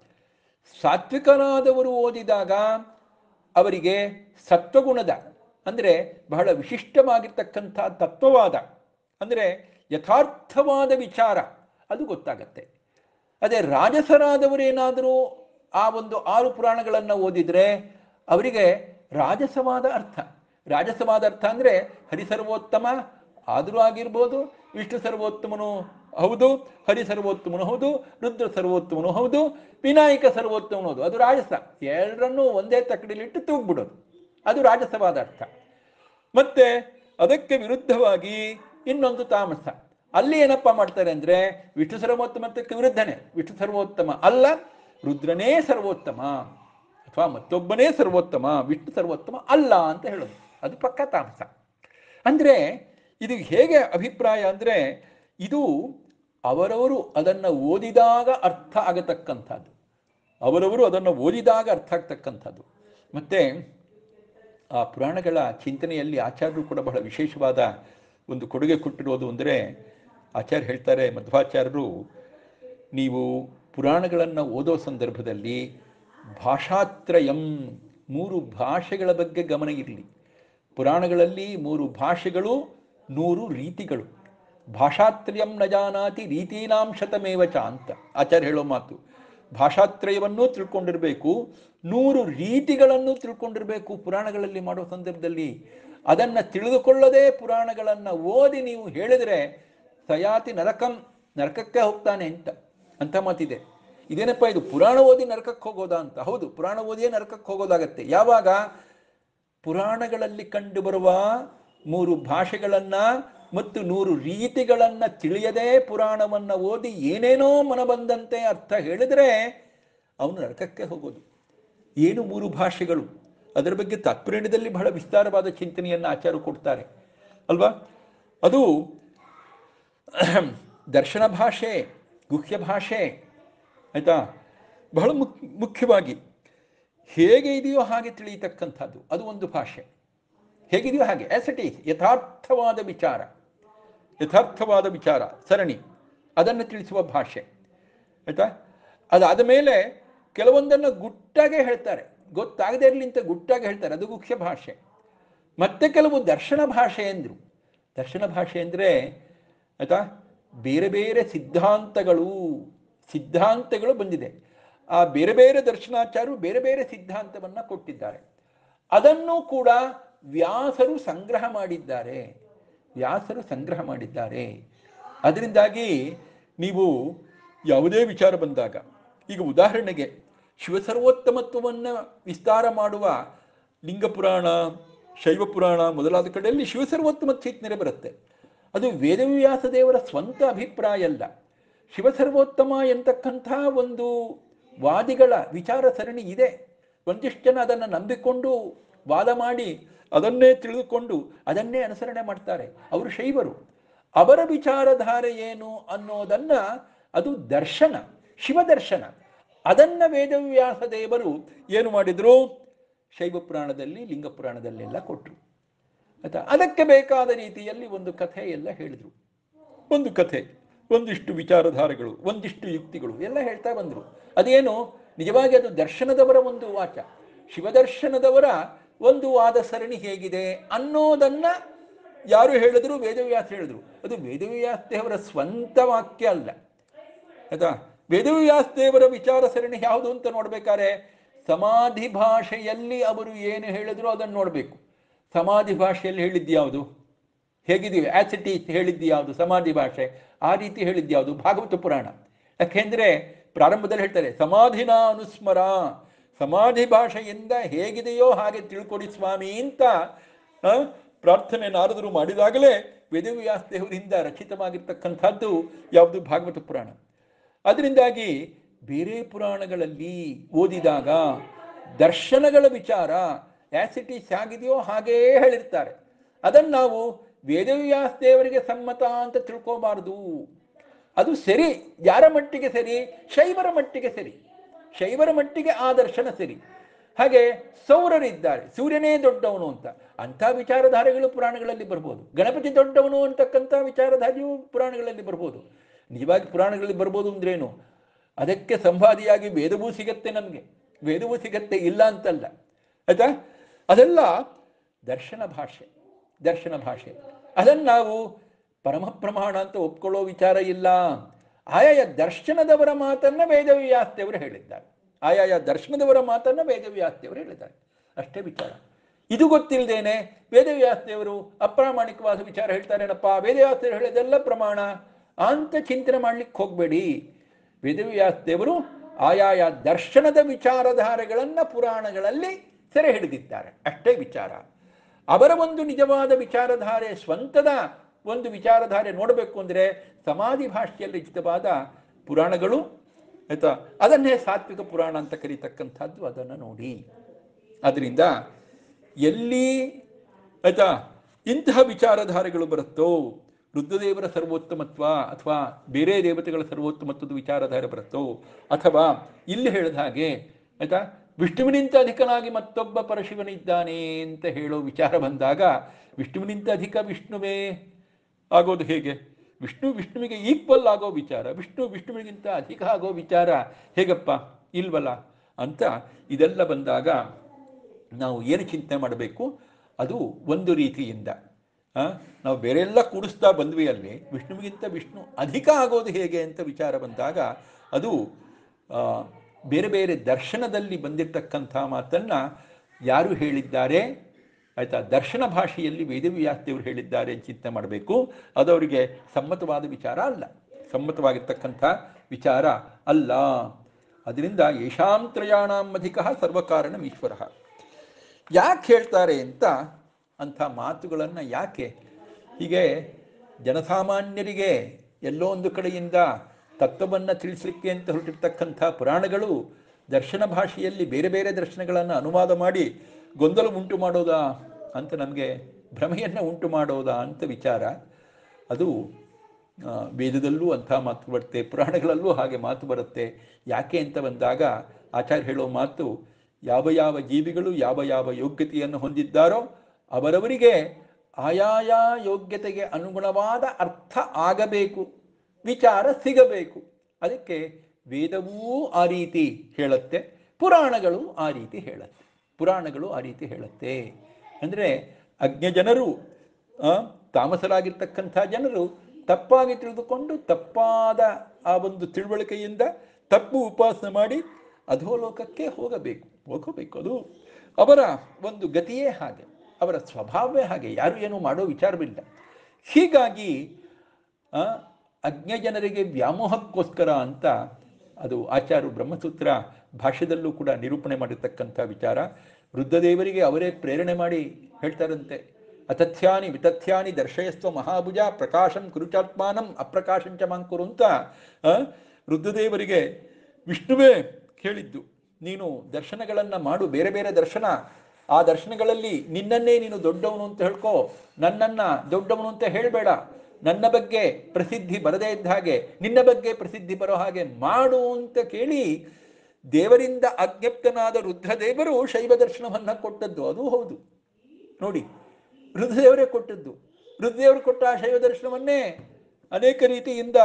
ಸಾತ್ವಿಕರಾದವರು ಓದಿದಾಗ ಅವರಿಗೆ ಸತ್ವಗುಣದ, ಅಂದರೆ ಬಹಳ ವಿಶಿಷ್ಟವಾಗಿರ್ತಕ್ಕಂಥ ತತ್ವವಾದ, ಅಂದರೆ ಯಥಾರ್ಥವಾದ ವಿಚಾರ ಅದು ಗೊತ್ತಾಗತ್ತೆ. ಅದೇ ರಾಜಸರಾದವರೇನಾದರೂ ಆ ಒಂದು ಆರು ಪುರಾಣಗಳನ್ನು ಓದಿದರೆ ಅವರಿಗೆ ರಾಜಸವಾದ ಅರ್ಥ. ರಾಜಸವಾದ ಅರ್ಥ ಅಂದರೆ ಹರಿಸರ್ವೋತ್ತಮ ಆದರೂ ಆಗಿರ್ಬೋದು, ವಿಷ್ಣು ಸರ್ವೋತ್ತಮನು ಹೌದು, ಹರಿ ಸರ್ವೋತ್ತಮನು ಹೌದು, ರುದ್ರ ಸರ್ವೋತ್ತಮನು ಹೌದು, ವಿನಾಯಕ ಸರ್ವೋತ್ತಮನು ಹೌದು, ಅದು ರಾಜಸ. ಎರಡನ್ನೂ ಒಂದೇ ತಕ್ಕಡಿಲಿಟ್ಟು ತೂಗ್ಬಿಡೋದು, ಅದು ರಾಜಸವಾದ ಅರ್ಥ. ಮತ್ತೆ ಅದಕ್ಕೆ ವಿರುದ್ಧವಾಗಿ ಇನ್ನೊಂದು ತಾಮಸ. ಅಲ್ಲಿ ಏನಪ್ಪ ಮಾಡ್ತಾರೆ ಅಂದರೆ ವಿಷ್ಣು ಸರ್ವೋತ್ತಮತ್ವಕ್ಕೆ ವಿರುದ್ಧನೇ, ವಿಷ್ಣು ಸರ್ವೋತ್ತಮ ಅಲ್ಲ, ರುದ್ರನೇ ಸರ್ವೋತ್ತಮ ಅಥವಾ ಮತ್ತೊಬ್ಬನೇ ಸರ್ವೋತ್ತಮ, ವಿಷ್ಣು ಸರ್ವೋತ್ತಮ ಅಲ್ಲ ಅಂತ ಹೇಳೋದು, ಅದು ಪಕ್ಕ ತಾಮಸ. ಅಂದರೆ ಇದು ಹೇಗೆ ಅಭಿಪ್ರಾಯ ಅಂದರೆ, ಇದು ಅವರವರು ಅದನ್ನು ಓದಿದಾಗ ಅರ್ಥ ಆಗತಕ್ಕಂಥದ್ದು, ಅವರವರು ಅದನ್ನು ಓದಿದಾಗ ಅರ್ಥ ಆಗ್ತಕ್ಕಂಥದ್ದು. ಮತ್ತು ಆ ಪುರಾಣಗಳ ಚಿಂತನೆಯಲ್ಲಿ ಆಚಾರ್ಯರು ಕೂಡ ಬಹಳ ವಿಶೇಷವಾದ ಒಂದು ಕೊಡುಗೆ ಕೊಟ್ಟಿರೋದು ಅಂದರೆ, ಆಚಾರ್ಯ ಹೇಳ್ತಾರೆ, ಮಧ್ವಾಚಾರ್ಯರು, ನೀವು ಪುರಾಣಗಳನ್ನು ಓದೋ ಸಂದರ್ಭದಲ್ಲಿ ಭಾಷಾತ್ರಯಂ, ಮೂರು ಭಾಷೆಗಳ ಬಗ್ಗೆ ಗಮನ ಇರಲಿ. ಪುರಾಣಗಳಲ್ಲಿ ಮೂರು ಭಾಷೆಗಳು, ನೂರು ರೀತಿಗಳು. ಭಾಷಾತ್ರಯಂ ನ ಜಾನಾತಿ ರೀತೀನಾಂ ಶತಮೇವ ಚ ಅಂತ ಆಚಾರ್ಯ ಹೇಳೋ ಮಾತು. ಭಾಷಾತ್ರಯವನ್ನೂ ತಿಳ್ಕೊಂಡಿರಬೇಕು, ನೂರು ರೀತಿಗಳನ್ನು ತಿಳ್ಕೊಂಡಿರಬೇಕು ಪುರಾಣಗಳಲ್ಲಿ ಮಾಡೋ ಸಂದರ್ಭದಲ್ಲಿ. ಅದನ್ನು ತಿಳಿದುಕೊಳ್ಳದೆ ಪುರಾಣಗಳನ್ನು ಓದಿ ನೀವು ಹೇಳಿದರೆ ಸಯಾತಿ ನರಕಂ, ನರಕಕ್ಕೆ ಹೋಗ್ತಾನೆ ಅಂತ ಅಂತ ಮಾತಿದೆ. ಇದೇನಪ್ಪ ಇದು, ಪುರಾಣ ಓದಿ ನರಕಕ್ಕೆ ಹೋಗೋದಾ ಅಂತ? ಹೌದು, ಪುರಾಣ ಓದಿಯೇ ನರಕಕ್ಕೆ ಹೋಗೋದಾಗತ್ತೆ. ಯಾವಾಗ? ಪುರಾಣಗಳಲ್ಲಿ ಕಂಡುಬರುವ ಮೂರು ಭಾಷೆಗಳನ್ನು ಮತ್ತು ನೂರು ರೀತಿಗಳನ್ನು ತಿಳಿಯದೆ ಪುರಾಣವನ್ನು ಓದಿ ಏನೇನೋ ಮನ ಬಂದಂತೆ ಅರ್ಥ ಹೇಳಿದರೆ ಅವನು ನರಕಕ್ಕೆ ಹೋಗೋದು. ಏನು ಮೂರು ಭಾಷೆಗಳು? ಅದರ ಬಗ್ಗೆ ತಾತ್ಪರ್ಯದಲ್ಲಿ ಬಹಳ ವಿಸ್ತಾರವಾದ ಚಿಂತನೆಯನ್ನು ಆಚಾರ್ಯರು ಕೊಡ್ತಾರೆ ಅಲ್ವಾ. ಅದು ದರ್ಶನ ಭಾಷೆ, ಗುಹ್ಯ ಭಾಷೆ, ಆಯಿತಾ, ಬಹಳ ಮುಖ್ಯ ಮುಖ್ಯವಾಗಿ ಹೇಗೆ ಇದೆಯೋ ಹಾಗೆ ತಿಳಿಯತಕ್ಕಂಥದ್ದು, ಅದು ಒಂದು ಭಾಷೆ. ಹೇಗಿದೆಯೋ ಹಾಗೆ ಆಸ್ ಇಟ್ ಈಸ್, ಯಥಾರ್ಥವಾದ ವಿಚಾರ, ಯಥಾರ್ಥವಾದ ವಿಚಾರ ಸರಣಿ, ಅದನ್ನು ತಿಳಿಸುವ ಭಾಷೆ, ಆಯಿತಾ. ಅದಾದ ಮೇಲೆ ಕೆಲವೊಂದನ್ನು ಗುಟ್ಟಾಗೆ ಹೇಳ್ತಾರೆ, ಗೊತ್ತಾಗದೇ ಇರಲಿ ಅಂತ ಗುಟ್ಟಾಗಿ ಹೇಳ್ತಾರೆ, ಅದು ಗುಹ್ಯ ಭಾಷೆ. ಮತ್ತೆ ಕೆಲವು ದರ್ಶನ ಭಾಷೆ ಎಂದರು. ದರ್ಶನ ಭಾಷೆ ಅಂದರೆ ಆಯಿತಾ, ಬೇರೆ ಬೇರೆ ಸಿದ್ಧಾಂತಗಳು ಸಿದ್ಧಾಂತಗಳು ಬಂದಿದೆ. ಆ ಬೇರೆ ಬೇರೆ ದರ್ಶನಾಚಾರ್ಯರು ಬೇರೆ ಬೇರೆ ಸಿದ್ಧಾಂತವನ್ನು ಕೊಟ್ಟಿದ್ದಾರೆ. ಅದನ್ನು ಕೂಡ ವ್ಯಾಸರು ಸಂಗ್ರಹ ಮಾಡಿದ್ದಾರೆ ವ್ಯಾಸರು ಸಂಗ್ರಹ ಮಾಡಿದ್ದಾರೆ ಅದರಿಂದಾಗಿ ನೀವು ಯಾವುದೇ ವಿಚಾರ ಬಂದಾಗ, ಈಗ ಉದಾಹರಣೆಗೆ ಶಿವಸರ್ವೋತ್ತಮತ್ವವನ್ನು ವಿಸ್ತಾರ ಮಾಡುವ ಲಿಂಗಪುರಾಣ, ಶೈವಪುರಾಣ ಮೊದಲಾದ ಕಡೆಯಲ್ಲಿ ಶಿವಸರ್ವೋತ್ತಮ ಚಿಂತನೆ ಬರುತ್ತೆ. ಅದು ವೇದವ್ಯಾಸ ದೇವರ ಸ್ವಂತ ಅಭಿಪ್ರಾಯ ಅಲ್ಲ. ಶಿವಸರ್ವೋತ್ತಮ ಎಂತಕ್ಕಂಥ ಒಂದು ವಾದಿಗಳ ವಿಚಾರ ಸರಣಿ ಇದೆ. ಒಂದಿಷ್ಟು ಜನ ಅದನ್ನು ನಂಬಿಕೊಂಡು ವಾದ ಮಾಡಿ ಅದನ್ನೇ ತಿಳಿದುಕೊಂಡು ಅದನ್ನೇ ಅನುಸರಣೆ ಮಾಡ್ತಾರೆ. ಅವರು ಶೈವರು. ಅವರ ವಿಚಾರಧಾರೆ ಏನು ಅನ್ನೋದನ್ನ, ಅದು ದರ್ಶನ, ಶಿವದರ್ಶನ. ಅದನ್ನ ವೇದವ್ಯಾಸ ದೇವರು ಏನು ಮಾಡಿದ್ರು? ಶೈವ ಪುರಾಣದಲ್ಲಿ, ಲಿಂಗ ಪುರಾಣದಲ್ಲೆಲ್ಲ ಕೊಟ್ಟರು. ಆಯ್ತಾ? ಅದಕ್ಕೆ ಬೇಕಾದ ರೀತಿಯಲ್ಲಿ ಒಂದು ಕಥೆ ಎಲ್ಲ ಹೇಳಿದರು. ಒಂದು ಕಥೆ, ಒಂದಿಷ್ಟು ವಿಚಾರಧಾರೆಗಳು, ಒಂದಿಷ್ಟು ಯುಕ್ತಿಗಳು ಎಲ್ಲ ಹೇಳ್ತಾ ಬಂದರು. ಅದೇನು ನಿಜವಾಗಿ ಅದು ದರ್ಶನದವರ ಒಂದು ವಾಚ, ಶಿವದರ್ಶನದವರ ಒಂದು ವಾದ ಸರಣಿ ಹೇಗಿದೆ ಅನ್ನೋದನ್ನ ಯಾರು ಹೇಳಿದ್ರು? ವೇದವ್ಯಾಸ ಹೇಳಿದ್ರು. ಅದು ವೇದವ್ಯಾಸ ದೇವರ ಸ್ವಂತ ವಾಕ್ಯ ಅಲ್ಲ. ಆಯ್ತಾ? ವೇದವ್ಯಾಸ ದೇವರ ವಿಚಾರ ಸರಣಿ ಯಾವುದು ಅಂತ ನೋಡ್ಬೇಕಾದ್ರೆ ಸಮಾಧಿ ಭಾಷೆಯಲ್ಲಿ ಅವರು ಏನು ಹೇಳಿದ್ರು ಅದನ್ನು ನೋಡಬೇಕು. ಸಮಾಧಿ ಭಾಷೆಯಲ್ಲಿ ಹೇಳಿದ್ದು ಯಾವುದು? ಹೇಗಿದೀವಿ ಆಸಿಟಿ ಹೇಳಿದ್ದು ಯಾವುದು? ಸಮಾಧಿ ಭಾಷೆ. ಆ ರೀತಿ ಹೇಳಿದ್ದು ಯಾವುದು? ಭಾಗವತ ಪುರಾಣ. ಯಾಕೆಂದ್ರೆ ಪ್ರಾರಂಭದಲ್ಲಿ ಹೇಳ್ತಾರೆ ಸಮಾಧಿನ ಅನುಸ್ಮರ, ಸಮಾಧಿ ಭಾಷೆಯಿಂದ ಹೇಗಿದೆಯೋ ಹಾಗೆ ತಿಳ್ಕೊಡಿ ಸ್ವಾಮಿ ಅಂತ ಪ್ರಾರ್ಥನೆ ನಾರದರು ಮಾಡಿದಾಗಲೇ ವೇದವ್ಯಾಸ ದೇವರಿಂದ ರಚಿತವಾಗಿರ್ತಕ್ಕಂಥದ್ದು ಯಾವುದು? ಭಾಗವತ ಪುರಾಣ. ಅದರಿಂದಾಗಿ ಬೇರೆ ಪುರಾಣಗಳಲ್ಲಿ ಓದಿದಾಗ ದರ್ಶನಗಳ ವಿಚಾರ ಆಸಿಟೀಸ್ ಆಗಿದೆಯೋ ಹಾಗೇ ಹೇಳಿರ್ತಾರೆ. ಅದನ್ನು ನಾವು ವೇದವ್ಯಾಸ ದೇವರಿಗೆ ಸಮ್ಮತ ಅಂತ ತಿಳ್ಕೋಬಾರದು. ಅದು ಸರಿ, ಯಾರ ಮಟ್ಟಿಗೆ ಸರಿ? ಶೈವರ ಮಟ್ಟಿಗೆ ಸರಿ. ಶೈವರ ಮಟ್ಟಿಗೆ ಆ ದರ್ಶನ ಸರಿ. ಹಾಗೆ ಸೌರರಿದ್ದಾರೆ, ಸೂರ್ಯನೇ ದೊಡ್ಡವನು ಅಂತ, ಅಂಥ ವಿಚಾರಧಾರೆಗಳು ಪುರಾಣಗಳಲ್ಲಿ ಬರ್ಬೋದು. ಗಣಪತಿ ದೊಡ್ಡವನು ಅಂತಕ್ಕಂಥ ವಿಚಾರಧಾರೆಯು ಪುರಾಣಗಳಲ್ಲಿ ಬರ್ಬೋದು. ನಿಜವಾಗಿ ಪುರಾಣಗಳಲ್ಲಿ ಬರ್ಬೋದು ಅಂದ್ರೇನು? ಅದಕ್ಕೆ ಸಂವಾದಿಯಾಗಿ ವೇದವೂ ಸಿಗತ್ತೆ, ನಮಗೆ ವೇದವೂ ಸಿಗತ್ತೆ, ಇಲ್ಲ ಅಂತಲ್ಲ. ಆಯ್ತಾ? ಅದೆಲ್ಲ ದರ್ಶನ ಭಾಷೆ, ದರ್ಶನ ಭಾಷೆ. ಅದನ್ನು ನಾವು ಪರಮ ಪ್ರಮಾಣ ಅಂತ ಒಪ್ಕೊಳ್ಳೋ ವಿಚಾರ ಇಲ್ಲ. ಆಯಾಯ ದರ್ಶನದವರ ಮಾತನ್ನ ವೇದವ್ಯಾಸದೇವರು ಹೇಳಿದ್ದಾರೆ. ಆಯಾಯ ದರ್ಶನದವರ ಮಾತನ್ನ ವೇದವ್ಯಾಸದೇವರು ಹೇಳಿದ್ದಾರೆ. ಅಷ್ಟೇ ವಿಚಾರ. ಇದು ಗೊತ್ತಿಲ್ಲದೇನೆ ವೇದವ್ಯಾಸದೇವರು ಅಪ್ರಾಮಾಣಿಕವಾದ ವಿಚಾರ ಹೇಳ್ತಾರೇನಪ್ಪ, ವೇದವ್ಯಾಸದೇವರು ಹೇಳೋದೆಲ್ಲ ಪ್ರಮಾಣ ಅಂತ ಚಿಂತನೆ ಮಾಡ್ಲಿಕ್ಕೆ ಹೋಗಬೇಡಿ. ವೇದವ್ಯಾಸದೇವರು ಆಯಾಯ ದರ್ಶನದ ವಿಚಾರಧಾರೆಗಳನ್ನು ಪುರಾಣಗಳಲ್ಲಿ ಸೆರೆ ಹಿಡಿದಿದ್ದಾರೆ. ಅಷ್ಟೇ ವಿಚಾರ. ಅವರ ಒಂದು ನಿಜವಾದ ವಿಚಾರಧಾರೆ, ಸ್ವಂತದ ಒಂದು ವಿಚಾರಧಾರೆ ನೋಡಬೇಕು ಅಂದರೆ ಸಮಾಧಿ ಭಾಷೆಯಲ್ಲಿ ರಚಿತವಾದ ಪುರಾಣಗಳು, ಆಯ್ತಾ, ಅದನ್ನೇ ಸಾತ್ವಿಕ ಪುರಾಣ ಅಂತ ಕರೀತಕ್ಕಂಥದ್ದು, ಅದನ್ನು ನೋಡಿ. ಅದರಿಂದ ಎಲ್ಲಿ ಆಯ್ತಾ ಇಂತಹ ವಿಚಾರಧಾರೆಗಳು ಬರುತ್ತೋ, ರುದ್ರದೇವರ ಸರ್ವೋತ್ತಮತ್ವ ಅಥವಾ ಬೇರೆ ದೇವತೆಗಳ ಸರ್ವೋತ್ತಮತ್ವದ ವಿಚಾರಧಾರೆ ಬರುತ್ತೋ, ಅಥವಾ ಇಲ್ಲಿ ಹೇಳಿದ ಹಾಗೆ ಆಯ್ತಾ ವಿಷ್ಣುವಿನಿಂದ ಅಧಿಕನಾಗಿ ಮತ್ತೊಬ್ಬ ಪರಶಿವನಿದ್ದಾನೆ ಅಂತ ಹೇಳೋ ವಿಚಾರ ಬಂದಾಗ, ವಿಷ್ಣುವಿನಿಂದ ಅಧಿಕ ವಿಷ್ಣುವೇ ಆಗೋದು ಹೇಗೆ? ವಿಷ್ಣು ವಿಷ್ಣುವಿಗೆ ಈಕ್ವಲ್ ಆಗೋ ವಿಚಾರ, ವಿಷ್ಣು ವಿಷ್ಣುವಿಗಿಂತ ಅಧಿಕ ಆಗೋ ವಿಚಾರ ಹೇಗಪ್ಪ? ಇಲ್ವಲ್ಲ ಅಂತ ಇದೆಲ್ಲ ಬಂದಾಗ ನಾವು ಏನು ಚಿಂತನೆ ಮಾಡಬೇಕು? ಅದು ಒಂದು ರೀತಿಯಿಂದ ನಾವು ಬೇರೆ ಎಲ್ಲ ಕೂಡಿಸ್ತಾ ಬಂದ್ವಿ, ಅಲ್ಲಿ ವಿಷ್ಣುವಿಗಿಂತ ವಿಷ್ಣು ಅಧಿಕ ಆಗೋದು ಹೇಗೆ ಅಂತ ವಿಚಾರ ಬಂದಾಗ ಅದು ಬೇರೆ ಬೇರೆ ದರ್ಶನದಲ್ಲಿ ಬಂದಿರತಕ್ಕಂಥ ಮಾತನ್ನು ಯಾರು ಹೇಳಿದ್ದಾರೆ, ಆಯಿತಾ, ದರ್ಶನ ಭಾಷೆಯಲ್ಲಿ ವೇದವ್ಯಾಸದೇವರು ಹೇಳಿದ್ದಾರೆ ಅಂತ ಚಿಂತನೆ ಮಾಡಬೇಕು. ಅದು ಅವರಿಗೆ ಸಮ್ಮತವಾದ ವಿಚಾರ ಅಲ್ಲ, ಸಮ್ಮತವಾಗಿರ್ತಕ್ಕಂಥ ವಿಚಾರ ಅಲ್ಲ. ಅದರಿಂದ ಯಶಾಂ ತ್ರಯಾಣಾಂ ಅಧಿಕಃ ಸರ್ವಕಾರಣಂ ಈಶ್ವರ. ಯಾಕೆ ಹೇಳ್ತಾರೆ ಅಂತ, ಅಂಥ ಮಾತುಗಳನ್ನು ಯಾಕೆ ಹೀಗೆ ಜನಸಾಮಾನ್ಯರಿಗೆ ಎಲ್ಲೋ ಒಂದು ಕಡೆಯಿಂದ ತತ್ವವನ್ನು ತಿಳಿಸಲಿಕ್ಕೆ ಅಂತ ಹೊರಟಿರ್ತಕ್ಕಂಥ ಪುರಾಣಗಳು ದರ್ಶನ ಭಾಷೆಯಲ್ಲಿ ಬೇರೆ ಬೇರೆ ದರ್ಶನಗಳನ್ನು ಅನುವಾದ ಮಾಡಿ ಗೊಂದಲ ಉಂಟು ಮಾಡೋದಾ ಅಂತ, ನಮಗೆ ಭ್ರಮೆಯನ್ನು ಉಂಟು ಮಾಡೋದಾ ಅಂತ ವಿಚಾರ. ಅದು ವೇದದಲ್ಲೂ ಅಂಥ ಮಾತು ಬರುತ್ತೆ, ಪುರಾಣಗಳಲ್ಲೂ ಹಾಗೆ ಮಾತು ಬರುತ್ತೆ. ಯಾಕೆ ಅಂತ ಬಂದಾಗ ಆಚಾರ್ಯ ಹೇಳೋ ಮಾತು, ಯಾವ ಯಾವ ಜೀವಿಗಳು ಯಾವ ಯಾವ ಯೋಗ್ಯತೆಯನ್ನು ಹೊಂದಿದ್ದಾರೋ ಅವರವರಿಗೆ ಆಯಾಯ ಯೋಗ್ಯತೆಗೆ ಅನುಗುಣವಾದ ಅರ್ಥ ಆಗಬೇಕು, ವಿಚಾರ ಸಿಗಬೇಕು. ಅದಕ್ಕೆ ವೇದವೂ ಆ ರೀತಿ ಹೇಳುತ್ತೆ, ಪುರಾಣಗಳು ಆ ರೀತಿ ಹೇಳುತ್ತೆ ಪುರಾಣಗಳು ಆ ರೀತಿ ಹೇಳುತ್ತೆ ಅಂದರೆ ಅಜ್ಞ ಜನರು, ತಾಮಸರಾಗಿರ್ತಕ್ಕಂಥ ಜನರು ತಪ್ಪಾಗಿ ತಿಳಿದುಕೊಂಡು ತಪ್ಪಾದ ಆ ಒಂದು ತಿಳುವಳಿಕೆಯಿಂದ ತಪ್ಪು ಉಪಾಸನೆ ಮಾಡಿ ಅಧೋಲೋಕಕ್ಕೆ ಹೋಗಬೇಕು ಹೋಗಬೇಕು ಅದು ಅವರ ಒಂದು ಗತಿಯೇ ಹಾಗೆ, ಅವರ ಸ್ವಭಾವವೇ ಹಾಗೆ. ಯಾರು ಏನೂ ಮಾಡೋ ವಿಚಾರವಿಲ್ಲ. ಹೀಗಾಗಿ ಅಜ್ಞ ಜನರಿಗೆ ವ್ಯಾಮೋಹಕ್ಕೋಸ್ಕರ ಅಂತ ಅದು ಆಚಾರ್ಯರು ಬ್ರಹ್ಮಸೂತ್ರ ಭಾಷ್ಯದಲ್ಲೂ ಕೂಡ ನಿರೂಪಣೆ ಮಾಡಿರ್ತಕ್ಕಂಥ ವಿಚಾರ. ರುದ್ರದೇವರಿಗೆ ಅವರೇ ಪ್ರೇರಣೆ ಮಾಡಿ ಹೇಳ್ತಾರಂತೆ, ಅತಥ್ಯಾನಿ ವಿತಥ್ಯಾನಿ ದರ್ಶಯಸ್ವ ಮಹಾಭುಜ ಪ್ರಕಾಶಂ ಕುರುಚಾತ್ಮಾನಂ ಅಪ್ರಕಾಶಂಚ ಮಾಂಕುರು ಅಂತ ರುದ್ರದೇವರಿಗೆ ವಿಷ್ಣುವೇ ಹೇಳಿದ್ದು, ನೀನು ದರ್ಶನಗಳನ್ನು ಮಾಡು, ಬೇರೆ ಬೇರೆ ದರ್ಶನ ಆ ದರ್ಶನಗಳಲ್ಲಿ ನಿನ್ನನ್ನೇ ನೀನು ದೊಡ್ಡವನು ಅಂತ ಹೇಳ್ಕೋ, ನನ್ನನ್ನು ದೊಡ್ಡವನು ಅಂತ ಹೇಳಬೇಡ, ನನ್ನ ಬಗ್ಗೆ ಪ್ರಸಿದ್ಧಿ ಬರದೇ ಇದ್ದ ಹಾಗೆ ನಿನ್ನ ಬಗ್ಗೆ ಪ್ರಸಿದ್ಧಿ ಬರೋ ಹಾಗೆ ಮಾಡು ಅಂತ ಕೇಳಿ ದೇವರಿಂದ ಅಜ್ಞಪ್ತನಾದ ರುದ್ರದೇವರು ಶೈವ ದರ್ಶನವನ್ನು ಕೊಟ್ಟದ್ದು. ಅದು ಹೌದು ನೋಡಿ, ರುದ್ರದೇವರೇ ಕೊಟ್ಟದ್ದು. ರುದ್ರದೇವರು ಕೊಟ್ಟ ಆ ಶೈವ ದರ್ಶನವನ್ನೇ ಅನೇಕ ರೀತಿಯಿಂದ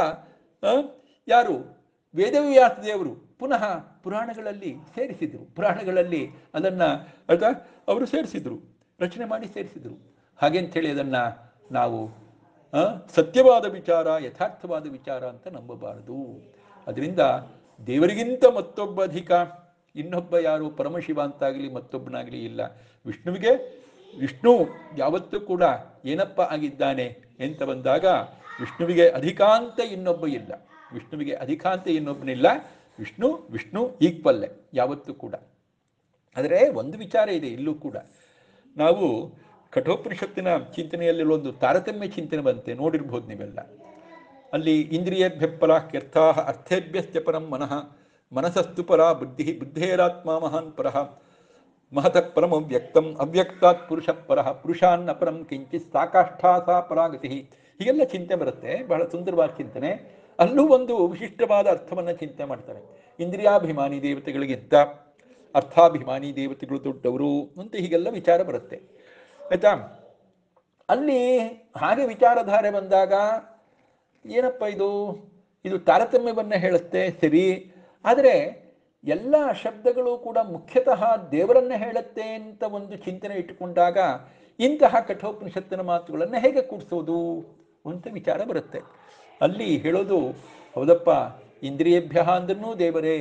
ಯಾರು ವೇದವ್ಯಾಸ ದೇವರು ಪುನಃ ಪುರಾಣಗಳಲ್ಲಿ ಸೇರಿಸಿದರು. ಪುರಾಣಗಳಲ್ಲಿ ಅದನ್ನು ಅದ ಅವರು ಸೇರಿಸಿದರು, ರಚನೆ ಮಾಡಿ ಸೇರಿಸಿದರು. ಹಾಗೆಂಥೇಳಿ ಅದನ್ನು ನಾವು ಸತ್ಯವಾದ ವಿಚಾರ, ಯಥಾರ್ಥವಾದ ವಿಚಾರ ಅಂತ ನಂಬಬಾರದು. ಅದರಿಂದ ದೇವರಿಗಿಂತ ಮತ್ತೊಬ್ಬ ಅಧಿಕ, ಇನ್ನೊಬ್ಬ ಯಾರು ಪರಮಶಿವ ಅಂತಾಗಲಿ ಮತ್ತೊಬ್ಬನಾಗಲಿ ಇಲ್ಲ. ವಿಷ್ಣುವಿಗೆ ವಿಷ್ಣು ಯಾವತ್ತೂ ಕೂಡ ಏನಪ್ಪ ಆಗಿದ್ದಾನೆ ಅಂತ ಬಂದಾಗ ವಿಷ್ಣುವಿಗೆ ಅಧಿಕಾಂತ ಇನ್ನೊಬ್ಬ ಇಲ್ಲ, ವಿಷ್ಣುವಿಗೆ ಅಧಿಕಾಂತ ಇನ್ನೊಬ್ಬನಿಲ್ಲ. ವಿಷ್ಣು ವಿಷ್ಣು ಈಕ್ವಲ್ಲೇ ಯಾವತ್ತೂ ಕೂಡ. ಆದರೆ ಒಂದು ವಿಚಾರ ಇದೆ ಇಲ್ಲೂ ಕೂಡ. ನಾವು ಕಠೋಪನಿಷತ್ತಿನ ಚಿಂತನೆಯಲ್ಲಿ ಒಂದು ತಾರತಮ್ಯ ಚಿಂತನೆ ಬಂತೆ, ನೋಡಿರ್ಬೋದು ನೀವೆಲ್ಲ. ಅಲ್ಲಿ ಇಂದ್ರಿಯೇಭ್ಯ ಪರ ಕ್ಯರ್ಥಾ ಅರ್ಥೇಭ್ಯಶ್ಚ ಪರಂ ಮನಃ ಮನಸಸ್ತು ಪರ ಬುದ್ಧಿ ಬುದ್ಧೇರಾತ್ಮ ಮಹಾನ್ ಪರಃ ಮಹತಃ ಪರಂ ಅವ್ಯಕ್ತಂ ಅವ್ಯಕ್ತಾತ್ ಪುರುಷ ಪರಃ ಪುರುಷಾನ್ನ ಪರಂ ಕಿಂಚಿತ್ ಸಾಕಾಷ್ಠಾ ಸಾ ಪರಾಗತಿ. ಹೀಗೆಲ್ಲ ಚಿಂತೆ ಬರುತ್ತೆ, ಬಹಳ ಸುಂದರವಾದ ಚಿಂತನೆ. ಅಲ್ಲೂ ಒಂದು ವಿಶಿಷ್ಟವಾದ ಅರ್ಥವನ್ನು ಚಿಂತೆ ಮಾಡ್ತಾರೆ. ಇಂದ್ರಿಯಾಭಿಮಾನಿ ದೇವತೆಗಳಿಗಿಂತ ಅರ್ಥಾಭಿಮಾನಿ ದೇವತೆಗಳು ದೊಡ್ಡವರು ಅಂತ ಹೀಗೆಲ್ಲ ವಿಚಾರ ಬರುತ್ತೆ, ಆಯ್ತಾ. ಅಲ್ಲಿ ಹಾಗೆ ವಿಚಾರಧಾರೆ ಬಂದಾಗ ಏನಪ್ಪ ಇದು ಇದು ತಾರತಮ್ಯವನ್ನು ಹೇಳುತ್ತೆ, ಸರಿ. ಆದರೆ ಎಲ್ಲ ಶಬ್ದಗಳು ಕೂಡ ಮುಖ್ಯತಃ ದೇವರನ್ನು ಹೇಳುತ್ತೆ ಅಂತ ಒಂದು ಚಿಂತನೆ ಇಟ್ಟುಕೊಂಡಾಗ ಇಂತಹ ಕಠೋಪನಿಷತ್ತಿನ ಮಾತುಗಳನ್ನು ಹೇಗೆ ಕೂಡಿಸೋದು ಅಂತ ವಿಚಾರ ಬರುತ್ತೆ. ಅಲ್ಲಿ ಹೇಳೋದು, ಹೌದಪ್ಪ, ಇಂದ್ರಿಯೇಭ್ಯ ಅಂದ್ರೂ ದೇವರೇ,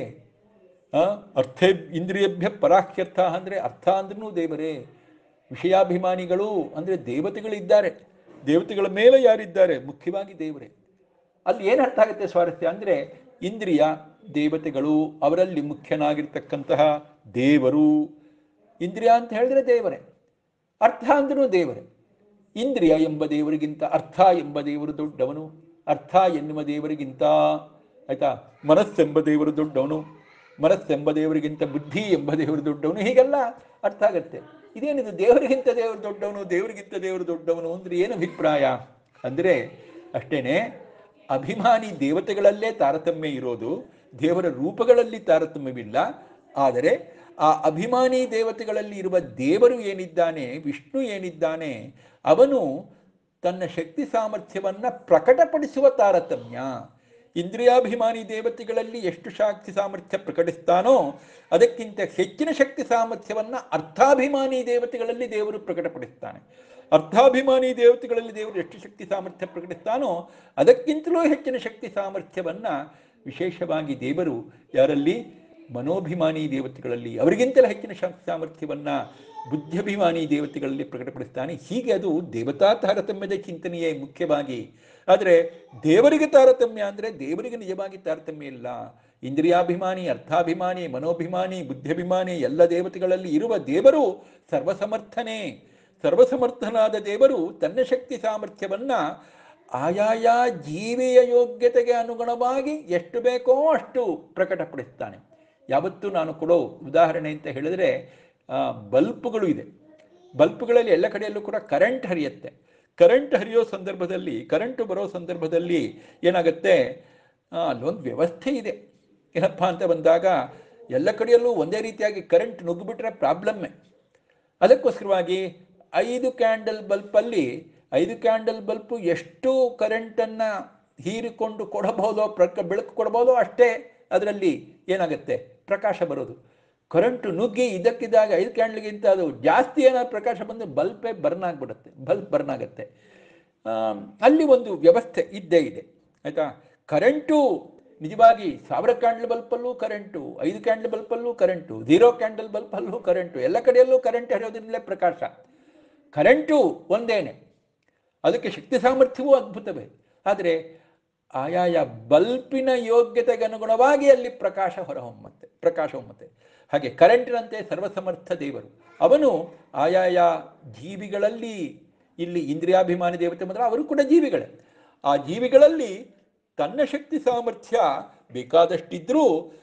ಅರ್ಥೇ ಇಂದ್ರಿಯೇಭ್ಯ ಪರಾಖ್ಯರ್ಥ ಅಂದರೆ ಅರ್ಥ ಅಂದ್ರೂ ದೇವರೇ. ವಿಷಯಾಭಿಮಾನಿಗಳು ಅಂದರೆ ದೇವತೆಗಳಿದ್ದಾರೆ, ದೇವತೆಗಳ ಮೇಲೆ ಯಾರಿದ್ದಾರೆ? ಮುಖ್ಯವಾಗಿ ದೇವರೇ. ಅಲ್ಲಿ ಏನು ಅರ್ಥ ಆಗುತ್ತೆ ಸ್ವಾರಸ್ಯ ಅಂದರೆ, ಇಂದ್ರಿಯ ದೇವತೆಗಳು, ಅವರಲ್ಲಿ ಮುಖ್ಯನಾಗಿರ್ತಕ್ಕಂತಹ ದೇವರು. ಇಂದ್ರಿಯ ಅಂತ ಹೇಳಿದ್ರೆ ದೇವರೇ, ಅರ್ಥ ಅಂದ್ರೂ ದೇವರೇ. ಇಂದ್ರಿಯ ಎಂಬ ದೇವರಿಗಿಂತ ಅರ್ಥ ಎಂಬ ದೇವರು ದೊಡ್ಡವನು, ಅರ್ಥ ಎನ್ನುವ ದೇವರಿಗಿಂತ ಆಯ್ತಾ ಮನಸ್ಸೆಂಬ ದೇವರು ದೊಡ್ಡವನು, ಮನಸ್ಸೆಂಬ ದೇವರಿಗಿಂತ ಬುದ್ಧಿ ಎಂಬ ದೇವರು ದೊಡ್ಡವನು. ಹೀಗೆಲ್ಲ ಅರ್ಥ ಆಗತ್ತೆ. ಇದೇನಿದು ದೇವರಿಗಿಂತ ದೇವರು ದೊಡ್ಡವನು, ದೇವರಿಗಿಂತ ದೇವರು ದೊಡ್ಡವನು ಅಂದರೆ ಏನು ಅಭಿಪ್ರಾಯ ಅಂದರೆ ಅಷ್ಟೇನೆ, ಅಭಿಮಾನಿ ದೇವತೆಗಳಲ್ಲೇ ತಾರತಮ್ಯ ಇರೋದು, ದೇವರ ರೂಪಗಳಲ್ಲಿ ತಾರತಮ್ಯವಿಲ್ಲ. ಆದರೆ ಆ ಅಭಿಮಾನಿ ದೇವತೆಗಳಲ್ಲಿ ಇರುವ ದೇವರು ಏನಿದ್ದಾನೆ, ವಿಷ್ಣು ಏನಿದ್ದಾನೆ, ಅವನು ತನ್ನ ಶಕ್ತಿ ಸಾಮರ್ಥ್ಯವನ್ನು ಪ್ರಕಟಪಡಿಸುವ ತಾರತಮ್ಯ. ಇಂದ್ರಿಯಾಭಿಮಾನಿ ದೇವತೆಗಳಲ್ಲಿ ಎಷ್ಟು ಶಕ್ತಿ ಸಾಮರ್ಥ್ಯ ಪ್ರಕಟಿಸ್ತಾನೋ ಅದಕ್ಕಿಂತ ಹೆಚ್ಚಿನ ಶಕ್ತಿ ಸಾಮರ್ಥ್ಯವನ್ನು ಅರ್ಥಾಭಿಮಾನಿ ದೇವತೆಗಳಲ್ಲಿ ದೇವರು ಪ್ರಕಟಪಡಿಸ್ತಾನೆ. ಅರ್ಥಾಭಿಮಾನಿ ದೇವತೆಗಳಲ್ಲಿ ದೇವರು ಎಷ್ಟು ಶಕ್ತಿ ಸಾಮರ್ಥ್ಯ ಪ್ರಕಟಿಸ್ತಾನೋ ಅದಕ್ಕಿಂತಲೂ ಹೆಚ್ಚಿನ ಶಕ್ತಿ ಸಾಮರ್ಥ್ಯವನ್ನು ವಿಶೇಷವಾಗಿ ದೇವರು ಯಾರಲ್ಲಿ? ಮನೋಭಿಮಾನಿ ದೇವತೆಗಳಲ್ಲಿ, ಅವರಿಗಿಂತಲೂ ಹೆಚ್ಚಿನ ಶಕ್ತಿ ಸಾಮರ್ಥ್ಯವನ್ನು ಬುದ್ಧಿಭಿಮಾನಿ ದೇವತೆಗಳಲ್ಲಿ ಪ್ರಕಟಪಡಿಸ್ತಾನೆ. ಹೀಗೆ ಅದು ದೇವತಾ ತಾರತಮ್ಯದ ಚಿಂತನೆಯೇ ಮುಖ್ಯವಾಗಿ. ಆದರೆ ದೇವರಿಗೆ ತಾರತಮ್ಯ ಅಂದರೆ ದೇವರಿಗೆ ನಿಜವಾಗಿ ತಾರತಮ್ಯ ಇಲ್ಲ. ಇಂದ್ರಿಯಾಭಿಮಾನಿ, ಅರ್ಥಾಭಿಮಾನಿ, ಮನೋಭಿಮಾನಿ, ಬುದ್ಧಿಭಿಮಾನಿ ಎಲ್ಲ ದೇವತೆಗಳಲ್ಲಿ ಇರುವ ದೇವರು ಸರ್ವಸಮರ್ಥನೇ. ಸರ್ವಸಮರ್ಥನಾದ ದೇವರು ತನ್ನ ಶಕ್ತಿ ಸಾಮರ್ಥ್ಯವನ್ನು ಆಯಾಯ ಜೀವಿಯ ಯೋಗ್ಯತೆಗೆ ಅನುಗುಣವಾಗಿ ಎಷ್ಟು ಬೇಕೋ ಅಷ್ಟು ಪ್ರಕಟಪಡಿಸ್ತಾನೆ. ಯಾವತ್ತೂ ನಾನು ಕೊಡೋ ಉದಾಹರಣೆ ಅಂತ ಹೇಳಿದರೆ, ಬಲ್ಪ್ಗಳು ಇದೆ. ಬಲ್ಪ್ಗಳಲ್ಲಿ ಎಲ್ಲ ಕಡೆಯಲ್ಲೂ ಕೂಡ ಕರೆಂಟ್ ಹರಿಯುತ್ತೆ. ಕರೆಂಟ್ ಹರಿಯೋ ಸಂದರ್ಭದಲ್ಲಿ, ಕರೆಂಟು ಬರೋ ಸಂದರ್ಭದಲ್ಲಿ ಏನಾಗುತ್ತೆ, ಅಲ್ಲೊಂದು ವ್ಯವಸ್ಥೆ ಇದೆ. ಏನಪ್ಪ ಅಂತ ಬಂದಾಗ ಎಲ್ಲ ಕಡೆಯಲ್ಲೂ ಒಂದೇ ರೀತಿಯಾಗಿ ಕರೆಂಟ್ ನುಗ್ಗಿಬಿಟ್ರೆ ಪ್ರಾಬ್ಲಮ್ಮೆ. ಅದಕ್ಕೋಸ್ಕರವಾಗಿ ಐದು ಕ್ಯಾಂಡಲ್ ಬಲ್ಪಲ್ಲಿ ಐದು ಕ್ಯಾಂಡಲ್ ಬಲ್ಪು ಎಷ್ಟು ಕರೆಂಟನ್ನು ಹೀರಿಕೊಂಡು ಕೊಡಬಹುದೋ, ಪ್ರಕ ಬೆಳಕು ಕೊಡಬಹುದೋ ಅಷ್ಟೇ ಅದರಲ್ಲಿ ಏನಾಗುತ್ತೆ, ಪ್ರಕಾಶ ಬರೋದು. ಕರೆಂಟು ನುಗ್ಗಿ ಇದಕ್ಕಿದ್ದಾಗ ಐದು ಕ್ಯಾಂಡಲ್ಗಿಂತ ಅದು ಜಾಸ್ತಿ ಏನಾದ್ರು ಪ್ರಕಾಶ ಬಂದು ಬಲ್ಪೇ ಬರ್ನ್ ಆಗಿಬಿಡುತ್ತೆ, ಬಲ್ಪ್ ಬರ್ನ್ ಆಗುತ್ತೆ. ಅಲ್ಲಿ ಒಂದು ವ್ಯವಸ್ಥೆ ಇದ್ದೇ ಇದೆ, ಆಯಿತಾ. ಕರೆಂಟು ನಿಜವಾಗಿ ಸಾವಿರ ಕ್ಯಾಂಡಲ್ ಬಲ್ಪಲ್ಲೂ ಕರೆಂಟು, ಐದು ಕ್ಯಾಂಡಲ್ ಬಲ್ಪಲ್ಲೂ ಕರೆಂಟು, ಝೀರೋ ಕ್ಯಾಂಡಲ್ ಬಲ್ಪಲ್ಲೂ ಕರೆಂಟು, ಎಲ್ಲ ಕಡೆಯಲ್ಲೂ ಕರೆಂಟ್ ಹರಿಯೋದ್ರಿಂದಲೇ ಪ್ರಕಾಶ. ಕರೆಂಟು ಒಂದೇನೆ, ಅದಕ್ಕೆ ಶಕ್ತಿ ಸಾಮರ್ಥ್ಯವೂ ಅದ್ಭುತವೇ. ಆದರೆ ಆಯಾಯ ಬಲ್ಪಿನ ಯೋಗ್ಯತೆಗೆ ಅನುಗುಣವಾಗಿ ಅಲ್ಲಿ ಪ್ರಕಾಶ ಹೊರಹೊಮ್ಮತ್ತೆ, ಪ್ರಕಾಶ ಹೊಮ್ಮತ್ತೆ. ಹಾಗೆ ಕರೆಂಟಿನಂತೆ ಸರ್ವಸಮರ್ಥ ದೇವರು, ಅವನು ಆಯಾಯ ಜೀವಿಗಳಲ್ಲಿ, ಇಲ್ಲಿ ಇಂದ್ರಿಯಾಭಿಮಾನಿ ದೇವತೆ ಮಾತ್ರ, ಅವರು ಕೂಡ ಜೀವಿಗಳೇ. ಆ ಜೀವಿಗಳಲ್ಲಿ ತನ್ನ ಶಕ್ತಿ ಸಾಮರ್ಥ್ಯ ಬೇಕಾದಷ್ಟಿದ್ರೂ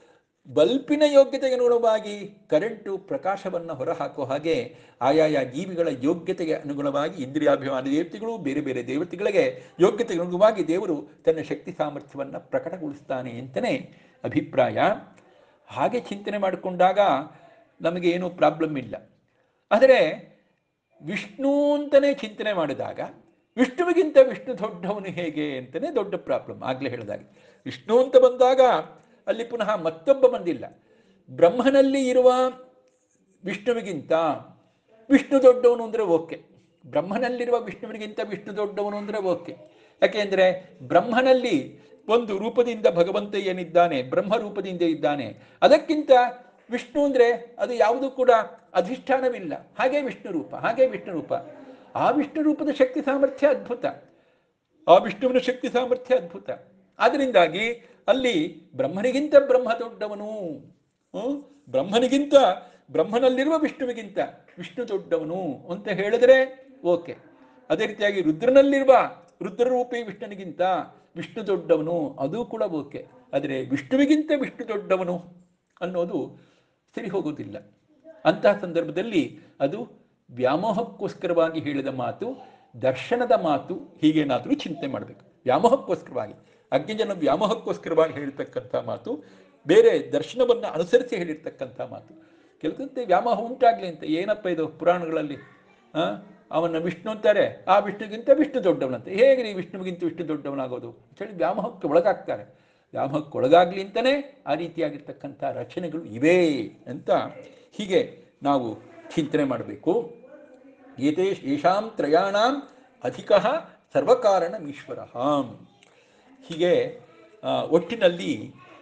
ಬಲ್ಪಿನ ಯೋಗ್ಯತೆಗೆ ಅನುಗುಣವಾಗಿ ಕರೆಂಟು ಪ್ರಕಾಶವನ್ನು ಹೊರಹಾಕೋ ಹಾಗೆ ಆಯಾಯ ಜೀವಿಗಳ ಯೋಗ್ಯತೆಗೆ ಅನುಗುಣವಾಗಿ ಇಂದ್ರಿಯಾಭಿಮಾನ ದೇವತೆಗಳು ಬೇರೆ ಬೇರೆ ದೇವತೆಗಳಿಗೆ ಯೋಗ್ಯತೆಗೆ ಅನುಗುಣವಾಗಿ ದೇವರು ತನ್ನ ಶಕ್ತಿ ಸಾಮರ್ಥ್ಯವನ್ನು ಪ್ರಕಟಗೊಳಿಸ್ತಾನೆ ಅಂತಲೇ ಅಭಿಪ್ರಾಯ. ಹಾಗೆ ಚಿಂತನೆ ಮಾಡಿಕೊಂಡಾಗ ನಮಗೆ ಏನೂ ಪ್ರಾಬ್ಲಮ್ ಇಲ್ಲ. ಆದರೆ ವಿಷ್ಣು ಅಂತಲೇ ಚಿಂತನೆ ಮಾಡಿದಾಗ ವಿಷ್ಣುವಿಗಿಂತ ವಿಷ್ಣು ದೊಡ್ಡವನು ಹೇಗೆ ಅಂತಲೇ ದೊಡ್ಡ ಪ್ರಾಬ್ಲಮ್. ಆಗಲೇ ಹೇಳಿದಾಗ ವಿಷ್ಣು ಅಂತ ಬಂದಾಗ ಅಲ್ಲಿ ಪುನಃ ಮತ್ತೊಬ್ಬ ಬಂದಿಲ್ಲ. ಬ್ರಹ್ಮನಲ್ಲಿ ಇರುವ ವಿಷ್ಣುವಿಗಿಂತ ವಿಷ್ಣು ದೊಡ್ಡವನು ಅಂದರೆ ಓಕೆ, ಬ್ರಹ್ಮನಲ್ಲಿರುವ ವಿಷ್ಣುವಿಗಿಂತ ವಿಷ್ಣು ದೊಡ್ಡವನು ಅಂದರೆ ಓಕೆ. ಯಾಕೆಂದರೆ ಬ್ರಹ್ಮನಲ್ಲಿ ಒಂದು ರೂಪದಿಂದ ಭಗವಂತ ಏನಿದ್ದಾನೆ ಬ್ರಹ್ಮ ರೂಪದಿಂದ ಇದ್ದಾನೆ, ಅದಕ್ಕಿಂತ ವಿಷ್ಣು ಅಂದರೆ ಅದು ಯಾವುದೂ ಕೂಡ ಅಧಿಷ್ಠಾನವಿಲ್ಲ. ಹಾಗೆ ವಿಷ್ಣು ರೂಪ, ಹಾಗೆ ವಿಷ್ಣು ರೂಪ. ಆ ವಿಷ್ಣು ರೂಪದ ಶಕ್ತಿ ಸಾಮರ್ಥ್ಯ ಅದ್ಭುತ, ಆ ವಿಷ್ಣುವಿನ ಶಕ್ತಿ ಸಾಮರ್ಥ್ಯ ಅದ್ಭುತ. ಆದ್ದರಿಂದಾಗಿ ಅಲ್ಲಿ ಬ್ರಹ್ಮನಿಗಿಂತ ಬ್ರಹ್ಮ ದೊಡ್ಡವನು, ಬ್ರಹ್ಮನಿಗಿಂತ ಬ್ರಹ್ಮನಲ್ಲಿರುವ ವಿಷ್ಣುವಿಗಿಂತ ವಿಷ್ಣು ದೊಡ್ಡವನು ಅಂತ ಹೇಳಿದ್ರೆ ಓಕೆ. ಅದೇ ರೀತಿಯಾಗಿ ರುದ್ರನಲ್ಲಿರುವ ರುದ್ರರೂಪಿ ವಿಷ್ಣುನಿಗಿಂತ ವಿಷ್ಣು ದೊಡ್ಡವನು, ಅದು ಕೂಡ ಓಕೆ. ಆದರೆ ವಿಷ್ಣುವಿಗಿಂತ ವಿಷ್ಣು ದೊಡ್ಡವನು ಅನ್ನೋದು ಸರಿ ಹೋಗೋದಿಲ್ಲ. ಅಂತಹ ಸಂದರ್ಭದಲ್ಲಿ ಅದು ವ್ಯಾಮೋಹಕ್ಕೋಸ್ಕರವಾಗಿ ಹೇಳಿದ ಮಾತು, ದರ್ಶನದ ಮಾತು. ಹೀಗೇನಾದರೂ ಚಿಂತೆ ಮಾಡಬೇಕು. ವ್ಯಾಮೋಹಕ್ಕೋಸ್ಕರವಾಗಿ ಅಜ್ಞಜನ ವ್ಯಾಮೋಹಕ್ಕೋಸ್ಕರವಾಗಿ ಹೇಳಿರ್ತಕ್ಕಂಥ ಮಾತು, ಬೇರೆ ದರ್ಶನವನ್ನು ಅನುಸರಿಸಿ ಹೇಳಿರ್ತಕ್ಕಂಥ ಮಾತು. ಕೆಲಸಂತೆ ವ್ಯಾಮೋಹ ಉಂಟಾಗಲಿ ಅಂತ. ಏನಪ್ಪ ಇದು ಪುರಾಣಗಳಲ್ಲಿ ಅವನ್ನ ವಿಷ್ಣು ಅಂತಾರೆ, ಆ ವಿಷ್ಣುಗಿಂತ ವಿಷ್ಣು ದೊಡ್ಡವನಂತೆ. ಹೇಗೆ ರೀ ವಿಷ್ಣುವಿಗಿಂತ ವಿಷ್ಣು ದೊಡ್ಡವನಾಗೋದು ಅಂತೇಳಿ ವ್ಯಾಮೋಹಕ್ಕೆ ಒಳಗಾಗ್ತಾರೆ. ವ್ಯಾಮೋಹಕ್ಕೆ ಒಳಗಾಗಲಿ ಅಂತಲೇ ಆ ರೀತಿಯಾಗಿರ್ತಕ್ಕಂಥ ರಚನೆಗಳು ಇವೆ ಅಂತ ಹೀಗೆ ನಾವು ಚಿಂತನೆ ಮಾಡಬೇಕು. ಏತೇ ಯೇಷಾಂ ತ್ರಯಾಣಾಂ ಅಧಿಕ ಸರ್ವಕಾರಣಮೀಶ್ವರ. ಹೀಗೆ ಒಟ್ಟಿನಲ್ಲಿ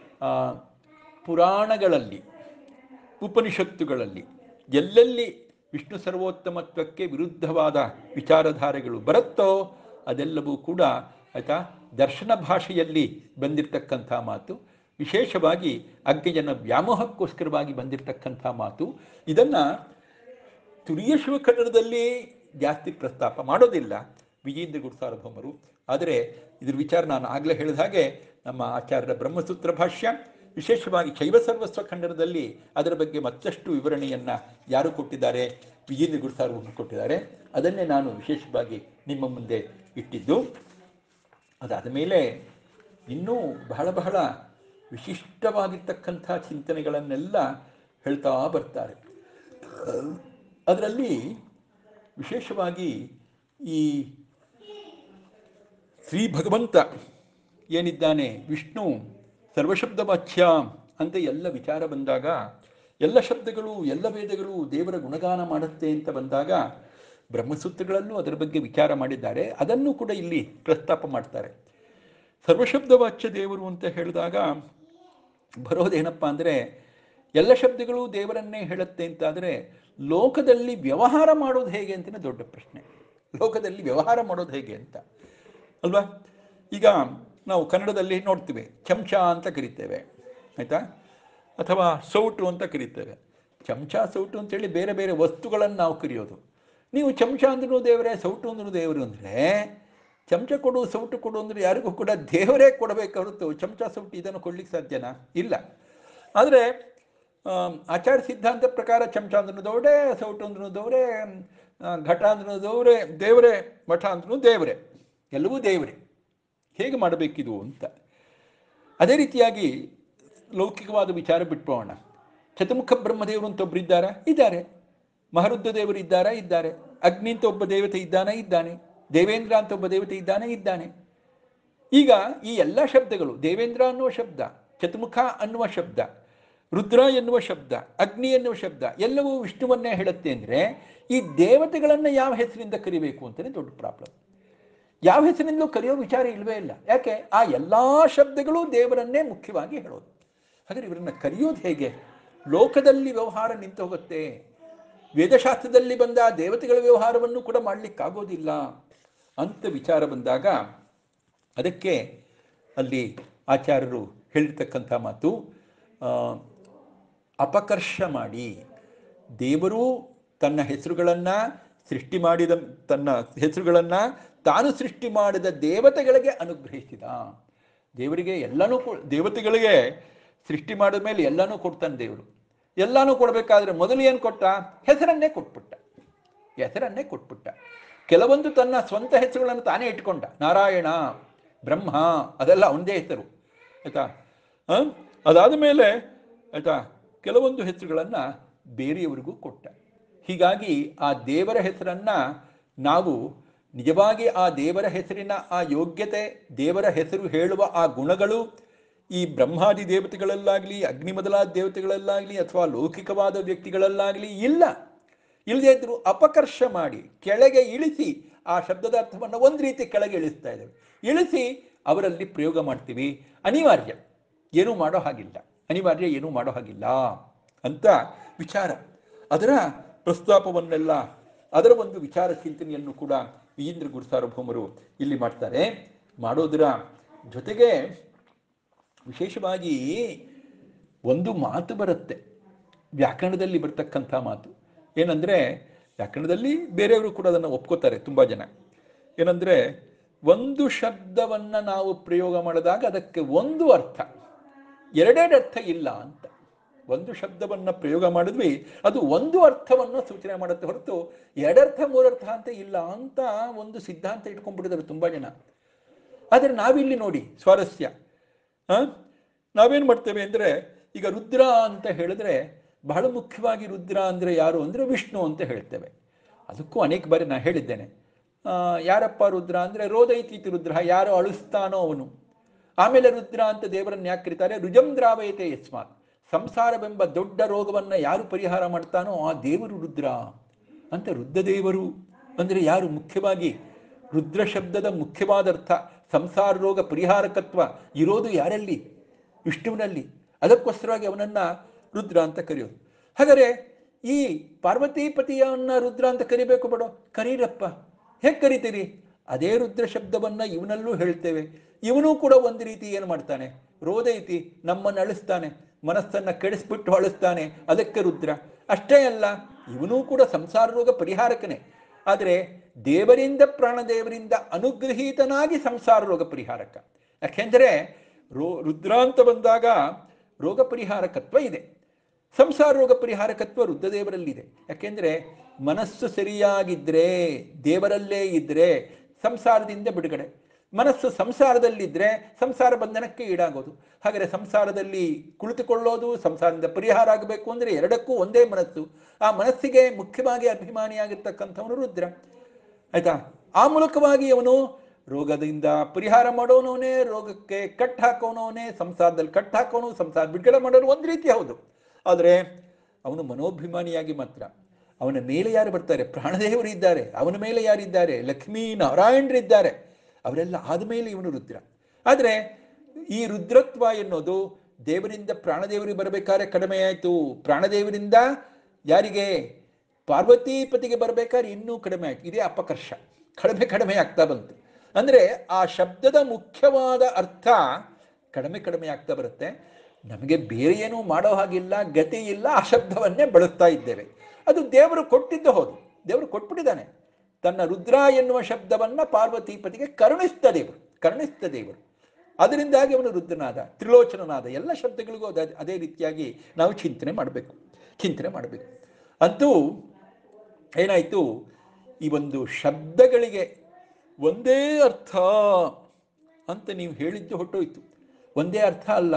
ಪುರಾಣಗಳಲ್ಲಿ ಉಪನಿಷತ್ತುಗಳಲ್ಲಿ ಎಲ್ಲೆಲ್ಲಿ ವಿಷ್ಣು ಸರ್ವೋತ್ತಮತ್ವಕ್ಕೆ ವಿರುದ್ಧವಾದ ವಿಚಾರಧಾರೆಗಳು ಬರುತ್ತೋ ಅದೆಲ್ಲವೂ ಕೂಡ ಆಯಿತಾ ದರ್ಶನ ಭಾಷೆಯಲ್ಲಿ ಬಂದಿರತಕ್ಕಂಥ ಮಾತು, ವಿಶೇಷವಾಗಿ ಅಜ್ಞಜನ ವ್ಯಾಮೋಹಕ್ಕೋಸ್ಕರವಾಗಿ ಬಂದಿರತಕ್ಕಂಥ ಮಾತು. ಇದನ್ನು ತುರಿಯ ಶಿವಕನ್ನಡದಲ್ಲಿ ಜಾಸ್ತಿ ಪ್ರಸ್ತಾಪ ಮಾಡೋದಿಲ್ಲ ವಿಜೇಂದ್ರ ಗುರು ಸಾರ್ವಭೌಮರು. ಆದರೆ ಇದ್ರ ವಿಚಾರ ನಾನು ಆಗಲೇ ಹೇಳಿದ ಹಾಗೆ ನಮ್ಮ ಆಚಾರ್ಯರ ಬ್ರಹ್ಮಸೂತ್ರ ಭಾಷ್ಯ, ವಿಶೇಷವಾಗಿ ಶೈವ ಸರ್ವಸ್ವ ಖಂಡನದಲ್ಲಿ ಅದರ ಬಗ್ಗೆ ಮತ್ತಷ್ಟು ವಿವರಣೆಯನ್ನು ಯಾರು ಕೊಟ್ಟಿದ್ದಾರೆ, ವಿಜೇಂದ್ರ ಗುರು ಸಾರ್ವಭೌಮರು ಕೊಟ್ಟಿದ್ದಾರೆ. ಅದನ್ನೇ ನಾನು ವಿಶೇಷವಾಗಿ ನಿಮ್ಮ ಮುಂದೆ ಇಟ್ಟಿದ್ದು. ಅದಾದ ಮೇಲೆ ಇನ್ನೂ ಬಹಳ ಬಹಳ ವಿಶಿಷ್ಟವಾಗಿರ್ತಕ್ಕಂಥ ಚಿಂತನೆಗಳನ್ನೆಲ್ಲ ಹೇಳ್ತಾ ಬರ್ತಾರೆ. ಅದರಲ್ಲಿ ವಿಶೇಷವಾಗಿ ಈ ಶ್ರೀ ಭಗವಂತ ಏನಿದ್ದಾನೆ ವಿಷ್ಣು ಸರ್ವಶಬ್ದ ವಾಚ್ಯ ಅಂತ ಎಲ್ಲ ವಿಚಾರ ಬಂದಾಗ, ಎಲ್ಲ ಶಬ್ದಗಳು ಎಲ್ಲ ವೇದಗಳು ದೇವರ ಗುಣಗಾನ ಮಾಡುತ್ತೆ ಅಂತ ಬಂದಾಗ ಬ್ರಹ್ಮಸೂತ್ರಗಳಲ್ಲೂ ಅದರ ಬಗ್ಗೆ ವಿಚಾರ ಮಾಡಿದ್ದಾರೆ. ಅದನ್ನು ಕೂಡ ಇಲ್ಲಿ ಪ್ರಸ್ತಾಪ ಮಾಡ್ತಾರೆ. ಸರ್ವಶಬ್ದ ವಾಚ್ಯ ದೇವರು ಅಂತ ಹೇಳಿದಾಗ ಬರೋದೇನಪ್ಪ ಅಂದರೆ, ಎಲ್ಲ ಶಬ್ದಗಳು ದೇವರನ್ನೇ ಹೇಳುತ್ತೆ ಅಂತಾದರೆ ಲೋಕದಲ್ಲಿ ವ್ಯವಹಾರ ಮಾಡೋದು ಹೇಗೆ ಅಂತಲೇ ದೊಡ್ಡ ಪ್ರಶ್ನೆ. ಲೋಕದಲ್ಲಿ ವ್ಯವಹಾರ ಮಾಡೋದು ಹೇಗೆ ಅಂತ ಅಲ್ವಾ? ಈಗ ನಾವು ಕನ್ನಡದಲ್ಲಿ ನೋಡ್ತೀವಿ, ಚಮಚ ಅಂತ ಕರಿತೇವೆ ಆಯಿತಾ, ಅಥವಾ ಸೌಟು ಅಂತ ಕರಿತೇವೆ. ಚಮಚ ಸೌಟು ಅಂತೇಳಿ ಬೇರೆ ಬೇರೆ ವಸ್ತುಗಳನ್ನು ನಾವು ಕರೆಯೋದು. ನೀವು ಚಮಚ ಅಂದ್ರೂ ದೇವರೇ, ಸೌಟು ಅಂದ್ರೂ ದೇವರು ಅಂದರೆ ಚಮಚ ಕೊಡು ಸೌಟು ಕೊಡು ಅಂದರೆ ಯಾರಿಗೂ ಕೂಡ ದೇವರೇ ಕೊಡಬೇಕು ಹೊರತು ಚಮಚ ಸೌಟು ಇದನ್ನು ಕೊಡ್ಲಿಕ್ಕೆ ಸಾಧ್ಯನಾ? ಇಲ್ಲ. ಆದರೆ ಆಚಾರ ಸಿದ್ಧಾಂತ ಪ್ರಕಾರ ಚಮಚ ಅಂದ್ರೂ ದೇವರೇ, ಸೌಟು ಅಂದ್ರೂ ದೇವರೇ, ಘಟ ಅಂದ್ರೂ ದೇವರೇ, ದೇವರೇ, ಮಠ ಅಂದ್ರೂ ದೇವರೇ, ಎಲ್ಲವೂ ದೇವರೇ. ಹೇಗೆ ಮಾಡಬೇಕಿದು ಅಂತ. ಅದೇ ರೀತಿಯಾಗಿ ಲೌಕಿಕವಾದ ವಿಚಾರ ಬಿಟ್ಬೋಣ. ಚತುರ್ಮುಖ ಬ್ರಹ್ಮದೇವರು ಅಂತ ಒಬ್ಬರು ಇದ್ದಾರಾ? ಇದ್ದಾರೆ. ಮಹರುದ್ಧ ದೇವರು ಇದ್ದಾರಾ? ಇದ್ದಾರೆ. ಅಗ್ನಿ ಅಂತ ಒಬ್ಬ ದೇವತೆ ಇದ್ದಾನೆ? ಇದ್ದಾನೆ. ದೇವೇಂದ್ರ ಅಂತ ಒಬ್ಬ ದೇವತೆ ಇದ್ದಾನೆ? ಇದ್ದಾನೆ. ಈಗ ಈ ಎಲ್ಲ ಶಬ್ದಗಳು, ದೇವೇಂದ್ರ ಅನ್ನುವ ಶಬ್ದ, ಚತುರ್ಮುಖ ಅನ್ನುವ ಶಬ್ದ, ರುದ್ರ ಎನ್ನುವ ಶಬ್ದ, ಅಗ್ನಿ ಎನ್ನುವ ಶಬ್ದ ಎಲ್ಲವೂ ವಿಷ್ಣುವನ್ನೇ ಹೇಳುತ್ತೆ ಅಂದರೆ ಈ ದೇವತೆಗಳನ್ನು ಯಾವ ಹೆಸರಿಂದ ಕರಿಬೇಕು ಅಂತಲೇ ದೊಡ್ಡ ಪ್ರಾಬ್ಲಮ್. ಯಾವ ಹೆಸರಿಂದಲೂ ಕರೆಯೋ ವಿಚಾರ ಇಲ್ಲವೇ ಇಲ್ಲ. ಯಾಕೆ? ಆ ಎಲ್ಲ ಶಬ್ದಗಳು ದೇವರನ್ನೇ ಮುಖ್ಯವಾಗಿ ಹೇಳೋದು. ಹಾಗಾದರೆ ಇವರನ್ನು ಕರೆಯೋದು ಹೇಗೆ? ಲೋಕದಲ್ಲಿ ವ್ಯವಹಾರ ನಿಂತು ಹೋಗುತ್ತೆ. ವೇದಶಾಸ್ತ್ರದಲ್ಲಿ ಬಂದ ದೇವತೆಗಳ ವ್ಯವಹಾರವನ್ನು ಕೂಡ ಮಾಡಲಿಕ್ಕಾಗೋದಿಲ್ಲ ಅಂತ ವಿಚಾರ ಬಂದಾಗ ಅದಕ್ಕೆ ಅಲ್ಲಿ ಆಚಾರ್ಯರು ಹೇಳಿರ್ತಕ್ಕಂಥ ಮಾತು, ಅಪಕರ್ಷ ಮಾಡಿ ದೇವರು ತನ್ನ ಹೆಸರುಗಳನ್ನು ಸೃಷ್ಟಿ ಮಾಡಿದ, ತನ್ನ ಹೆಸರುಗಳನ್ನು ತಾನು ಸೃಷ್ಟಿ ಮಾಡಿದ ದೇವತೆಗಳಿಗೆ ಅನುಗ್ರಹಿಸಿದ. ದೇವರಿಗೆ ಎಲ್ಲನೂ ದೇವತೆಗಳಿಗೆ ಸೃಷ್ಟಿ ಮಾಡಿದ ಮೇಲೆ ಎಲ್ಲನೂ ಕೊಡ್ತಾನೆ ದೇವರು. ಎಲ್ಲನೂ ಕೊಡಬೇಕಾದ್ರೆ ಮೊದಲು ಏನು ಕೊಟ್ಟ? ಹೆಸರನ್ನೇ ಕೊಟ್ಬಿಟ್ಟ. ಹೆಸರನ್ನೇ ಕೊಟ್ಬಿಟ್ಟ. ಕೆಲವೊಂದು ತನ್ನ ಸ್ವಂತ ಹೆಸರುಗಳನ್ನು ತಾನೇ ಇಟ್ಕೊಂಡ. ನಾರಾಯಣ, ಬ್ರಹ್ಮ, ಅದೆಲ್ಲ ಒಂದೇ ಹೆಸರು, ಆಯಿತಾ. ಅದಾದ ಮೇಲೆ ಆಯಿತಾ ಕೆಲವೊಂದು ಹೆಸರುಗಳನ್ನು ಬೇರೆಯವರಿಗೂ ಕೊಟ್ಟ. ಹೀಗಾಗಿ ಆ ದೇವರ ಹೆಸರನ್ನು ನಾವು ನಿಜವಾಗಿ ಆ ದೇವರ ಹೆಸರಿನ ಆ ಯೋಗ್ಯತೆ, ದೇವರ ಹೆಸರು ಹೇಳುವ ಆ ಗುಣಗಳು ಈ ಬ್ರಹ್ಮಾದಿ ದೇವತೆಗಳಲ್ಲಾಗಲಿ, ಅಗ್ನಿ ಮೊದಲಾದ ದೇವತೆಗಳಲ್ಲಾಗಲಿ, ಅಥವಾ ಲೌಕಿಕವಾದ ವ್ಯಕ್ತಿಗಳಲ್ಲಾಗಲಿ ಇಲ್ಲ. ಇಲ್ಲದೇ ಇದ್ದರೂ ಅಪಕರ್ಷ ಮಾಡಿ ಕೆಳಗೆ ಇಳಿಸಿ ಆ ಶಬ್ದದ ಅರ್ಥವನ್ನು ಒಂದು ರೀತಿ ಕೆಳಗೆ ಇಳಿಸ್ತಾ ಇದ್ದೇವೆ. ಇಳಿಸಿ ಅವರಲ್ಲಿ ಪ್ರಯೋಗ ಮಾಡ್ತೀವಿ. ಅನಿವಾರ್ಯ, ಏನೂ ಮಾಡೋ ಹಾಗಿಲ್ಲ. ಅನಿವಾರ್ಯ, ಏನೂ ಮಾಡೋ ಹಾಗಿಲ್ಲ ಅಂತ ವಿಚಾರ. ಅದರ ಪ್ರಸ್ತಾಪವನ್ನೆಲ್ಲ, ಅದರ ಒಂದು ವಿಚಾರ ಚಿಂತನೆಯನ್ನು ಕೂಡ ವಿಜೇಂದ್ರ ಗುರುಸಾರ್ವಭೌಮರು ಇಲ್ಲಿ ಮಾಡ್ತಾರೆ. ಮಾಡೋದರ ಜೊತೆಗೆ ವಿಶೇಷವಾಗಿ ಒಂದು ಮಾತು ಬರುತ್ತೆ, ವ್ಯಾಕರಣದಲ್ಲಿ ಬರ್ತಕ್ಕಂಥ ಮಾತು ಏನಂದರೆ, ವ್ಯಾಕರಣದಲ್ಲಿ ಬೇರೆಯವರು ಕೂಡ ಅದನ್ನು ಒಪ್ಕೋತಾರೆ ತುಂಬ ಜನ. ಏನಂದರೆ, ಒಂದು ಶಬ್ದವನ್ನು ನಾವು ಪ್ರಯೋಗ ಮಾಡಿದಾಗ ಅದಕ್ಕೆ ಒಂದು ಅರ್ಥ, ಎರಡೆರಡು ಅರ್ಥ ಇಲ್ಲ ಅಂತ. ಒಂದು ಶಬ್ದವನ್ನು ಪ್ರಯೋಗ ಮಾಡಿದ್ವಿ, ಅದು ಒಂದು ಅರ್ಥವನ್ನು ಸೂಚನೆ ಮಾಡುತ್ತೆ ಹೊರತು ಎರಡರ್ಥ ಮೂರರ್ಥ ಅಂತ ಇಲ್ಲ ಅಂತ ಒಂದು ಸಿದ್ಧಾಂತ ಇಟ್ಕೊಂಡ್ಬಿಟ್ಟಿದ್ದಾರೆ ತುಂಬ ಜನ. ಆದರೆ ನಾವಿಲ್ಲಿ ನೋಡಿ ಸ್ವಾರಸ್ಯ, ನಾವೇನು ಮಾಡ್ತೇವೆ ಅಂದರೆ, ಈಗ ರುದ್ರ ಅಂತ ಹೇಳಿದ್ರೆ ಬಹಳ ಮುಖ್ಯವಾಗಿ ರುದ್ರ ಅಂದರೆ ಯಾರು ಅಂದರೆ ವಿಷ್ಣು ಅಂತ ಹೇಳ್ತೇವೆ. ಅದಕ್ಕೂ ಅನೇಕ ಬಾರಿ ನಾನು ಹೇಳಿದ್ದೇನೆ, ಯಾರಪ್ಪ ರುದ್ರ ಅಂದರೆ ರೋದೈತೀತಿ ರುದ್ರ, ಯಾರು ಅಳಿಸ್ತಾನೋ ಅವನು. ಆಮೇಲೆ ರುದ್ರ ಅಂತ ದೇವರನ್ನು ಯಾಕೆ ಕರೀತಾರೆ? ರುಜಂ ದ್ರಾವಯತೆ ಯಸ್ಮಾತ್, ಸಂಸಾರವೆಂಬ ದೊಡ್ಡ ರೋಗವನ್ನು ಯಾರು ಪರಿಹಾರ ಮಾಡ್ತಾನೋ ಆ ದೇವರು ರುದ್ರ ಅಂತ. ರುದ್ರದೇವರು ಅಂದರೆ ಯಾರು? ಮುಖ್ಯವಾಗಿ ರುದ್ರ ಶಬ್ದದ ಮುಖ್ಯವಾದ ಅರ್ಥ ಸಂಸಾರ ರೋಗ ಪರಿಹಾರಕತ್ವ ಇರೋದು ಯಾರಲ್ಲಿ? ವಿಷ್ಣುವಿನಲ್ಲಿ. ಅದಕ್ಕೋಸ್ಕರವಾಗಿ ಅವನನ್ನು ರುದ್ರ ಅಂತ ಕರೆಯೋದು. ಹಾಗಾದರೆ ಈ ಪಾರ್ವತೀಪತಿಯನ್ನು ರುದ್ರ ಅಂತ ಕರಿಬೇಕು ಬಿಡೋ? ಕರೀರಪ್ಪ. ಹೇಗೆ ಕರಿತೀರಿ? ಅದೇ ರುದ್ರ ಶಬ್ದವನ್ನು ಇವನಲ್ಲೂ ಹೇಳ್ತೇವೆ. ಇವನೂ ಕೂಡ ಒಂದು ರೀತಿ ಏನು ಮಾಡ್ತಾನೆ? ರೋದೈತಿ, ನಮ್ಮನ್ನು ಅಳಿಸ್ತಾನೆ, ಮನಸ್ಸನ್ನು ಕೆಡಿಸ್ಬಿಟ್ಟು ಅಳಿಸ್ತಾನೆ, ಅದಕ್ಕೆ ರುದ್ರ. ಅಷ್ಟೇ ಅಲ್ಲ, ಇವನೂ ಕೂಡ ಸಂಸಾರ ರೋಗ ಪರಿಹಾರಕನೇ. ಆದರೆ ದೇವರಿಂದ, ಪ್ರಾಣದೇವರಿಂದ ಅನುಗ್ರಹೀತನಾಗಿ ಸಂಸಾರ ರೋಗ ಪರಿಹಾರಕ. ಯಾಕೆಂದರೆ ರೋ ರುದ್ರ ಅಂತ ಬಂದಾಗ ರೋಗ ಪರಿಹಾರಕತ್ವ ಇದೆ, ಸಂಸಾರ ರೋಗ ಪರಿಹಾರಕತ್ವ ರುದ್ರದೇವರಲ್ಲಿದೆ. ಯಾಕೆಂದರೆ ಮನಸ್ಸು ಸರಿಯಾಗಿದ್ದರೆ, ದೇವರಲ್ಲೇ ಇದ್ದರೆ ಸಂಸಾರದಿಂದ ಬಿಡುಗಡೆ. ಮನಸ್ಸು ಸಂಸಾರದಲ್ಲಿದ್ದರೆ ಸಂಸಾರ ಬಂಧನಕ್ಕೆ ಈಡಾಗೋದು. ಹಾಗಾದರೆ ಸಂಸಾರದಲ್ಲಿ ಕುಳಿತುಕೊಳ್ಳೋದು, ಸಂಸಾರದಿಂದ ಪರಿಹಾರ ಆಗಬೇಕು ಅಂದರೆ ಎರಡಕ್ಕೂ ಒಂದೇ ಮನಸ್ಸು. ಆ ಮನಸ್ಸಿಗೆ ಮುಖ್ಯವಾಗಿ ಅಭಿಮಾನಿಯಾಗಿರ್ತಕ್ಕಂಥವನು ರುದ್ರ, ಆಯಿತಾ. ಆ ಮೂಲಕವಾಗಿ ಅವನು ರೋಗದಿಂದ ಪರಿಹಾರ ಮಾಡೋನವನೇ, ರೋಗಕ್ಕೆ ಕಟ್ ಹಾಕೋನವನೇ, ಸಂಸಾರದಲ್ಲಿ ಕಟ್ ಹಾಕೋನು, ಸಂಸಾರ ಬಿಡುಗಡೆ ಮಾಡೋನು. ಒಂದು ರೀತಿ ಹೌದು. ಆದರೆ ಅವನು ಮನೋಭಿಮಾನಿಯಾಗಿ ಮಾತ್ರ. ಅವನ ಮೇಲೆ ಯಾರು ಬರ್ತಾರೆ? ಪ್ರಾಣದೇವರು ಇದ್ದಾರೆ. ಅವನ ಮೇಲೆ ಯಾರಿದ್ದಾರೆ? ಲಕ್ಷ್ಮೀ ನಾರಾಯಣರಿದ್ದಾರೆ. ಅವರೆಲ್ಲ ಆದಮೇಲೆ ಇವನು ರುದ್ರ. ಆದರೆ ಈ ರುದ್ರತ್ವ ಎನ್ನುವುದು ದೇವರಿಂದ ಪ್ರಾಣದೇವರಿಗೆ ಬರಬೇಕಾದ್ರೆ ಕಡಿಮೆ ಆಯಿತು, ಪ್ರಾಣದೇವರಿಂದ ಯಾರಿಗೆ? ಪಾರ್ವತೀಪತಿಗೆ ಬರಬೇಕಾದ್ರೆ ಇನ್ನೂ ಕಡಿಮೆ ಆಯಿತು. ಇದೇ ಅಪಕರ್ಷ, ಕಡಿಮೆ ಕಡಿಮೆ ಆಗ್ತಾ ಬಂತು. ಅಂದರೆ ಆ ಶಬ್ದದ ಮುಖ್ಯವಾದ ಅರ್ಥ ಕಡಿಮೆ ಕಡಿಮೆ ಆಗ್ತಾ ಬರುತ್ತೆ. ನಮಗೆ ಬೇರೆ ಏನೂ ಮಾಡೋ ಹಾಗಿಲ್ಲ, ಗತಿ ಇಲ್ಲ, ಆ ಶಬ್ದವನ್ನೇ ಬಳಸ್ತಾ ಇದ್ದೇವೆ. ಅದು ದೇವರು ಕೊಟ್ಟಿದ್ದು ಹೌದು, ದೇವರು ಕೊಟ್ಬಿಟ್ಟಿದ್ದಾನೆ. ತನ್ನ ರುದ್ರ ಎನ್ನುವ ಶಬ್ದವನ್ನು ಪಾರ್ವತೀಪತಿಗೆ ಕರುಣಿಸ್ತ ದೇವರು, ಕರುಣಿಸ್ತ ದೇವರು. ಅದರಿಂದಾಗಿ ಅವನು ರುದ್ರನಾದ, ತ್ರಿಲೋಚನನಾದ. ಎಲ್ಲ ಶಬ್ದಗಳಿಗೂ ಅದ ಅದೇ ರೀತಿಯಾಗಿ ನಾವು ಚಿಂತನೆ ಮಾಡಬೇಕು, ಚಿಂತನೆ ಮಾಡಬೇಕು. ಅಂತೂ ಏನಾಯಿತು, ಈ ಒಂದು ಶಬ್ದಗಳಿಗೆ ಒಂದೇ ಅರ್ಥ ಅಂತ ನೀವು ಹೇಳಿದ್ದು ಹೊಟ್ಟೋಯ್ತು. ಒಂದೇ ಅರ್ಥ ಅಲ್ಲ,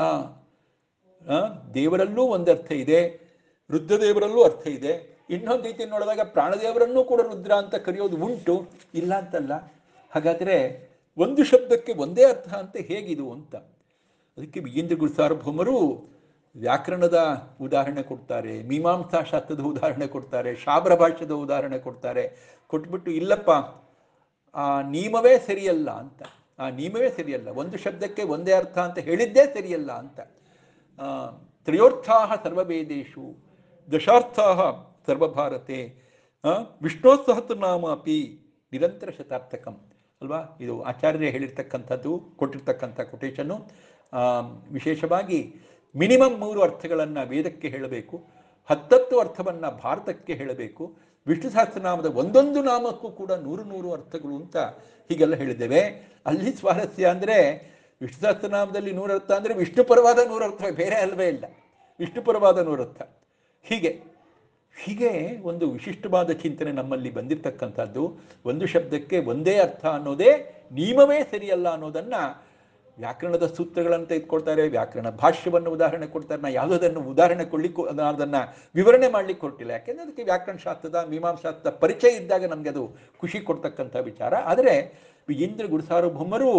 ದೇವರಲ್ಲೂ ಒಂದು ಅರ್ಥ ಇದೆ, ರುದ್ರದೇವರಲ್ಲೂ ಅರ್ಥ ಇದೆ. ಇನ್ನೊಂದು ರೀತಿ ನೋಡಿದಾಗ ಪ್ರಾಣದೇವರನ್ನೂ ಕೂಡ ರುದ್ರ ಅಂತ ಕರೆಯೋದು ಉಂಟು, ಇಲ್ಲ ಅಂತಲ್ಲ. ಹಾಗಾದರೆ ಒಂದು ಶಬ್ದಕ್ಕೆ ಒಂದೇ ಅರ್ಥ ಅಂತ ಹೇಗಿದು ಅಂತ. ಅದಕ್ಕೆ ವಿಜೇಂದ್ರ ಗುರುಸಾರ್ವಭೌಮರು ವ್ಯಾಕರಣದ ಉದಾಹರಣೆ ಕೊಡ್ತಾರೆ, ಮೀಮಾಂಸಾ ಶಾಸ್ತ್ರದ ಉದಾಹರಣೆ ಕೊಡ್ತಾರೆ, ಶಾಬ್ರ ಭಾಷ್ಯದ ಉದಾಹರಣೆ ಕೊಡ್ತಾರೆ. ಕೊಟ್ಬಿಟ್ಟು ಇಲ್ಲಪ್ಪ, ಆ ನಿಯಮವೇ ಸರಿಯಲ್ಲ ಅಂತ. ಆ ನಿಯಮವೇ ಸರಿಯಲ್ಲ, ಒಂದು ಶಬ್ದಕ್ಕೆ ಒಂದೇ ಅರ್ಥ ಅಂತ ಹೇಳಿದ್ದೇ ಸರಿಯಲ್ಲ ಅಂತ. ತ್ರಯೋರ್ಥಾ ಸರ್ವವೇದೇಶು ದಶಾರ್ಥಾ ಸರ್ವಭಾರತೆ ವಿಷ್ಣೋ ಸಹಸ್ರನಾಮ ಅಪಿ ನಿರಂತರ ಶತಾರ್ಥಕಂ ಅಲ್ವಾ. ಇದು ಆಚಾರ್ಯರೇ ಹೇಳಿರ್ತಕ್ಕಂಥದ್ದು, ಕೊಟ್ಟಿರ್ತಕ್ಕಂಥ ಕೊಟೇಶನ್ನು. ವಿಶೇಷವಾಗಿ ಮಿನಿಮಮ್ ಮೂರು ಅರ್ಥಗಳನ್ನು ವೇದಕ್ಕೆ ಹೇಳಬೇಕು, ಹತ್ತತ್ತು ಅರ್ಥವನ್ನು ಭಾರತಕ್ಕೆ ಹೇಳಬೇಕು. ವಿಷ್ಣು ಸಹಸ್ರನಾಮದ ಒಂದೊಂದು ನಾಮಕ್ಕೂ ಕೂಡ ನೂರು ನೂರು ಅರ್ಥಗಳು ಅಂತ ಹೀಗೆಲ್ಲ ಹೇಳಿದ್ದೇವೆ. ಅಲ್ಲಿ ಸ್ವಾರಸ್ಯ ಅಂದರೆ ವಿಷ್ಣು ಸಹಸ್ರನಾಮದಲ್ಲಿ ನೂರರ್ಥ ಅಂದರೆ ವಿಷ್ಣು ಪರವಾದ ನೂರರ್ಥ, ಬೇರೆ ಅಲ್ವೇ ಇಲ್ಲ, ವಿಷ್ಣು ಪರವಾದ ನೂರರ್ಥ. ಹೀಗೆ ಹೀಗೆ ಒಂದು ವಿಶಿಷ್ಟವಾದ ಚಿಂತನೆ ನಮ್ಮಲ್ಲಿ ಬಂದಿರತಕ್ಕಂಥದ್ದು. ಒಂದು ಶಬ್ದಕ್ಕೆ ಒಂದೇ ಅರ್ಥ ಅನ್ನೋದೇ ನಿಯಮವೇ ಸರಿಯಲ್ಲ ಅನ್ನೋದನ್ನು ವ್ಯಾಕರಣದ ಸೂತ್ರಗಳನ್ನು ತೆಗೆದುಕೊಳ್ತಾರೆ, ವ್ಯಾಕರಣ ಭಾಷ್ಯವನ್ನು ಉದಾಹರಣೆ ಕೊಡ್ತಾರೆ. ನಾ ಯಾವುದನ್ನು ಉದಾಹರಣೆ ಕೊಡ್ಲಿಕ್ಕೆ ಅದನ್ನು ವಿವರಣೆ ಮಾಡಲಿಕ್ಕೆ ಹೊರಟಿಲ್ಲ, ಯಾಕೆಂದರೆ ಅದಕ್ಕೆ ವ್ಯಾಕರಣ ಶಾಸ್ತ್ರದ ಮೀಮಾಂಸಾಸ್ತ್ರದ ಪರಿಚಯ ಇದ್ದಾಗ ನಮಗೆ ಅದು ಖುಷಿ ಕೊಡ್ತಕ್ಕಂಥ ವಿಚಾರ. ಆದರೆ ವಿಜೇಂದ್ರ ಗುರುಸಾರ್ವಭೌಮರು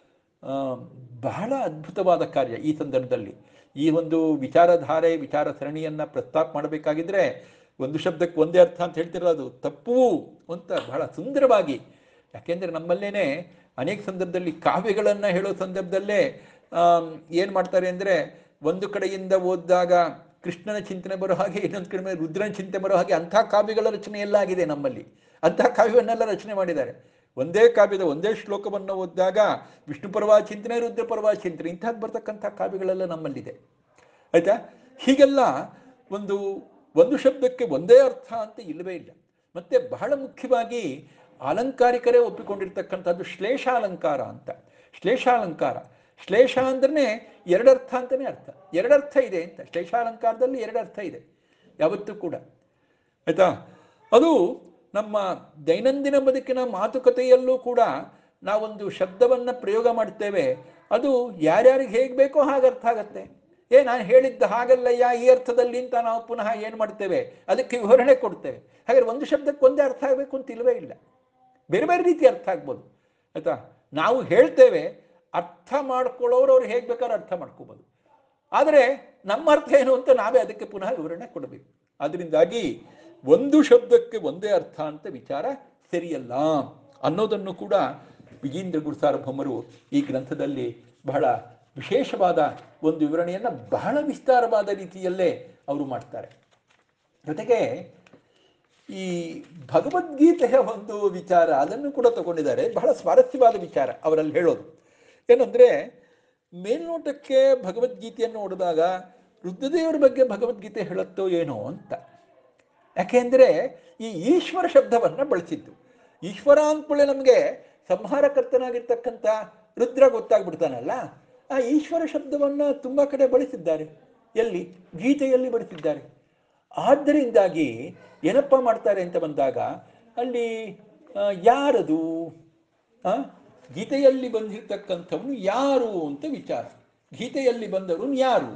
ಬಹಳ ಅದ್ಭುತವಾದ ಕಾರ್ಯ ಈ ಸಂದರ್ಭದಲ್ಲಿ. ಈ ಒಂದು ವಿಚಾರಧಾರೆ ವಿಚಾರ ಸರಣಿಯನ್ನು ಪ್ರಸ್ತಾಪ ಮಾಡಬೇಕಾಗಿದ್ದರೆ ಒಂದು ಶಬ್ದಕ್ಕೆ ಒಂದೇ ಅರ್ಥ ಅಂತ ಹೇಳ್ತಿರಲ್ಲ, ಅದು ತಪ್ಪು ಅಂತ ಬಹಳ ಸುಂದರವಾಗಿ. ಯಾಕೆಂದರೆ ನಮ್ಮಲ್ಲೇ ಅನೇಕ ಸಂದರ್ಭದಲ್ಲಿ ಕಾವ್ಯಗಳನ್ನು ಹೇಳೋ ಸಂದರ್ಭದಲ್ಲೇ ಏನು ಮಾಡ್ತಾರೆ ಅಂದರೆ, ಒಂದು ಕಡೆಯಿಂದ ಓದಿದಾಗ ಕೃಷ್ಣನ ಚಿಂತನೆ ಬರೋ ಹಾಗೆ, ಇನ್ನೊಂದು ಕಡೆ ರುದ್ರನ ಚಿಂತನೆ ಬರೋ ಹಾಗೆ ಅಂಥ ಕಾವ್ಯಗಳ ರಚನೆ ಎಲ್ಲ ಆಗಿದೆ ನಮ್ಮಲ್ಲಿ. ಅಂಥ ಕಾವ್ಯವನ್ನೆಲ್ಲ ರಚನೆ ಮಾಡಿದ್ದಾರೆ. ಒಂದೇ ಕಾವ್ಯದ ಒಂದೇ ಶ್ಲೋಕವನ್ನು ಓದಿದಾಗ ವಿಷ್ಣು ಪರ್ವ ಚಿಂತನೆ, ರುದ್ರ ಪರ್ವ ಚಿಂತನೆ, ಇಂಥದ್ದು ಬರ್ತಕ್ಕಂಥ ಕಾವ್ಯಗಳೆಲ್ಲ ನಮ್ಮಲ್ಲಿದೆ. ಆಯಿತಾ? ಹೀಗೆಲ್ಲ ಒಂದು ಒಂದು ಶಬ್ದಕ್ಕೆ ಒಂದೇ ಅರ್ಥ ಅಂತ ಇಲ್ಲವೇ ಇಲ್ಲ. ಮತ್ತು ಬಹಳ ಮುಖ್ಯವಾಗಿ ಅಲಂಕಾರಿಕರೇ ಒಪ್ಪಿಕೊಂಡಿರ್ತಕ್ಕಂಥದ್ದು ಶ್ಲೇಷಾಲಂಕಾರ ಅಂತ. ಶ್ಲೇಷಾಲಂಕಾರ, ಶ್ಲೇಷ ಅಂದ್ರೆ ಎರಡರ್ಥ ಅಂತಲೇ ಅರ್ಥ, ಎರಡರ್ಥ ಇದೆ ಅಂತ. ಶ್ಲೇಷಾಲಂಕಾರದಲ್ಲಿ ಎರಡರ್ಥ ಇದೆ ಯಾವತ್ತೂ ಕೂಡ. ಆಯಿತಾ? ಅದು ನಮ್ಮ ದೈನಂದಿನ ಬದುಕಿನ ಮಾತುಕತೆಯಲ್ಲೂ ಕೂಡ ನಾವೊಂದು ಶಬ್ದವನ್ನು ಪ್ರಯೋಗ ಮಾಡ್ತೇವೆ, ಅದು ಯಾರ್ಯಾರಿಗೆ ಹೇಗೆ ಬೇಕೋ ಹಾಗೆ ಅರ್ಥ ಆಗತ್ತೆ. ಏ ನಾನು ಹೇಳಿದ್ದ ಹಾಗಲ್ಲಯ್ಯ ಈ ಅರ್ಥದಲ್ಲಿ ಅಂತ ನಾವು ಪುನಃ ಏನು ಮಾಡ್ತೇವೆ, ಅದಕ್ಕೆ ವಿವರಣೆ ಕೊಡ್ತೇವೆ. ಹಾಗಾದ್ರೆ ಒಂದು ಶಬ್ದಕ್ಕೆ ಒಂದೇ ಅರ್ಥ ಆಗಬೇಕು ಅಂತ ಇಲ್ಲವೇ ಇಲ್ಲ, ಬೇರೆ ಬೇರೆ ರೀತಿ ಅರ್ಥ ಆಗ್ಬೋದು. ಆಯಿತಾ? ನಾವು ಹೇಳ್ತೇವೆ, ಅರ್ಥ ಮಾಡ್ಕೊಳ್ಳೋರು ಅವ್ರು ಹೇಗೆ ಬೇಕಾದ್ರೂ ಅರ್ಥ ಮಾಡ್ಕೋಬೋದು. ಆದರೆ ನಮ್ಮ ಅರ್ಥ ಏನು ಅಂತ ನಾವೇ ಅದಕ್ಕೆ ಪುನಃ ವಿವರಣೆ ಕೊಡಬೇಕು. ಅದರಿಂದಾಗಿ ಒಂದು ಶಬ್ದಕ್ಕೆ ಒಂದೇ ಅರ್ಥ ಅಂತ ವಿಚಾರ ಸರಿಯಲ್ಲ ಅನ್ನೋದನ್ನು ಕೂಡ ವಿಜೇಂದ್ರ ಗುರುಸಾರ್ವಭೌಮರು ಈ ಗ್ರಂಥದಲ್ಲಿ ಬಹಳ ವಿಶೇಷವಾದ ಒಂದು ವಿವರಣೆಯನ್ನು ಬಹಳ ವಿಸ್ತಾರವಾದ ರೀತಿಯಲ್ಲೇ ಅವರು ಮಾಡ್ತಾರೆ. ಜೊತೆಗೆ ಈ ಭಗವದ್ಗೀತೆಯ ಒಂದು ವಿಚಾರ ಅದನ್ನು ಕೂಡ ತಗೊಂಡಿದ್ದಾರೆ. ಬಹಳ ಸ್ವಾರಸ್ಯವಾದ ವಿಚಾರ ಅವರಲ್ಲಿ ಹೇಳೋದು ಏನಂದರೆ, ಮೇಲ್ನೋಟಕ್ಕೆ ಭಗವದ್ಗೀತೆಯನ್ನು ನೋಡಿದಾಗ ರುದ್ರದೇವರ ಬಗ್ಗೆ ಭಗವದ್ಗೀತೆ ಹೇಳುತ್ತೋ ಏನೋ ಅಂತ. ಯಾಕೆಂದರೆ ಈ ಈಶ್ವರ ಶಬ್ದವನ್ನು ಬಳಸಿದ್ದು. ಈಶ್ವರ ಅಂದ್ಕೊಳ್ಳೆ ನಮಗೆ ಸಂಹಾರಕರ್ತನಾಗಿರ್ತಕ್ಕಂಥ ರುದ್ರ ಗೊತ್ತಾಗ್ಬಿಡ್ತಾನಲ್ಲ, ಆ ಈಶ್ವರ ಶಬ್ದವನ್ನು ತುಂಬ ಕಡೆ ಬಳಸಿದ್ದಾರೆ. ಎಲ್ಲಿ? ಗೀತೆಯಲ್ಲಿ ಬಳಸಿದ್ದಾರೆ. ಆದ್ದರಿಂದಾಗಿ ಏನಪ್ಪ ಮಾಡ್ತಾರೆ ಅಂತ ಬಂದಾಗ ಅಲ್ಲಿ ಯಾರದು ಗೀತೆಯಲ್ಲಿ ಬಂದಿರತಕ್ಕಂಥವನು ಯಾರು ಅಂತ ವಿಚಾರ. ಗೀತೆಯಲ್ಲಿ ಬಂದವನು ಯಾರು?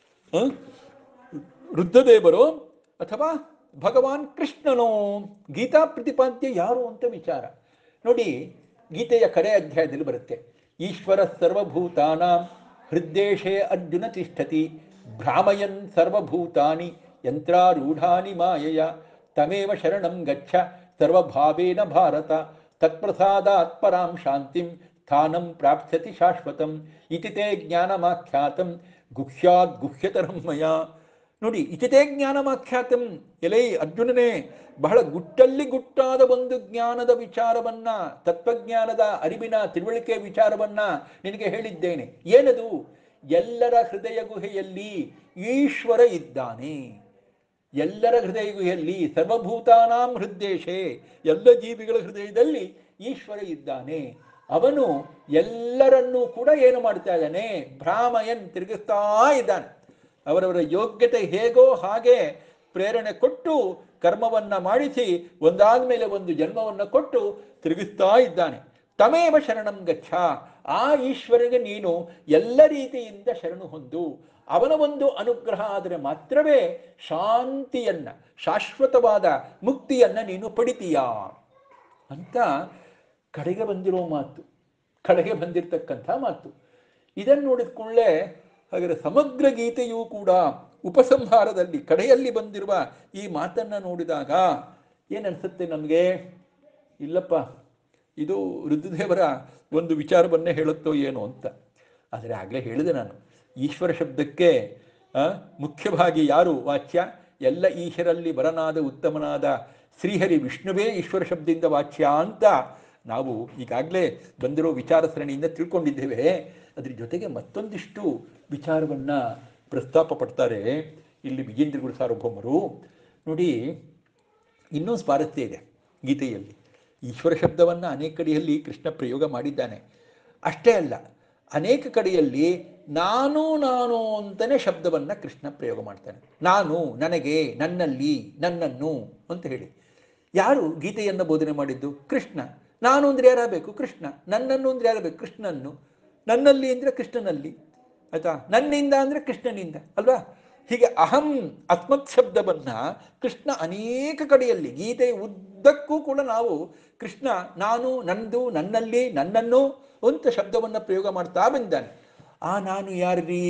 ರುದ್ರದೇವರು ಅಥವಾ ಭಗವಾನ್ ಕೃಷ್ಣನೋ? ಗೀತಾ ಪ್ರತಿಪಾದ್ಯ ಯಾರು ಅಂತ ವಿಚಾರ ನೋಡಿ. ಗೀತೆಯ ಕಡೆ ಅಧ್ಯಾಯದಲ್ಲಿ ಬರುತ್ತೆ, ಈಶ್ವರ ಸರ್ವಭೂತಾನಾಂ ಹೃದ್ದೇಶೇ ಅರ್ಜುನ ತಿಷ್ಠತಿ ಭ್ರಾಮಯನ್ ಸರ್ವಭೂತಾನಿ ಯಂತ್ರಾರೂಢಾನಿ ಮಾಯಯ ತಮೇವ ಶರಣಂ ಗಚ್ಚ ಸರ್ವಭಾವೇನ ಭಾರತ ತತ್ಪ್ರಸಾದಾತ್ ಪರಾಂ ಶಾಂತಿಂ ಸ್ಥಾನಂ ಪ್ರಾಪ್ಸ್ಯತಿ ಶಾಶ್ವತಂ ಇತಿ ತೇ ಜ್ಞಾನಮಾಖ್ಯಾತಂ ಗುಹ್ಯಾದ್ ಗುಹ್ಯತರಂ ಮಯ. ನೋಡಿ, ಇತಿತೇ ಜ್ಞಾನಮಾಖ್ಯಾತಂ, ಎಲೈ ಅರ್ಜುನನೇ, ಬಹಳ ಗುಟ್ಟಲ್ಲಿ ಗುಟ್ಟಾದ ಒಂದು ಜ್ಞಾನದ ವಿಚಾರವನ್ನ, ತತ್ವಜ್ಞಾನದ ಅರಿವಿನ ತಿಳುವಳಿಕೆ ವಿಚಾರವನ್ನ ನಿನಗೆ ಹೇಳಿದ್ದೇನೆ. ಏನದು? ಎಲ್ಲರ ಹೃದಯ ಗುಹೆಯಲ್ಲಿ ಈಶ್ವರ ಇದ್ದಾನೆ. ಎಲ್ಲರ ಹೃದಯ ಗುಹೆಯಲ್ಲಿ, ಸರ್ವಭೂತಾನಾಂ ಹೃದ್ದೇಶೇ, ಎಲ್ಲ ಜೀವಿಗಳ ಹೃದಯದಲ್ಲಿ ಈಶ್ವರ ಇದ್ದಾನೆ. ಅವನು ಎಲ್ಲರನ್ನೂ ಕೂಡ ಏನು ಮಾಡ್ತಾ ಇದ್ದಾನೆ? ಭ್ರಾಮಯನ್, ತಿರುಗಿಸ್ತಾ ಇದ್ದಾನೆ. ಅವರವರ ಯೋಗ್ಯತೆ ಹೇಗೋ ಹಾಗೆ ಪ್ರೇರಣೆ ಕೊಟ್ಟು ಕರ್ಮವನ್ನು ಮಾಡಿಸಿ ಒಂದಾದ ಮೇಲೆ ಒಂದು ಜನ್ಮವನ್ನು ಕೊಟ್ಟು ತಿರುಗಿಸ್ತಾ ಇದ್ದಾನೆ. ತಮೇವ ಶರಣಂ ಗಚ್ಚ, ಆ ಈಶ್ವರನಿಗೆ ನೀನು ಎಲ್ಲ ರೀತಿಯಿಂದ ಶರಣು ಹೊಂದು. ಅವನ ಒಂದು ಅನುಗ್ರಹ ಆದರೆ ಮಾತ್ರವೇ ಶಾಂತಿಯನ್ನ, ಶಾಶ್ವತವಾದ ಮುಕ್ತಿಯನ್ನ ನೀನು ಪಡಿತೀಯಾ ಅಂತ ಕಡೆಗೆ ಬಂದಿರೋ ಮಾತು, ಕಡೆಗೆ ಬಂದಿರತಕ್ಕಂಥ ಮಾತು. ಇದನ್ನು ನೋಡಿದ ಕೂಡಲೇ ಹಾಗಾದರೆ ಸಮಗ್ರ ಗೀತೆಯೂ ಕೂಡ ಉಪಸಂಹಾರದಲ್ಲಿ ಕಡೆಯಲ್ಲಿ ಬಂದಿರುವ ಈ ಮಾತನ್ನು ನೋಡಿದಾಗ ಏನನ್ಸುತ್ತೆ ನಮಗೆ? ಇಲ್ಲಪ್ಪ, ಇದು ರುದ್ರದೇವರ ಒಂದು ವಿಚಾರವನ್ನೇ ಹೇಳುತ್ತೋ ಏನೋ ಅಂತ. ಆದರೆ ಆಗಲೇ ಹೇಳಿದೆ ನಾನು, ಈಶ್ವರ ಶಬ್ದಕ್ಕೆ ಮುಖ್ಯವಾಗಿ ಯಾರು ವಾಚ್ಯ? ಎಲ್ಲ ಈಶ್ವರಲ್ಲಿ ವರನಾದ ಉತ್ತಮನಾದ ಶ್ರೀಹರಿ ವಿಷ್ಣುವೇ ಈಶ್ವರ ಶಬ್ದದಿಂದ ವಾಚ್ಯ ಅಂತ ನಾವು ಈಗಾಗಲೇ ಬಂದಿರೋ ವಿಚಾರ ಸರಣಿಯಿಂದ ತಿಳ್ಕೊಂಡಿದ್ದೇವೆ. ಅದ್ರ ಜೊತೆಗೆ ಮತ್ತೊಂದಿಷ್ಟು ವಿಚಾರವನ್ನು ಪ್ರಸ್ತಾಪ ಪಡ್ತಾರೆ ಇಲ್ಲಿ ವಿಜೇಂದ್ರ ಗುರುಸಾರ್ವಭೌಮರು. ನೋಡಿ, ಇನ್ನೂ ಸ್ವಾರಸ್ಯ ಇದೆ ಗೀತೆಯಲ್ಲಿ. ಈಶ್ವರ ಶಬ್ದವನ್ನು ಅನೇಕ ಕಡೆಯಲ್ಲಿ ಕೃಷ್ಣ ಪ್ರಯೋಗ ಮಾಡಿದ್ದಾನೆ. ಅಷ್ಟೇ ಅಲ್ಲ, ಅನೇಕ ಕಡೆಯಲ್ಲಿ ನಾನು ನಾನು ಅಂತಲೇ ಶಬ್ದವನ್ನು ಕೃಷ್ಣ ಪ್ರಯೋಗ ಮಾಡ್ತಾನೆ. ನಾನು, ನನಗೆ, ನನ್ನಲ್ಲಿ, ನನ್ನನ್ನು ಅಂತ ಹೇಳಿ. ಯಾರು ಗೀತೆಯನ್ನು ಬೋಧನೆ ಮಾಡಿದ್ದು? ಕೃಷ್ಣ. ನಾನು ಅಂದರೆ ಯಾರಾಗಬೇಕು? ಕೃಷ್ಣ. ನನ್ನನ್ನು ಅಂದರೆ ಯಾರಾಗಬೇಕು? ಕೃಷ್ಣನ್ನು. ನನ್ನಲ್ಲಿ ಅಂದರೆ ಕೃಷ್ಣನಲ್ಲಿ, ಆಯಿತಾ? ನನ್ನಿಂದ ಅಂದರೆ ಕೃಷ್ಣನಿಂದ ಅಲ್ವಾ? ಹೀಗೆ ಅಹಂ ಅಸ್ಮತ್ ಶಬ್ದವನ್ನು ಕೃಷ್ಣ ಅನೇಕ ಕಡೆಯಲ್ಲಿ ಗೀತೆಯ ಉದ್ದಕ್ಕೂ ಕೂಡ ನಾವು ಕೃಷ್ಣ ನಾನು, ನಂದು, ನನ್ನಲ್ಲಿ, ನನ್ನನ್ನು ಅಂತ ಶಬ್ದವನ್ನು ಪ್ರಯೋಗ ಮಾಡ್ತಾ ಬಂದಿದ್ದಾನೆ. ಆ ನಾನು ಯಾರ್ರೀ?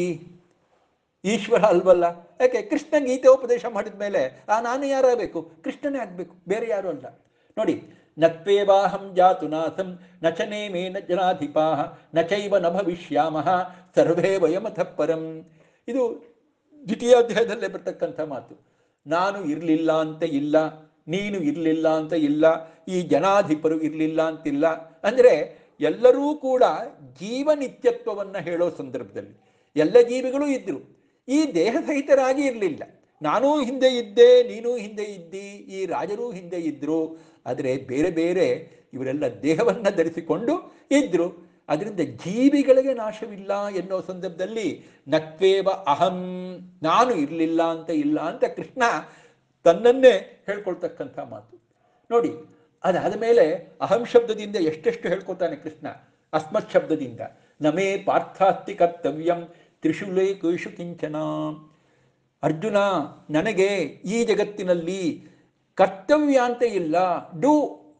ಈಶ್ವರ ಅಲ್ವಲ್ಲ. ಯಾಕೆ? ಕೃಷ್ಣ ಗೀತೆ ಉಪದೇಶ ಮಾಡಿದ ಮೇಲೆ ಆ ನಾನು ಯಾರಾಗಬೇಕು? ಕೃಷ್ಣನೇ ಆಗಬೇಕು, ಬೇರೆ ಯಾರು ಅಲ್ಲ. ನೋಡಿ, ನತ್ವೇವಾಹಂ ಜಾತು ನಾಸಂ ನಚನೇ ಮೇ ನ ಜನಾಧಿಪಾ ನಚೈವ ನ ಭವಿಷ್ಯಾಮಃ ಸರ್ವೇ ವಯಮತಃ ಪರಂ. ಇದು ದ್ವಿತೀಯಾಧ್ಯಾಯದಲ್ಲೇ ಬರ್ತಕ್ಕಂಥ ಮಾತು. ನಾನು ಇರಲಿಲ್ಲ ಅಂತ ಇಲ್ಲ, ನೀನು ಇರಲಿಲ್ಲ ಅಂತ ಇಲ್ಲ, ಈ ಜನಾಧಿಪರು ಇರಲಿಲ್ಲ ಅಂತಿಲ್ಲ. ಅಂದರೆ ಎಲ್ಲರೂ ಕೂಡ ಜೀವನಿತ್ಯತ್ವವನ್ನು ಹೇಳೋ ಸಂದರ್ಭದಲ್ಲಿ ಎಲ್ಲ ಜೀವಿಗಳು ಇದ್ದರು, ಈ ದೇಹ ಸಹಿತರಾಗಿ ಇರಲಿಲ್ಲ. ನಾನೂ ಹಿಂದೆ ಇದ್ದೆ, ನೀನೂ ಹಿಂದೆ ಇದ್ದಿ, ಈ ರಾಜರೂ ಹಿಂದೆ ಇದ್ದರು, ಆದರೆ ಬೇರೆ ಬೇರೆ ಇವರೆಲ್ಲ ದೇಹವನ್ನು ಧರಿಸಿಕೊಂಡು ಇದ್ದರು. ಅದರಿಂದ ಜೀವಿಗಳಿಗೆ ನಾಶವಿಲ್ಲ ಎನ್ನೋ ಸಂದರ್ಭದಲ್ಲಿ ನತ್ವೇವ ಅಹಂ, ನಾನು ಇರಲಿಲ್ಲ ಅಂತ ಇಲ್ಲ ಅಂತ ಕೃಷ್ಣ ತನ್ನನ್ನೇ ಹೇಳ್ಕೊಳ್ತಕ್ಕಂಥ ಮಾತು. ನೋಡಿ, ಅದಾದ ಮೇಲೆ ಅಹಂ ಶಬ್ದದಿಂದ ಎಷ್ಟೆಷ್ಟು ಹೇಳ್ಕೊತಾನೆ ಕೃಷ್ಣ. ಅಸ್ಮತ್ ಶಬ್ದದಿಂದ ನಮೇ ಪಾರ್ಥಾಸ್ತಿ ಕರ್ತವ್ಯಂ ತ್ರಿಷು ಲೇಕೇಷು ಕಿಂಚನ. ಅರ್ಜುನ, ನನಗೆ ಈ ಜಗತ್ತಿನಲ್ಲಿ ಕರ್ತವ್ಯ ಅಂತ ಇಲ್ಲ, ಡೂ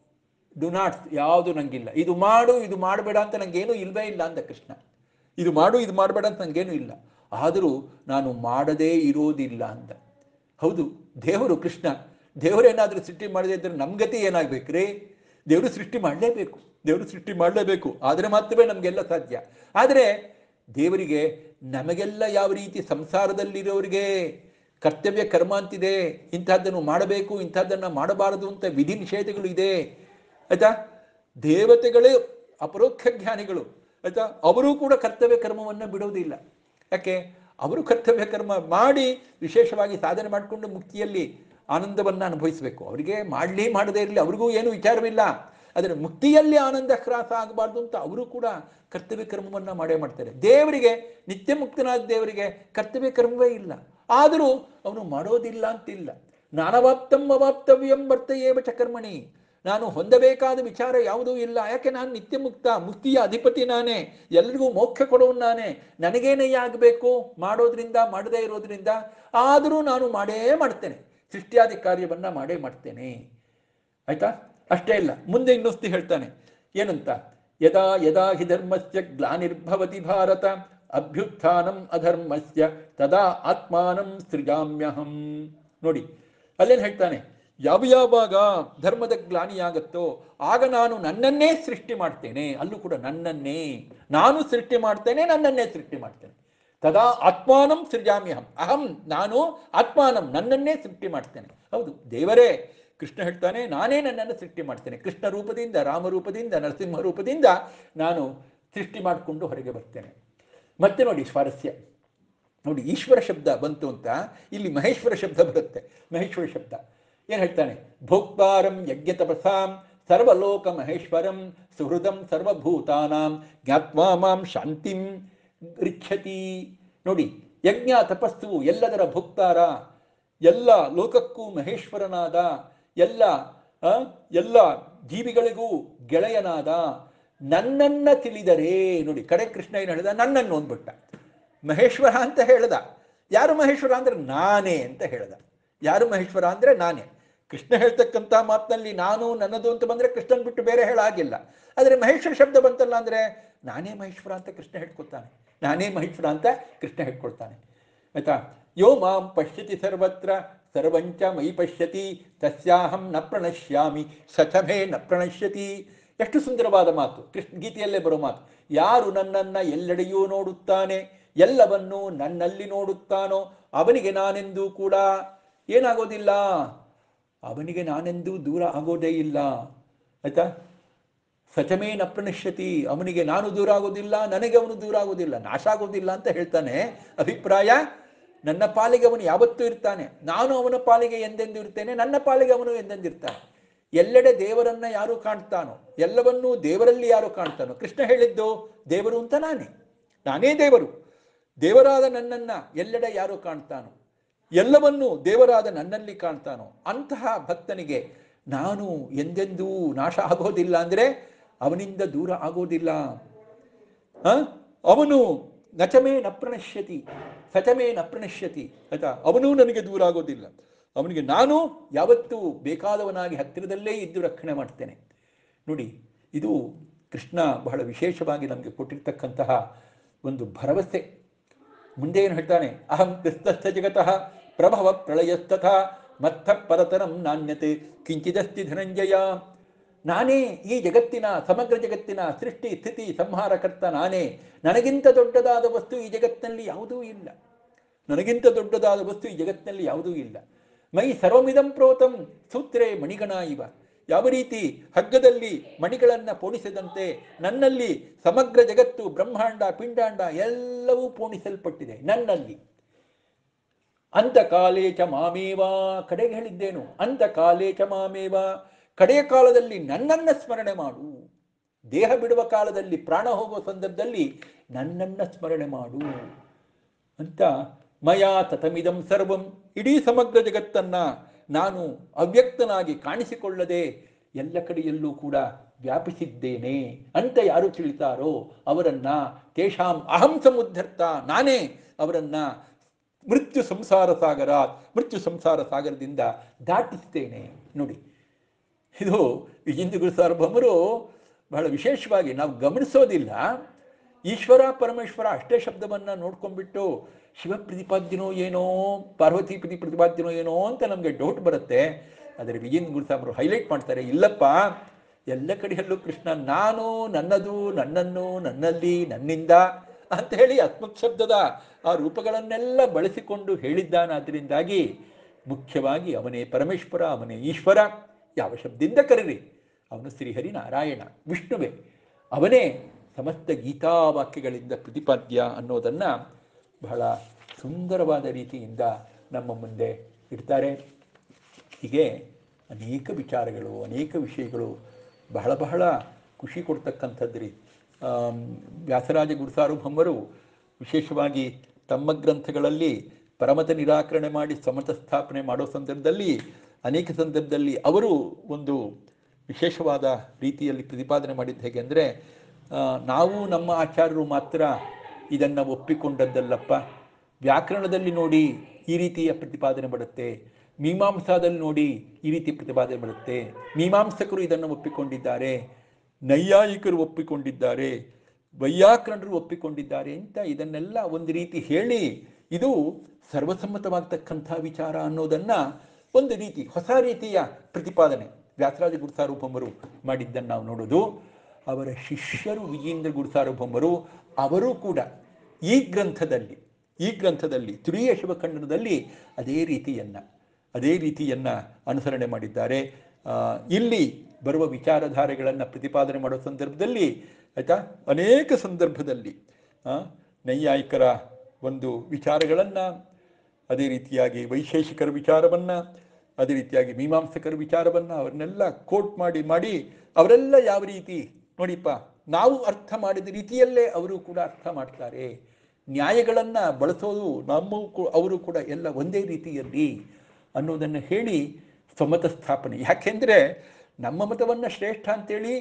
ಡು ನಾಟ್ಸ್ ಯಾವುದು ನನಗಿಲ್ಲ. ಇದು ಮಾಡು, ಇದು ಮಾಡಬೇಡ ಅಂತ ನನಗೇನೂ ಇಲ್ಲವೇ ಇಲ್ಲ ಅಂದ ಕೃಷ್ಣ. ಇದು ಮಾಡು, ಇದು ಮಾಡಬೇಡ ಅಂತ ನನಗೇನೂ ಇಲ್ಲ, ಆದರೂ ನಾನು ಮಾಡದೇ ಇರೋದಿಲ್ಲ ಅಂದ. ಹೌದು, ದೇವರು ಕೃಷ್ಣ ದೇವರೇನಾದರೂ ಸೃಷ್ಟಿ ಮಾಡದೇ ಇದ್ದರೆ ನಮ್ಮ ಗತಿ ಏನಾಗಬೇಕ್ರಿ? ದೇವರು ಸೃಷ್ಟಿ ಮಾಡಲೇಬೇಕು, ದೇವರು ಸೃಷ್ಟಿ ಮಾಡಲೇಬೇಕು, ಆದರೆ ಮಾತ್ರವೇ ನಮಗೆಲ್ಲ ಸಾಧ್ಯ. ಆದರೆ ದೇವರಿಗೆ ನಮಗೆಲ್ಲ ಯಾವ ರೀತಿ ಸಂಸಾರದಲ್ಲಿರೋರಿಗೆ ಕರ್ತವ್ಯ ಕರ್ಮ ಅಂತಿದೆ, ಇಂಥದ್ದನ್ನು ಮಾಡಬೇಕು, ಇಂಥದ್ದನ್ನು ಮಾಡಬಾರದು ಅಂತ ವಿಧಿ ನಿಷೇಧಗಳು ಇದೆ, ಆಯಿತಾ? ದೇವತೆಗಳೇ ಅಪರೋಕ್ಷ ಜ್ಞಾನಿಗಳು, ಆಯಿತಾ? ಅವರೂ ಕೂಡ ಕರ್ತವ್ಯ ಕರ್ಮವನ್ನು ಬಿಡೋದಿಲ್ಲ. ಯಾಕೆ? ಅವರು ಕರ್ತವ್ಯ ಕರ್ಮ ಮಾಡಿ ವಿಶೇಷವಾಗಿ ಸಾಧನೆ ಮಾಡಿಕೊಂಡು ಮುಕ್ತಿಯಲ್ಲಿ ಆನಂದವನ್ನು ಅನುಭವಿಸಬೇಕು. ಅವರಿಗೆ ಮಾಡಲಿ ಮಾಡದೇ ಇರಲಿ ಅವ್ರಿಗೂ ಏನು ವಿಚಾರವಿಲ್ಲ, ಆದರೆ ಮುಕ್ತಿಯಲ್ಲಿ ಆನಂದ ಹ್ರಾಸ ಆಗಬಾರ್ದು ಅಂತ ಅವರು ಕೂಡ ಕರ್ತವ್ಯ ಕರ್ಮವನ್ನು ಮಾಡೇ ಮಾಡ್ತಾರೆ. ದೇವರಿಗೆ, ನಿತ್ಯ ಮುಕ್ತನಾದ ದೇವರಿಗೆ ಕರ್ತವ್ಯ ಕರ್ಮವೇ ಇಲ್ಲ, ಆದರೂ ಅವನು ಮಾಡೋದಿಲ್ಲ ಅಂತಿಲ್ಲ. ನಾನವಾಪ್ತಂ ಅವಾಪ್ತವ್ಯಂ ವರ್ತಯೇವ ಚ ಕರ್ಮಣಿ. ನಾನು ಹೊಂದಬೇಕಾದ ವಿಚಾರ ಯಾವುದೂ ಇಲ್ಲ, ಯಾಕೆ? ನಾನು ನಿತ್ಯ ಮುಕ್ತ, ಮುಕ್ತಿಯ ಅಧಿಪತಿ ನಾನೇ, ಎಲ್ರಿಗೂ ಮೋಕ್ಷ ಕೊಡೋನು ನಾನೇ. ನನಗೇನಯ್ಯ ಆಗಬೇಕು ಮಾಡೋದ್ರಿಂದ, ಮಾಡದೇ ಇರೋದ್ರಿಂದ? ಆದರೂ ನಾನು ಮಾಡೇ ಮಾಡ್ತೇನೆ, ಸೃಷ್ಟಿಯಾದಿ ಕಾರ್ಯವನ್ನು ಮಾಡೇ ಮಾಡ್ತೇನೆ, ಆಯಿತಾ? ಅಷ್ಟೇ ಇಲ್ಲ, ಮುಂದೆ ಇನ್ನೊಸ್ತಿ ಹೇಳ್ತಾನೆ. ಏನಂತ? ಯದಾ ಯದಾ ಹಿ ಧರ್ಮಸ್ಯ ಗ್ಲಾನಿರ್ಭವತಿ ಭಾರತ ಅಭ್ಯುತ್ಥಾನಂ ಅಧರ್ಮಸ್ಯ ತದಾ ಆತ್ಮಾನಂ ಸೃಜಾಮ್ಯಹಂ. ನೋಡಿ, ಅಲ್ಲೇನು ಹೇಳ್ತಾನೆ? ಯಾವ ಯಾವಾಗ ಧರ್ಮದ ಗ್ಲಾನಿಯಾಗತ್ತೋ ಆಗ ನಾನು ನನ್ನನ್ನೇ ಸೃಷ್ಟಿ ಮಾಡ್ತೇನೆ. ಅಲ್ಲೂ ಕೂಡ ನನ್ನನ್ನೇ ನಾನು ಸೃಷ್ಟಿ ಮಾಡ್ತೇನೆ, ನನ್ನನ್ನೇ ಸೃಷ್ಟಿ ಮಾಡ್ತೇನೆ. ತದಾ ಆತ್ಮಾನಂ ಸೃಜಾಮ್ಯಹಂ. ಅಹಂ, ನಾನು, ಆತ್ಮಾನಂ, ನನ್ನನ್ನೇ ಸೃಷ್ಟಿ ಮಾಡ್ತೇನೆ. ಹೌದು, ದೇವರೇ ಕೃಷ್ಣ ಹೇಳ್ತಾನೆ, ನಾನೇ ನನ್ನನ್ನು ಸೃಷ್ಟಿ ಮಾಡ್ತೇನೆ. ಕೃಷ್ಣ ರೂಪದಿಂದ, ರಾಮರೂಪದಿಂದ, ನರಸಿಂಹ ರೂಪದಿಂದ ನಾನು ಸೃಷ್ಟಿ ಮಾಡಿಕೊಂಡು ಹೊರಗೆ ಬರ್ತೇನೆ. ಮತ್ತೆ ನೋಡಿ ಸ್ವಾರಸ್ಯ, ನೋಡಿ ಈಶ್ವರ ಶಬ್ದ ಬಂತು ಅಂತ ಇಲ್ಲಿ ಮಹೇಶ್ವರ ಶಬ್ದ ಬರುತ್ತೆ. ಮಹೇಶ್ವರ ಶಬ್ದ ಏನು ಹೇಳ್ತಾನೆ? ಭೋಕ್ತಾರಂ ಯಜ್ಞ ತಪಸಾಂ ಸರ್ವಲೋಕ ಮಹೇಶ್ವರಂ ಸುಹೃದಂ ಸರ್ವಭೂತಾನಾಂ ಜ್ಞಾತ್ವಾ ಮಾಂ ಶಾಂತಿಂ ಗೃಚ್ಛತಿ. ನೋಡಿ, ಯಜ್ಞ ತಪಸ್ಸು ಎಲ್ಲದರ ಭೋಕ್ತಾರ, ಎಲ್ಲ ಲೋಕಕ್ಕೂ ಮಹೇಶ್ವರನಾದ, ಎಲ್ಲ ಎಲ್ಲ ಜೀವಿಗಳಿಗೂ ಗೆಳೆಯನಾದ ನನ್ನನ್ನು ತಿಳಿದರೆ. ನೋಡಿ, ಕಡೆ ಕೃಷ್ಣ ಏನು ಹೇಳಿದ? ನನ್ನನ್ನು ಅಂದ್ಬಿಟ್ಟ. ಮಹೇಶ್ವರ ಅಂತ ಹೇಳ್ದ. ಯಾರು ಮಹೇಶ್ವರ ಅಂದರೆ ನಾನೇ ಅಂತ ಹೇಳ್ದ. ಯಾರು ಮಹೇಶ್ವರ ಅಂದರೆ ನಾನೇ. ಕೃಷ್ಣ ಹೇಳ್ತಕ್ಕಂಥ ಮಾತಿನಲ್ಲಿ ನಾನು, ನನ್ನದು ಅಂತ ಬಂದರೆ ಕೃಷ್ಣನ್ ಬಿಟ್ಟು ಬೇರೆ ಹೇಳಾಗಿಲ್ಲ. ಆದರೆ ಮಹೇಶ್ವರ ಶಬ್ದ ಬಂತಲ್ಲ ಅಂದರೆ ನಾನೇ ಮಹೇಶ್ವರ ಅಂತ ಕೃಷ್ಣ ಹೇಳ್ಕೊತಾನೆ, ನಾನೇ ಮಹೇಶ್ವರ ಅಂತ ಕೃಷ್ಣ ಹೇಳ್ಕೊಳ್ತಾನೆ, ಆಯಿತಾ? ಯೋ ಮಾಂ ಪಶ್ಯತಿ ಸರ್ವತ್ರ ಸರ್ವಂಚ ಮಯಿ ಪಶ್ಯತಿ ತಸ್ಯಾಹಂ ನ ಪ್ರಣಶ್ಯಾಮಿ ಸಚಮೇ ನ ಪ್ರಣಶ್ಯತಿ. ಎಷ್ಟು ಸುಂದರವಾದ ಮಾತು, ಕೃಷ್ಣ ಗೀತೆಯಲ್ಲೇ ಬರೋ ಮಾತು. ಯಾರು ನನ್ನನ್ನು ಎಲ್ಲೆಡೆಯೂ ನೋಡುತ್ತಾನೆ, ಎಲ್ಲವನ್ನೂ ನನ್ನಲ್ಲಿ ನೋಡುತ್ತಾನೋ ಅವನಿಗೆ ನಾನೆಂದೂ ಕೂಡ ಏನಾಗೋದಿಲ್ಲ, ಅವನಿಗೆ ನಾನೆಂದೂ ದೂರ ಆಗೋದೇ ಇಲ್ಲ, ಆಯಿತಾ? ಸಚಮೇ ನ ಪ್ರಣಶ್ಯತಿ, ಅವನಿಗೆ ನಾನು ದೂರ ಆಗೋದಿಲ್ಲ, ನನಗೆ ಅವನು ದೂರ ಆಗೋದಿಲ್ಲ, ನಾಶ ಆಗೋದಿಲ್ಲ ಅಂತ ಹೇಳ್ತಾನೆ. ಅಭಿಪ್ರಾಯ, ನನ್ನ ಪಾಲಿಗೆ ಅವನು ಯಾವತ್ತೂ ಇರ್ತಾನೆ, ನಾನು ಅವನ ಪಾಲಿಗೆ ಎಂದೆಂದು ಇರ್ತೇನೆ, ನನ್ನ ಪಾಲಿಗೆ ಅವನು ಎಂದೆಂದಿರ್ತಾನೆ. ಎಲ್ಲೆಡೆ ದೇವರನ್ನ ಯಾರು ಕಾಣ್ತಾನೋ, ಎಲ್ಲವನ್ನೂ ದೇವರಲ್ಲಿ ಯಾರು ಕಾಣ್ತಾನೋ, ಕೃಷ್ಣ ಹೇಳಿದ್ದು ದೇವರು ಅಂತ ನಾನೇ, ನಾನೇ ದೇವರು. ದೇವರಾದ ನನ್ನನ್ನು ಎಲ್ಲೆಡೆ ಯಾರು ಕಾಣ್ತಾನೋ, ಎಲ್ಲವನ್ನೂ ದೇವರಾದ ನನ್ನಲ್ಲಿ ಕಾಣ್ತಾನೋ ಅಂತಹ ಭಕ್ತನಿಗೆ ನಾನು ಎಂದೆಂದೂ ನಾಶ ಆಗೋದಿಲ್ಲ, ಅಂದರೆ ಅವನಿಂದ ದೂರ ಆಗೋದಿಲ್ಲ. ಅವನು ನಚಮೇ ನ ಪ್ರಣಶ್ಯತಿ ಸಚಮೇ ನ ಪ್ರಣಶ್ಯತಿ, ಆಯ್ತಾ, ಅವನೂ ನನಗೆ ದೂರ ಆಗೋದಿಲ್ಲ. ಅವನಿಗೆ ನಾನು ಯಾವತ್ತೂ ಬೇಕಾದವನಾಗಿ ಹತ್ತಿರದಲ್ಲೇ ಇದ್ದು ರಕ್ಷಣೆ ಮಾಡ್ತೇನೆ. ನೋಡಿ, ಇದು ಕೃಷ್ಣ ಬಹಳ ವಿಶೇಷವಾಗಿ ನಮಗೆ ಕೊಟ್ಟಿರ್ತಕ್ಕಂತಹ ಒಂದು ಭರವಸೆ. ಮುಂದೆ ಏನು ಹೇಳ್ತಾನೆ? ಅಹಂ ಕ್ರಿಸ್ತಸ್ಥ ಜಗತಃ ಪ್ರಭವ ಪ್ರಳಯಸ್ತಥಾ ಮತ್ತ ಪರತರಂ ನಾಣ್ಯತೆ ಕಿಂಚಿದಸ್ತಿ ಧನಂಜಯ. ನಾನೇ ಈ ಜಗತ್ತಿನ, ಸಮಗ್ರ ಜಗತ್ತಿನ ಸೃಷ್ಟಿ ಸ್ಥಿತಿ ಸಂಹಾರಕರ್ತ ನಾನೇ. ನನಗಿಂತ ದೊಡ್ಡದಾದ ವಸ್ತು ಈ ಜಗತ್ತಿನಲ್ಲಿ ಯಾವುದೂ ಇಲ್ಲ. ನನಗಿಂತ ದೊಡ್ಡದಾದ ವಸ್ತು ಈ ಜಗತ್ತಿನಲ್ಲಿ ಯಾವುದೂ ಇಲ್ಲ. ಮೈ ಸರ್ವಮಿದಂ ಪ್ರೋತಂ ಸೂತ್ರೇ ಮಣಿಗಣ ಇವ. ಯಾವ ರೀತಿ ಹಗ್ಗದಲ್ಲಿ ಮಣಿಗಳನ್ನು ಪೋಣಿಸಿದಂತೆ ನನ್ನಲ್ಲಿ ಸಮಗ್ರ ಜಗತ್ತು, ಬ್ರಹ್ಮಾಂಡ, ಪಿಂಡಾಂಡ ಎಲ್ಲವೂ ಪೋಣಿಸಲ್ಪಟ್ಟಿದೆ ನನ್ನಲ್ಲಿ. ಅಂತ ಕಾಲೇ ಚ ಮಾಮೇವ, ಕಡೆಗೆ ಹೇಳಿದ್ದೇನು? ಅಂತ ಕಾಲೇ ಚ ಮಾಮೇವ, ಕಡೆಯ ಕಾಲದಲ್ಲಿ ನನ್ನನ್ನು ಸ್ಮರಣೆ ಮಾಡು. ದೇಹ ಬಿಡುವ ಕಾಲದಲ್ಲಿ, ಪ್ರಾಣ ಹೋಗುವ ಸಂದರ್ಭದಲ್ಲಿ ನನ್ನನ್ನು ಸ್ಮರಣೆ ಮಾಡು ಅಂತ. ಮಯಾ ತತಮಿದಂ ಸರ್ವಂ, ಇಡೀ ಸಮಗ್ರ ಜಗತ್ತನ್ನು ನಾನು ಅವ್ಯಕ್ತನಾಗಿ ಕಾಣಿಸಿಕೊಳ್ಳದೆ ಎಲ್ಲ ಕಡೆಯಲ್ಲೂ ಕೂಡ ವ್ಯಾಪಿಸಿದ್ದೇನೆ ಅಂತ ಯಾರು ತಿಳಿತಾರೋ ಅವರನ್ನು ತೇಷಾಂ ಅಹಂ ಸಮುದ್ಧರ್ತ, ನಾನೇ ಅವರನ್ನು ಮೃತ್ಯು ಸಂಸಾರ ಸಾಗರ ಮೃತ್ಯು ಸಂಸಾರ ಸಾಗರದಿಂದ ದಾಟಿಸ್ತೇನೆ. ನೋಡಿ, ಇದು ವಿಜೇಂದ್ರ ಸಾರ್ವಭೌಮರು ಬಹಳ ವಿಶೇಷವಾಗಿ ನಾವು ಗಮನಿಸೋದಿಲ್ಲ. ಈಶ್ವರ ಪರಮೇಶ್ವರ ಅಷ್ಟೇ ಶಬ್ದವನ್ನು ನೋಡ್ಕೊಂಡ್ಬಿಟ್ಟು ಶಿವ ಪ್ರತಿಪಾದ್ಯನೋ ಏನೋ, ಪಾರ್ವತಿ ಪ್ರತಿ ಪ್ರತಿಪಾದ್ಯನೋ ಏನೋ ಅಂತ ನಮಗೆ ಡೌಟ್ ಬರುತ್ತೆ. ಆದರೆ ವಿಜೇಂದ್ರ ಗುರುಸಾಬರು ಹೈಲೈಟ್ ಮಾಡ್ತಾರೆ, ಇಲ್ಲಪ್ಪ, ಎಲ್ಲ ಕಡೆಯಲ್ಲೂ ಕೃಷ್ಣ ನಾನು, ನನ್ನದು, ನನ್ನನ್ನು, ನನ್ನಲ್ಲಿ, ನನ್ನಿಂದ ಅಂತ ಹೇಳಿ ಆತ್ಮಕ್ ಶಬ್ದದ ಆ ರೂಪಗಳನ್ನೆಲ್ಲ ಬಳಸಿಕೊಂಡು ಹೇಳಿದ್ದಾನಾದ್ದರಿಂದಾಗಿ ಮುಖ್ಯವಾಗಿ ಅವನೇ ಪರಮೇಶ್ವರ, ಅವನೇ ಈಶ್ವರ. ಯಾವ ಶಬ್ದದಿಂದ ಕರೀರಿ, ಅವನು ಶ್ರೀಹರಿ ನಾರಾಯಣ ವಿಷ್ಣುವೇ, ಅವನೇ ಸಮಸ್ತ ಗೀತಾವಾಕ್ಯಗಳಿಂದ ಪ್ರತಿಪಾದ್ಯ ಅನ್ನೋದನ್ನು ಬಹಳ ಸುಂದರವಾದ ರೀತಿಯಿಂದ ನಮ್ಮ ಮುಂದೆ ಇಡ್ತಾರೆ. ಹೀಗೆ ಅನೇಕ ವಿಚಾರಗಳು, ಅನೇಕ ವಿಷಯಗಳು ಬಹಳ ಬಹಳ ಖುಷಿ ಕೊಡ್ತಕ್ಕಂಥದ್ದು ರೀ. ವ್ಯಾಸರಾಜ ಗುರುಸಾರ್ವಭೌಮರು ವಿಶೇಷವಾಗಿ ತಮ್ಮ ಗ್ರಂಥಗಳಲ್ಲಿ ಪರಮತ ನಿರಾಕರಣೆ ಮಾಡಿ ಸಮತ ಸ್ಥಾಪನೆ ಮಾಡೋ ಸಂದರ್ಭದಲ್ಲಿ ಅನೇಕ ಸಂದರ್ಭದಲ್ಲಿ ಅವರು ಒಂದು ವಿಶೇಷವಾದ ರೀತಿಯಲ್ಲಿ ಪ್ರತಿಪಾದನೆ ಮಾಡಿದ್ದು ಹೇಗೆ ಅಂದರೆ, ನಾವು ನಮ್ಮ ಆಚಾರ್ಯರು ಮಾತ್ರ ಇದನ್ನು ಒಪ್ಪಿಕೊಂಡದ್ದಲ್ಲಪ್ಪ. ವ್ಯಾಕರಣದಲ್ಲಿ ನೋಡಿ ಈ ರೀತಿಯ ಪ್ರತಿಪಾದನೆ ಬರುತ್ತೆ, ಮೀಮಾಂಸಾದಲ್ಲಿ ನೋಡಿ ಈ ರೀತಿ ಪ್ರತಿಪಾದನೆ ಬರುತ್ತೆ. ಮೀಮಾಂಸಕರು ಇದನ್ನು ಒಪ್ಪಿಕೊಂಡಿದ್ದಾರೆ, ನೈಯಾಯಿಕರು ಒಪ್ಪಿಕೊಂಡಿದ್ದಾರೆ, ವೈಯಾಕರಣರು ಒಪ್ಪಿಕೊಂಡಿದ್ದಾರೆ ಅಂತ ಇದನ್ನೆಲ್ಲ ಒಂದು ರೀತಿ ಹೇಳಿ ಇದು ಸರ್ವಸಮ್ಮತವಾಗ್ತಕ್ಕಂಥ ವಿಚಾರ ಅನ್ನೋದನ್ನು ಒಂದು ರೀತಿ ಹೊಸ ರೀತಿಯ ಪ್ರತಿಪಾದನೆ ವ್ಯಾಸರಾಜ ಗುರುಸಾರ್ವಭೌಮರು ಮಾಡಿದ್ದನ್ನು ನಾವು ನೋಡೋದು. ಅವರ ಶಿಷ್ಯರು ವಿಜೇಂದ್ರ ಗುರುಸಾರ್ವಭೌಮರು ಅವರು ಕೂಡ ಈ ಗ್ರಂಥದಲ್ಲಿ ಈ ಗ್ರಂಥದಲ್ಲಿ ತುರೀಯ ಶಿವಖಂಡನದಲ್ಲಿ ಅದೇ ರೀತಿಯನ್ನು ಅದೇ ರೀತಿಯನ್ನು ಅನುಸರಣೆ ಮಾಡಿದ್ದಾರೆ. ಇಲ್ಲಿ ಬರುವ ವಿಚಾರಧಾರೆಗಳನ್ನು ಪ್ರತಿಪಾದನೆ ಮಾಡೋ ಸಂದರ್ಭದಲ್ಲಿ ಆಯಿತಾ, ಅನೇಕ ಸಂದರ್ಭದಲ್ಲಿ ನೈಯಾಯಿಕರ ಒಂದು ವಿಚಾರಗಳನ್ನು, ಅದೇ ರೀತಿಯಾಗಿ ವೈಶೇಷಿಕರ ವಿಚಾರವನ್ನು, ಅದೇ ರೀತಿಯಾಗಿ ಮೀಮಾಂಸಕರ ವಿಚಾರವನ್ನು ಅವರನ್ನೆಲ್ಲ ಕೋಟ್ ಮಾಡಿ ಮಾಡಿ ಅವರೆಲ್ಲ ಯಾವ ರೀತಿ ನೋಡಿಪ್ಪ ನಾವು ಅರ್ಥ ಮಾಡಿದ ರೀತಿಯಲ್ಲೇ ಅವರು ಕೂಡ ಅರ್ಥ ಮಾಡ್ತಾರೆ. ನ್ಯಾಯಗಳನ್ನು ಬಳಸೋದು ನಮ್ಮ ಅವರು ಕೂಡ ಎಲ್ಲ ಒಂದೇ ರೀತಿಯಲ್ಲಿ ಅನ್ನೋದನ್ನು ಹೇಳಿ ಸ್ವಮತ ಸ್ಥಾಪನೆ. ಯಾಕೆಂದರೆ ನಮ್ಮ ಮತವನ್ನು ಶ್ರೇಷ್ಠ ಅಂತೇಳಿ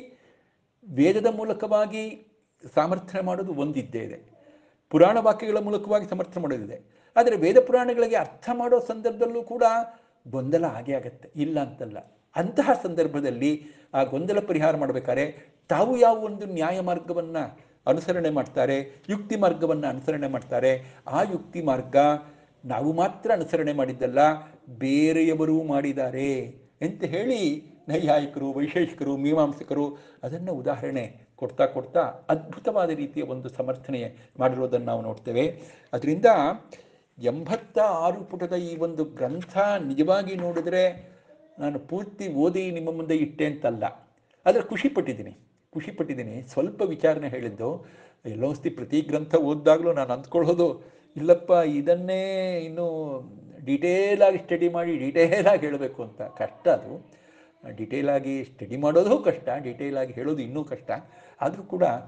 ವೇದದ ಮೂಲಕವಾಗಿ ಸಮರ್ಥನೆ ಮಾಡೋದು ಒಂದಿದ್ದೇ ಇದೆ, ಪುರಾಣ ವಾಕ್ಯಗಳ ಮೂಲಕವಾಗಿ ಸಮರ್ಥನೆ ಮಾಡೋದಿದೆ. ಆದರೆ ವೇದ ಪುರಾಣಗಳಿಗೆ ಅರ್ಥ ಮಾಡೋ ಸಂದರ್ಭದಲ್ಲೂ ಕೂಡ ಗೊಂದಲ ಆಗೇ ಆಗತ್ತೆ, ಇಲ್ಲ ಅಂತಲ್ಲ. ಅಂತಹ ಸಂದರ್ಭದಲ್ಲಿ ಆ ಗೊಂದಲ ಪರಿಹಾರ ಮಾಡಬೇಕಾದ್ರೆ ತಾವು ಯಾವ ಒಂದು ನ್ಯಾಯ ಮಾರ್ಗವನ್ನು ಅನುಸರಣೆ ಮಾಡ್ತಾರೆ, ಯುಕ್ತಿ ಮಾರ್ಗವನ್ನು ಅನುಸರಣೆ ಮಾಡ್ತಾರೆ. ಆ ಯುಕ್ತಿ ಮಾರ್ಗ ನಾವು ಮಾತ್ರ ಅನುಸರಣೆ ಮಾಡಿದ್ದಲ್ಲ, ಬೇರೆಯವರೂ ಮಾಡಿದ್ದಾರೆ ಅಂತ ಹೇಳಿ ನೈಯಾಯಿಕರು, ವೈಶೇಷಿಕರು, ಮೀಮಾಂಸಕರು ಅದನ್ನು ಉದಾಹರಣೆ ಕೊಡ್ತಾ ಕೊಡ್ತಾ ಅದ್ಭುತವಾದ ರೀತಿಯ ಒಂದು ಸಮರ್ಥನೆ ಮಾಡಿರೋದನ್ನು ನಾವು ನೋಡ್ತೇವೆ. ಅದರಿಂದ ಎಂಬತ್ತ ಆರು ಪುಟದ ಈ ಒಂದು ಗ್ರಂಥ ನಿಜವಾಗಿ ನೋಡಿದ್ರೆ ನಾನು ಪೂರ್ತಿ ಓದಿ ನಿಮ್ಮ ಮುಂದೆ ಇಟ್ಟೆ ಅಂತಲ್ಲ, ಆದರೆ ಖುಷಿಪಟ್ಟಿದ್ದೀನಿ ಖುಷಿಪಟ್ಟಿದ್ದೀನಿ ಸ್ವಲ್ಪ ವಿಚಾರಣೆ ಹೇಳಿದ್ದು. ಎಲ್ಲೋಸ್ತಿ ಪ್ರತಿ ಗ್ರಂಥ ಓದಿದಾಗಲೂ ನಾನು ಅಂದ್ಕೊಳ್ಳೋದು, ಇಲ್ಲಪ್ಪ ಇದನ್ನೇ ಇನ್ನೂ ಡಿಟೇಲಾಗಿ ಸ್ಟಡಿ ಮಾಡಿ ಡಿಟೇಲಾಗಿ ಹೇಳಬೇಕು ಅಂತ. ಕಷ್ಟ ಅದು, ಡಿಟೇಲಾಗಿ ಸ್ಟಡಿ ಮಾಡೋದು ಕಷ್ಟ, ಡಿಟೇಲಾಗಿ ಹೇಳೋದು ಇನ್ನೂ ಕಷ್ಟ. ಆದರೂ ಕೂಡ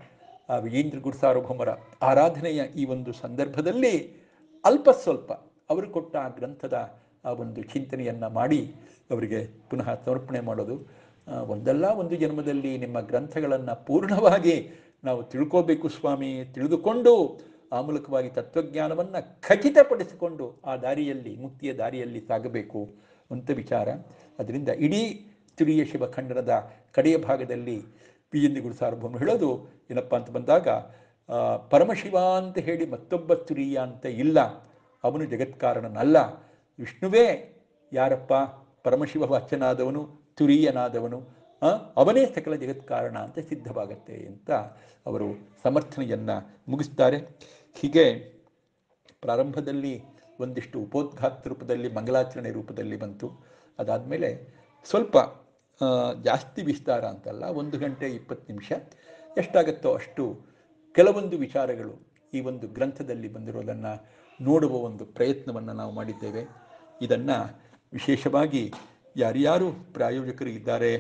ಆ ವಿಜೇಂದ್ರಗುರು ಸಾರ್ವಭೌಮರ ಆರಾಧನೆಯ ಈ ಒಂದು ಸಂದರ್ಭದಲ್ಲಿ ಅಲ್ಪ ಸ್ವಲ್ಪ ಅವರು ಕೊಟ್ಟ ಆ ಗ್ರಂಥದ ಆ ಒಂದು ಚಿಂತನೆಯನ್ನು ಮಾಡಿ ಅವರಿಗೆ ಪುನಃ ಸಮರ್ಪಣೆ ಮಾಡೋದು. ಒಂದಲ್ಲ ಒಂದು ಜನ್ಮದಲ್ಲಿ ನಿಮ್ಮ ಗ್ರಂಥಗಳನ್ನು ಪೂರ್ಣವಾಗಿ ನಾವು ತಿಳ್ಕೋಬೇಕು ಸ್ವಾಮಿ, ತಿಳಿದುಕೊಂಡು ಆ ಮೂಲಕವಾಗಿ ತತ್ವಜ್ಞಾನವನ್ನು ಖಚಿತಪಡಿಸಿಕೊಂಡು ಆ ದಾರಿಯಲ್ಲಿ, ಮುಕ್ತಿಯ ದಾರಿಯಲ್ಲಿ ಸಾಗಬೇಕು ಅಂತ ವಿಚಾರ. ಅದರಿಂದ ಇಡೀ ತುರಿಯ ಶಿವಖಂಡನದ ಕಡೆಯ ಭಾಗದಲ್ಲಿ ವಿಜೇಂದ್ರಗುರು ಸಾರ್ವಭೌಮ ಹೇಳೋದು ಏನಪ್ಪ ಅಂತ ಬಂದಾಗ, ಪರಮಶಿವ ಅಂತ ಹೇಳಿ ಮತ್ತೊಬ್ಬ ತುರಿಯ ಅಂತ ಇಲ್ಲ, ಅವನು ಜಗತ್ಕಾರಣನಲ್ಲ, ವಿಷ್ಣುವೇ ಯಾರಪ್ಪ ಪರಮಶಿವ ವಾಚ್ಯನಾದವನು, ತುರೀಯನಾದವನು, ಅವನೇ ಸಕಲ ಜಗತ್ಕಾರಣ ಅಂತ ಸಿದ್ಧವಾಗತ್ತೆ ಅಂತ ಅವರು ಸಮರ್ಥನೆಯನ್ನು ಮುಗಿಸ್ತಾರೆ. ಹೀಗೆ ಪ್ರಾರಂಭದಲ್ಲಿ ಒಂದಿಷ್ಟು ಉಪೋದ್ಘಾತ ರೂಪದಲ್ಲಿ ಮಂಗಲಾಚರಣೆ ರೂಪದಲ್ಲಿ ಬಂತು. ಅದಾದಮೇಲೆ ಸ್ವಲ್ಪ ಜಾಸ್ತಿ ವಿಸ್ತಾರ ಅಂತಲ್ಲ, ಒಂದು ಗಂಟೆ ಇಪ್ಪತ್ತು ನಿಮಿಷ ಎಷ್ಟಾಗುತ್ತೋ ಅಷ್ಟು ಕೆಲವೊಂದು ವಿಚಾರಗಳು ಈ ಒಂದು ಗ್ರಂಥದಲ್ಲಿ ಬಂದಿರೋದನ್ನು ನೋಡುವ ಒಂದು ಪ್ರಯತ್ನವನ್ನು ನಾವು ಮಾಡಿದ್ದೇವೆ. ಇದನ್ನು ವಿಶೇಷವಾಗಿ ಯಾರ್ಯಾರು ಪ್ರಾಯೋಜಕರು ಇದ್ದಾರೆ,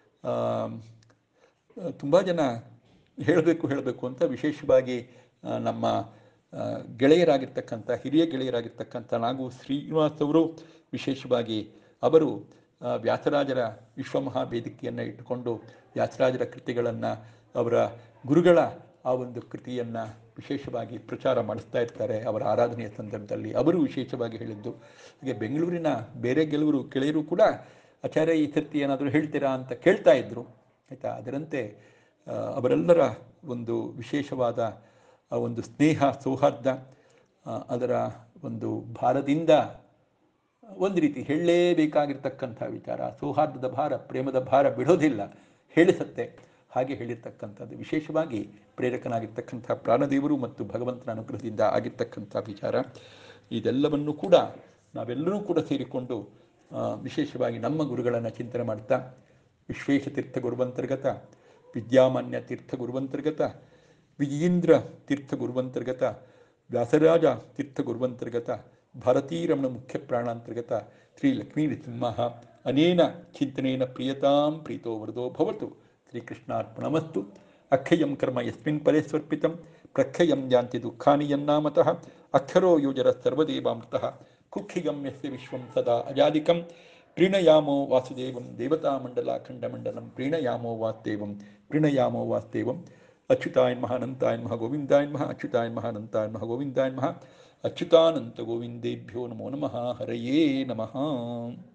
ತುಂಬ ಜನ ಹೇಳಬೇಕು ಹೇಳಬೇಕು ಅಂತ ವಿಶೇಷವಾಗಿ ನಮ್ಮ ಗೆಳೆಯರಾಗಿರ್ತಕ್ಕಂಥ ಹಿರಿಯ ಗೆಳೆಯರಾಗಿರ್ತಕ್ಕಂಥ ನಾಗು ಶ್ರೀನಿವಾಸ್ ಅವರು ವಿಶೇಷವಾಗಿ ಅವರು ವ್ಯಾಸರಾಜರ ವಿಶ್ವಮಹಾವೇದಿಕೆಯನ್ನು ಇಟ್ಟುಕೊಂಡು ವ್ಯಾಸರಾಜರ ಕೃತಿಗಳನ್ನು, ಅವರ ಗುರುಗಳ ಆ ಒಂದು ಕೃತಿಯನ್ನು ವಿಶೇಷವಾಗಿ ಪ್ರಚಾರ ಮಾಡಿಸ್ತಾ ಇರ್ತಾರೆ ಅವರ ಆರಾಧನೆಯ ಸಂದರ್ಭದಲ್ಲಿ. ಅವರು ವಿಶೇಷವಾಗಿ ಹೇಳಿದ್ದು ಹಾಗೆ ಬೆಂಗಳೂರಿನ ಬೇರೆ ಗೆಲುವರು ಗೆಳೆಯರು ಕೂಡ ಆಚಾರ್ಯ ಈ ಸರ್ತಿ ಏನಾದರೂ ಹೇಳ್ತೀರಾ ಅಂತ ಕೇಳ್ತಾ ಇದ್ದರು, ಆಯಿತಾ. ಅದರಂತೆ ಅವರೆಲ್ಲರ ಒಂದು ವಿಶೇಷವಾದ ಒಂದು ಸ್ನೇಹ ಸೌಹಾರ್ದ, ಅದರ ಒಂದು ಭಾರದಿಂದ ಒಂದು ರೀತಿ ಹೇಳಲೇಬೇಕಾಗಿರ್ತಕ್ಕಂಥ ವಿಚಾರ, ಸೌಹಾರ್ದದ ಭಾರ ಪ್ರೇಮದ ಭಾರ ಬಿಡೋದಿಲ್ಲ, ಹೇಳಿಸತ್ತೆ. ಹಾಗೆ ಹೇಳಿರ್ತಕ್ಕಂಥದ್ದು ವಿಶೇಷವಾಗಿ ಪ್ರೇರಕನಾಗಿರ್ತಕ್ಕಂಥ ಪ್ರಾಣದೇವರು ಮತ್ತು ಭಗವಂತನ ಅನುಗ್ರಹದಿಂದ ಆಗಿರ್ತಕ್ಕಂಥ ವಿಚಾರ. ಇದೆಲ್ಲವನ್ನು ಕೂಡ ನಾವೆಲ್ಲರೂ ಕೂಡ ಸೇರಿಕೊಂಡು ವಿಶೇಷವಾಗಿ ನಮ್ಮ ಗುರುಗಳನ್ನು ಚಿಂತನೆ ಮಾಡ್ತಾ, ವಿಶ್ವೇಶ ತೀರ್ಥ ಗುರುವಂತರ್ಗತ, ವಿದ್ಯಾಮಾನ್ಯ ತೀರ್ಥ ಗುರುವಂತರ್ಗತ, ವಿಜೇಂದ್ರ ತೀರ್ಥ ಗುರುವಂತರ್ಗತ, ವ್ಯಾಸರಾಜ ತೀರ್ಥ ಗುರುವಂತರ್ಗತ, ಭಾರತೀರಮಣ ಮುಖ್ಯ ಪ್ರಾಣಾಂತರ್ಗತ ಶ್ರೀ ಲಕ್ಷ್ಮೀ ನೃಸಿಂಹ ಅನೇನ ಚಿಂತನೇನ ಪ್ರಿಯತಾಂ ಪ್ರೀತೋ ವರದೋ ಭವತು. ಶ್ರೀಕೃಷ್ಣಾರ್ಪಣಮಸ್ತು. ಅಕ್ಷಯಂ ಕರ್ಮ ಯಸ್ಮಿನ್ ಪರೇ ಸ್ವರ್ಪಿತಂ ಪ್ರಕ್ಷಯಂ ಯಾಂತಿ ದುಃಖಾನಿ ಯನ್ನಾಮತಃ ಅಕ್ಷರೋ ಯೋಜರ ಸರ್ವದೇವಾಮೃತಃ ಕುಕ್ಷಿಗಂ ಯಸ್ಯ ವಿಶ್ವಂ ಸದಾ ಅಜಾದಿಕಂ ಪ್ರೀಣಯಾಮೋ ವಾಸುದೇವಂ ದೇವತಾಮಂಡಲಾಖಂಡಮಂಡಲಂ ಪ್ರೀಣಯಾಮೋ ವಾಸ್ತೇವಂ ಪ್ರೀಣಯಾಮೋ ವಾಸ್ತೇವಂ. ಅಚ್ಯುತಾಯ ನಮಃ, ಅನಂತಾಯ ನಮಃ, ಗೋವಿಂದಾಯ ನಮಃ, ಅಚ್ಯುತಾಯ ನಮಃ, ಅನಂತಾಯ ನಮಃ, ಗೋವಿಂದಾಯ ನಮಃ, ಅಚ್ಯುತಾನಂತ ಗೋವಿಂದೇಭ್ಯೋ ನಮೋ ನಮಃ. ಹರಯೇ ನಮಃ.